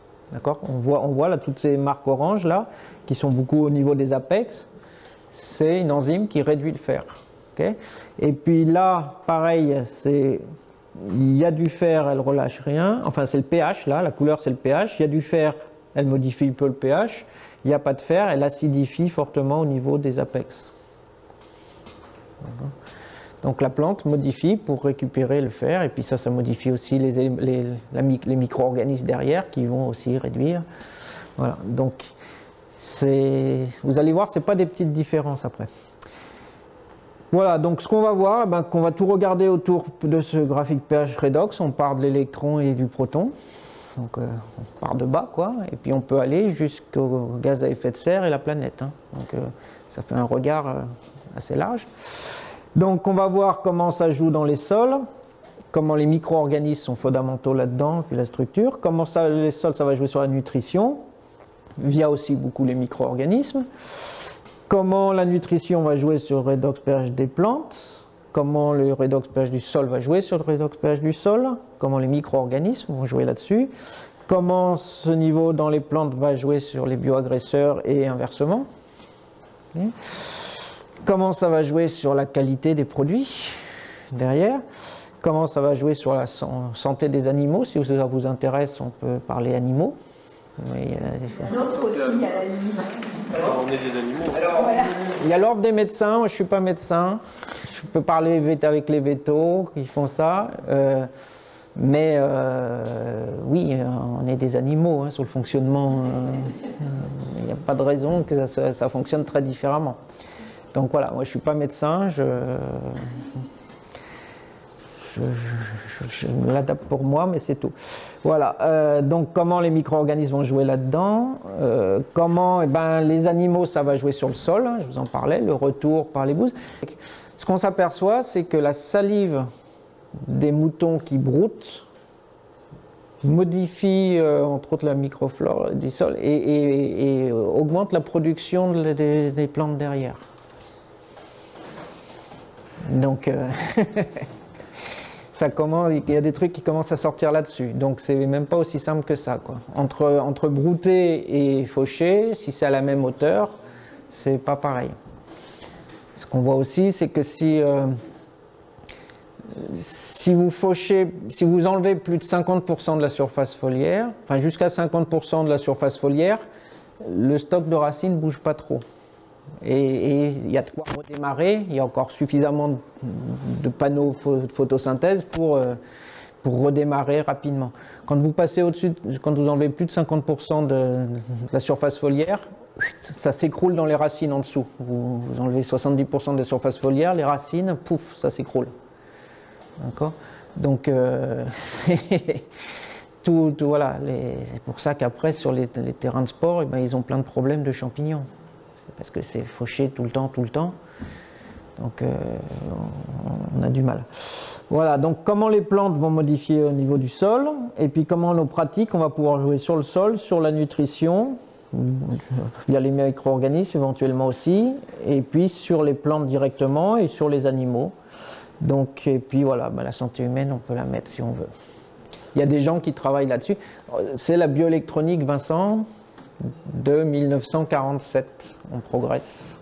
On voit, on voit là toutes ces marques oranges là, qui sont beaucoup au niveau des apex. C'est une enzyme qui réduit le fer. Okay ? Et puis là, pareil, c'est... il y a du fer, elle relâche rien. Enfin, c'est le pH là, la couleur c'est le pH. Il y a du fer, elle modifie un peu le pH. Il n'y a pas de fer, elle acidifie fortement au niveau des apex. Donc la plante modifie pour récupérer le fer, et puis ça, ça modifie aussi les, les, la, les micro-organismes derrière qui vont aussi réduire. Voilà, donc vous allez voir, ce n'est pas des petites différences après. Voilà, donc ce qu'on va voir, ben, qu'on va tout regarder autour de ce graphique pH redox. On part de l'électron et du proton. Donc euh, on part de bas, quoi, et puis on peut aller jusqu'au gaz à effet de serre et la planète. Hein. Donc euh, ça fait un regard euh, assez large. Donc on va voir comment ça joue dans les sols, comment les micro-organismes sont fondamentaux là-dedans, puis la structure, comment ça, les sols, ça va jouer sur la nutrition, via aussi beaucoup les micro-organismes, comment la nutrition va jouer sur le redox pH des plantes, comment le redox pH du sol va jouer sur le redox pH du sol, comment les micro-organismes vont jouer là-dessus, comment ce niveau dans les plantes va jouer sur les bioagresseurs et inversement, okay. Comment ça va jouer sur la qualité des produits derrière, comment ça va jouer sur la santé des animaux, si ça vous intéresse on peut parler animaux. Mais il y a d'autres aussi à la limite. Alors, on est des animaux. Alors, voilà. Il y a l'ordre des médecins, moi je ne suis pas médecin, je peux parler avec les vétos qui font ça, euh, mais euh, oui, on est des animaux hein, sur le fonctionnement, il euh, n'y a pas de raison que ça, ça fonctionne très différemment. Donc voilà, moi je ne suis pas médecin, je, je, je, je, je me l'adapte pour moi, mais c'est tout. Voilà, euh, donc comment les micro-organismes vont jouer là-dedans, euh, comment eh ben, les animaux, ça va jouer sur le sol, hein, je vous en parlais, le retour par les bouses. Ce qu'on s'aperçoit, c'est que la salive des moutons qui broutent modifie euh, entre autres la microflore du sol et, et, et augmente la production de, de, des plantes derrière. Donc, euh, ça commence, il y a des trucs qui commencent à sortir là-dessus. Donc, c'est même pas aussi simple que ça, quoi. Entre, entre brouter et faucher, si c'est à la même hauteur, c'est pas pareil. Ce qu'on voit aussi, c'est que si, euh, si vous fauchez, si vous enlevez plus de cinquante pour cent de la surface foliaire, enfin jusqu'à cinquante pour cent de la surface foliaire, le stock de racines ne bouge pas trop. Et il y a de quoi redémarrer, il y a encore suffisamment de, de panneaux de photosynthèse pour, euh, pour redémarrer rapidement. Quand vous passez au-dessus, quand vous enlevez plus de cinquante pour cent de, de la surface foliaire, ça s'écroule dans les racines en dessous. Vous, vous enlevez soixante-dix pour cent de la surface foliaire, les racines, pouf, ça s'écroule. D'accord ? Donc, euh, tout, tout, voilà, c'est pour ça qu'après, sur les, les terrains de sport, eh ben, ils ont plein de problèmes de champignons. Parce que c'est fauché tout le temps, tout le temps. Donc, euh, on, on a du mal. Voilà, donc comment les plantes vont modifier au niveau du sol, et puis comment nos pratiques, on va pouvoir jouer sur le sol, sur la nutrition, via les micro-organismes éventuellement aussi, et puis sur les plantes directement et sur les animaux. Donc, et puis voilà, ben la santé humaine, on peut la mettre si on veut. Il y a des gens qui travaillent là-dessus. C'est la bioélectronique, Vincent, de mille neuf cent quarante-sept. On progresse.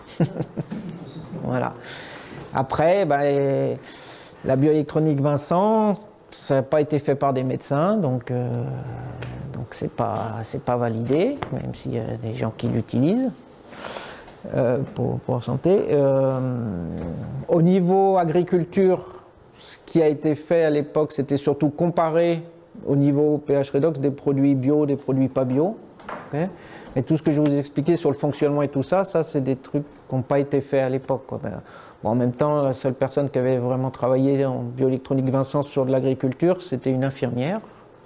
Voilà. Après, ben, la bioélectronique, Vincent, ça n'a pas été fait par des médecins, donc euh, donc c'est pas c'est pas validé, même s'il y a des gens qui l'utilisent euh, pour, pour la santé. Euh, au niveau agriculture, ce qui a été fait à l'époque, c'était surtout comparer au niveau pH redox des produits bio, des produits pas bio. Okay. Et tout ce que je vous ai expliqué sur le fonctionnement et tout ça, ça c'est des trucs qui n'ont pas été faits à l'époque. Ben, bon, en même temps, la seule personne qui avait vraiment travaillé en bioélectronique, Vincent, sur de l'agriculture, c'était une infirmière.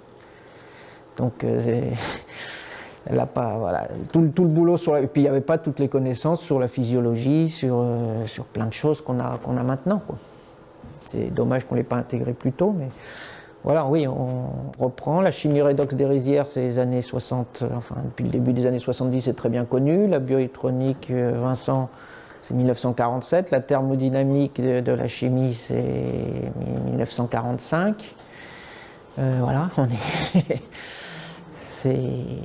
Donc, euh, elle a pas, voilà, tout, tout le boulot sur la, et puis il n'y avait pas toutes les connaissances sur la physiologie, sur, euh, sur plein de choses qu'on a, qu'on a maintenant, quoi. C'est dommage qu'on ne l'ait pas intégré plus tôt, mais voilà, oui, on reprend. La chimie redox des rizières, c'est les années soixante, enfin depuis le début des années soixante-dix, c'est très bien connu. La bioélectronique, euh, Vincent, c'est mille neuf cent quarante-sept. La thermodynamique de, de la chimie, c'est mille neuf cent quarante-cinq. Euh, voilà, on est. c'est.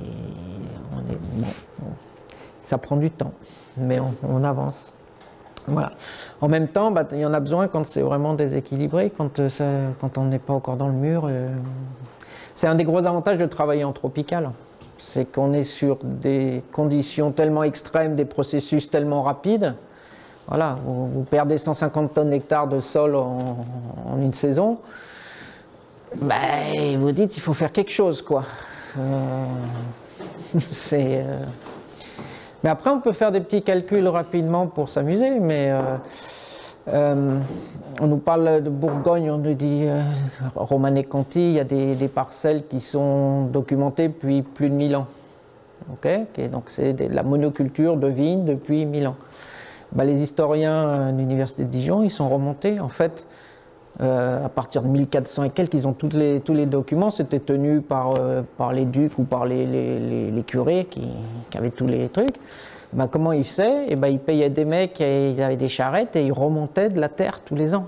On est. Bon, bon. Ça prend du temps, mais on, on avance. Voilà. En même temps, bah, il y en a besoin quand c'est vraiment déséquilibré, quand, ça, quand on n'est pas encore dans le mur. Euh... C'est un des gros avantages de travailler en tropical. C'est qu'on est sur des conditions tellement extrêmes, des processus tellement rapides. Voilà, vous, vous perdez cent cinquante tonnes d'hectares de sol en, en une saison. Bah, vous dites, il faut faire quelque chose, quoi. Euh... c'est... Euh... Mais après, on peut faire des petits calculs rapidement pour s'amuser, mais euh, euh, on nous parle de Bourgogne, on nous dit euh, Romanée-Conti, il y a des, des parcelles qui sont documentées depuis plus de mille ans. Okay, okay, donc c'est de la monoculture de vignes depuis mille ans. Bah, les historiens de l'université de Dijon, ils sont remontés, en fait, euh, à partir de mille quatre cents et quelques, ils ont toutes les, tous les documents, c'était tenu par, euh, par les ducs ou par les, les, les, les curés qui, qui avaient tous les trucs. Bah, comment ils faisaient? Et bah, ils payaient des mecs, et ils avaient des charrettes et ils remontaient de la terre tous les ans.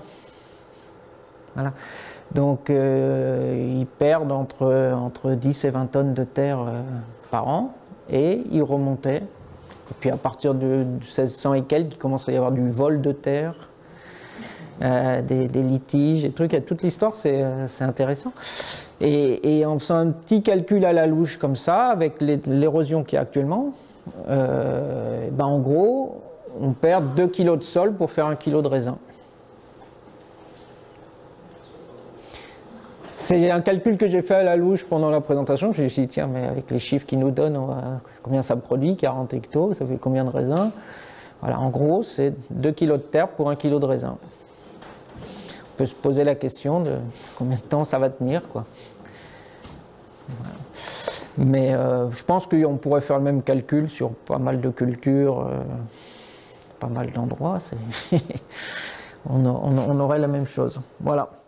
Voilà. Donc euh, ils perdent entre, entre dix et vingt tonnes de terre euh, par an et ils remontaient. Et puis à partir de seize cents et quelques, il commence à y avoir du vol de terre. Euh, des, des litiges, des trucs, toute l'histoire, c'est euh, intéressant. Et, et en faisant un petit calcul à la louche comme ça, avec l'érosion qu'il y a actuellement, euh, ben en gros, on perd deux kilos de sol pour faire un kilo de raisin. C'est un calcul que j'ai fait à la louche pendant la présentation. Je me suis dit, tiens, mais avec les chiffres qu'ils nous donnent, on va, combien ça produit, quarante hectos, ça fait combien de raisins? Voilà, en gros, c'est deux kilos de terre pour un kilo de raisin. On peut se poser la question de combien de temps ça va tenir, quoi. Voilà. Mais euh, je pense qu'on pourrait faire le même calcul sur pas mal de cultures, euh, pas mal d'endroits. on, on, on aurait la même chose. Voilà.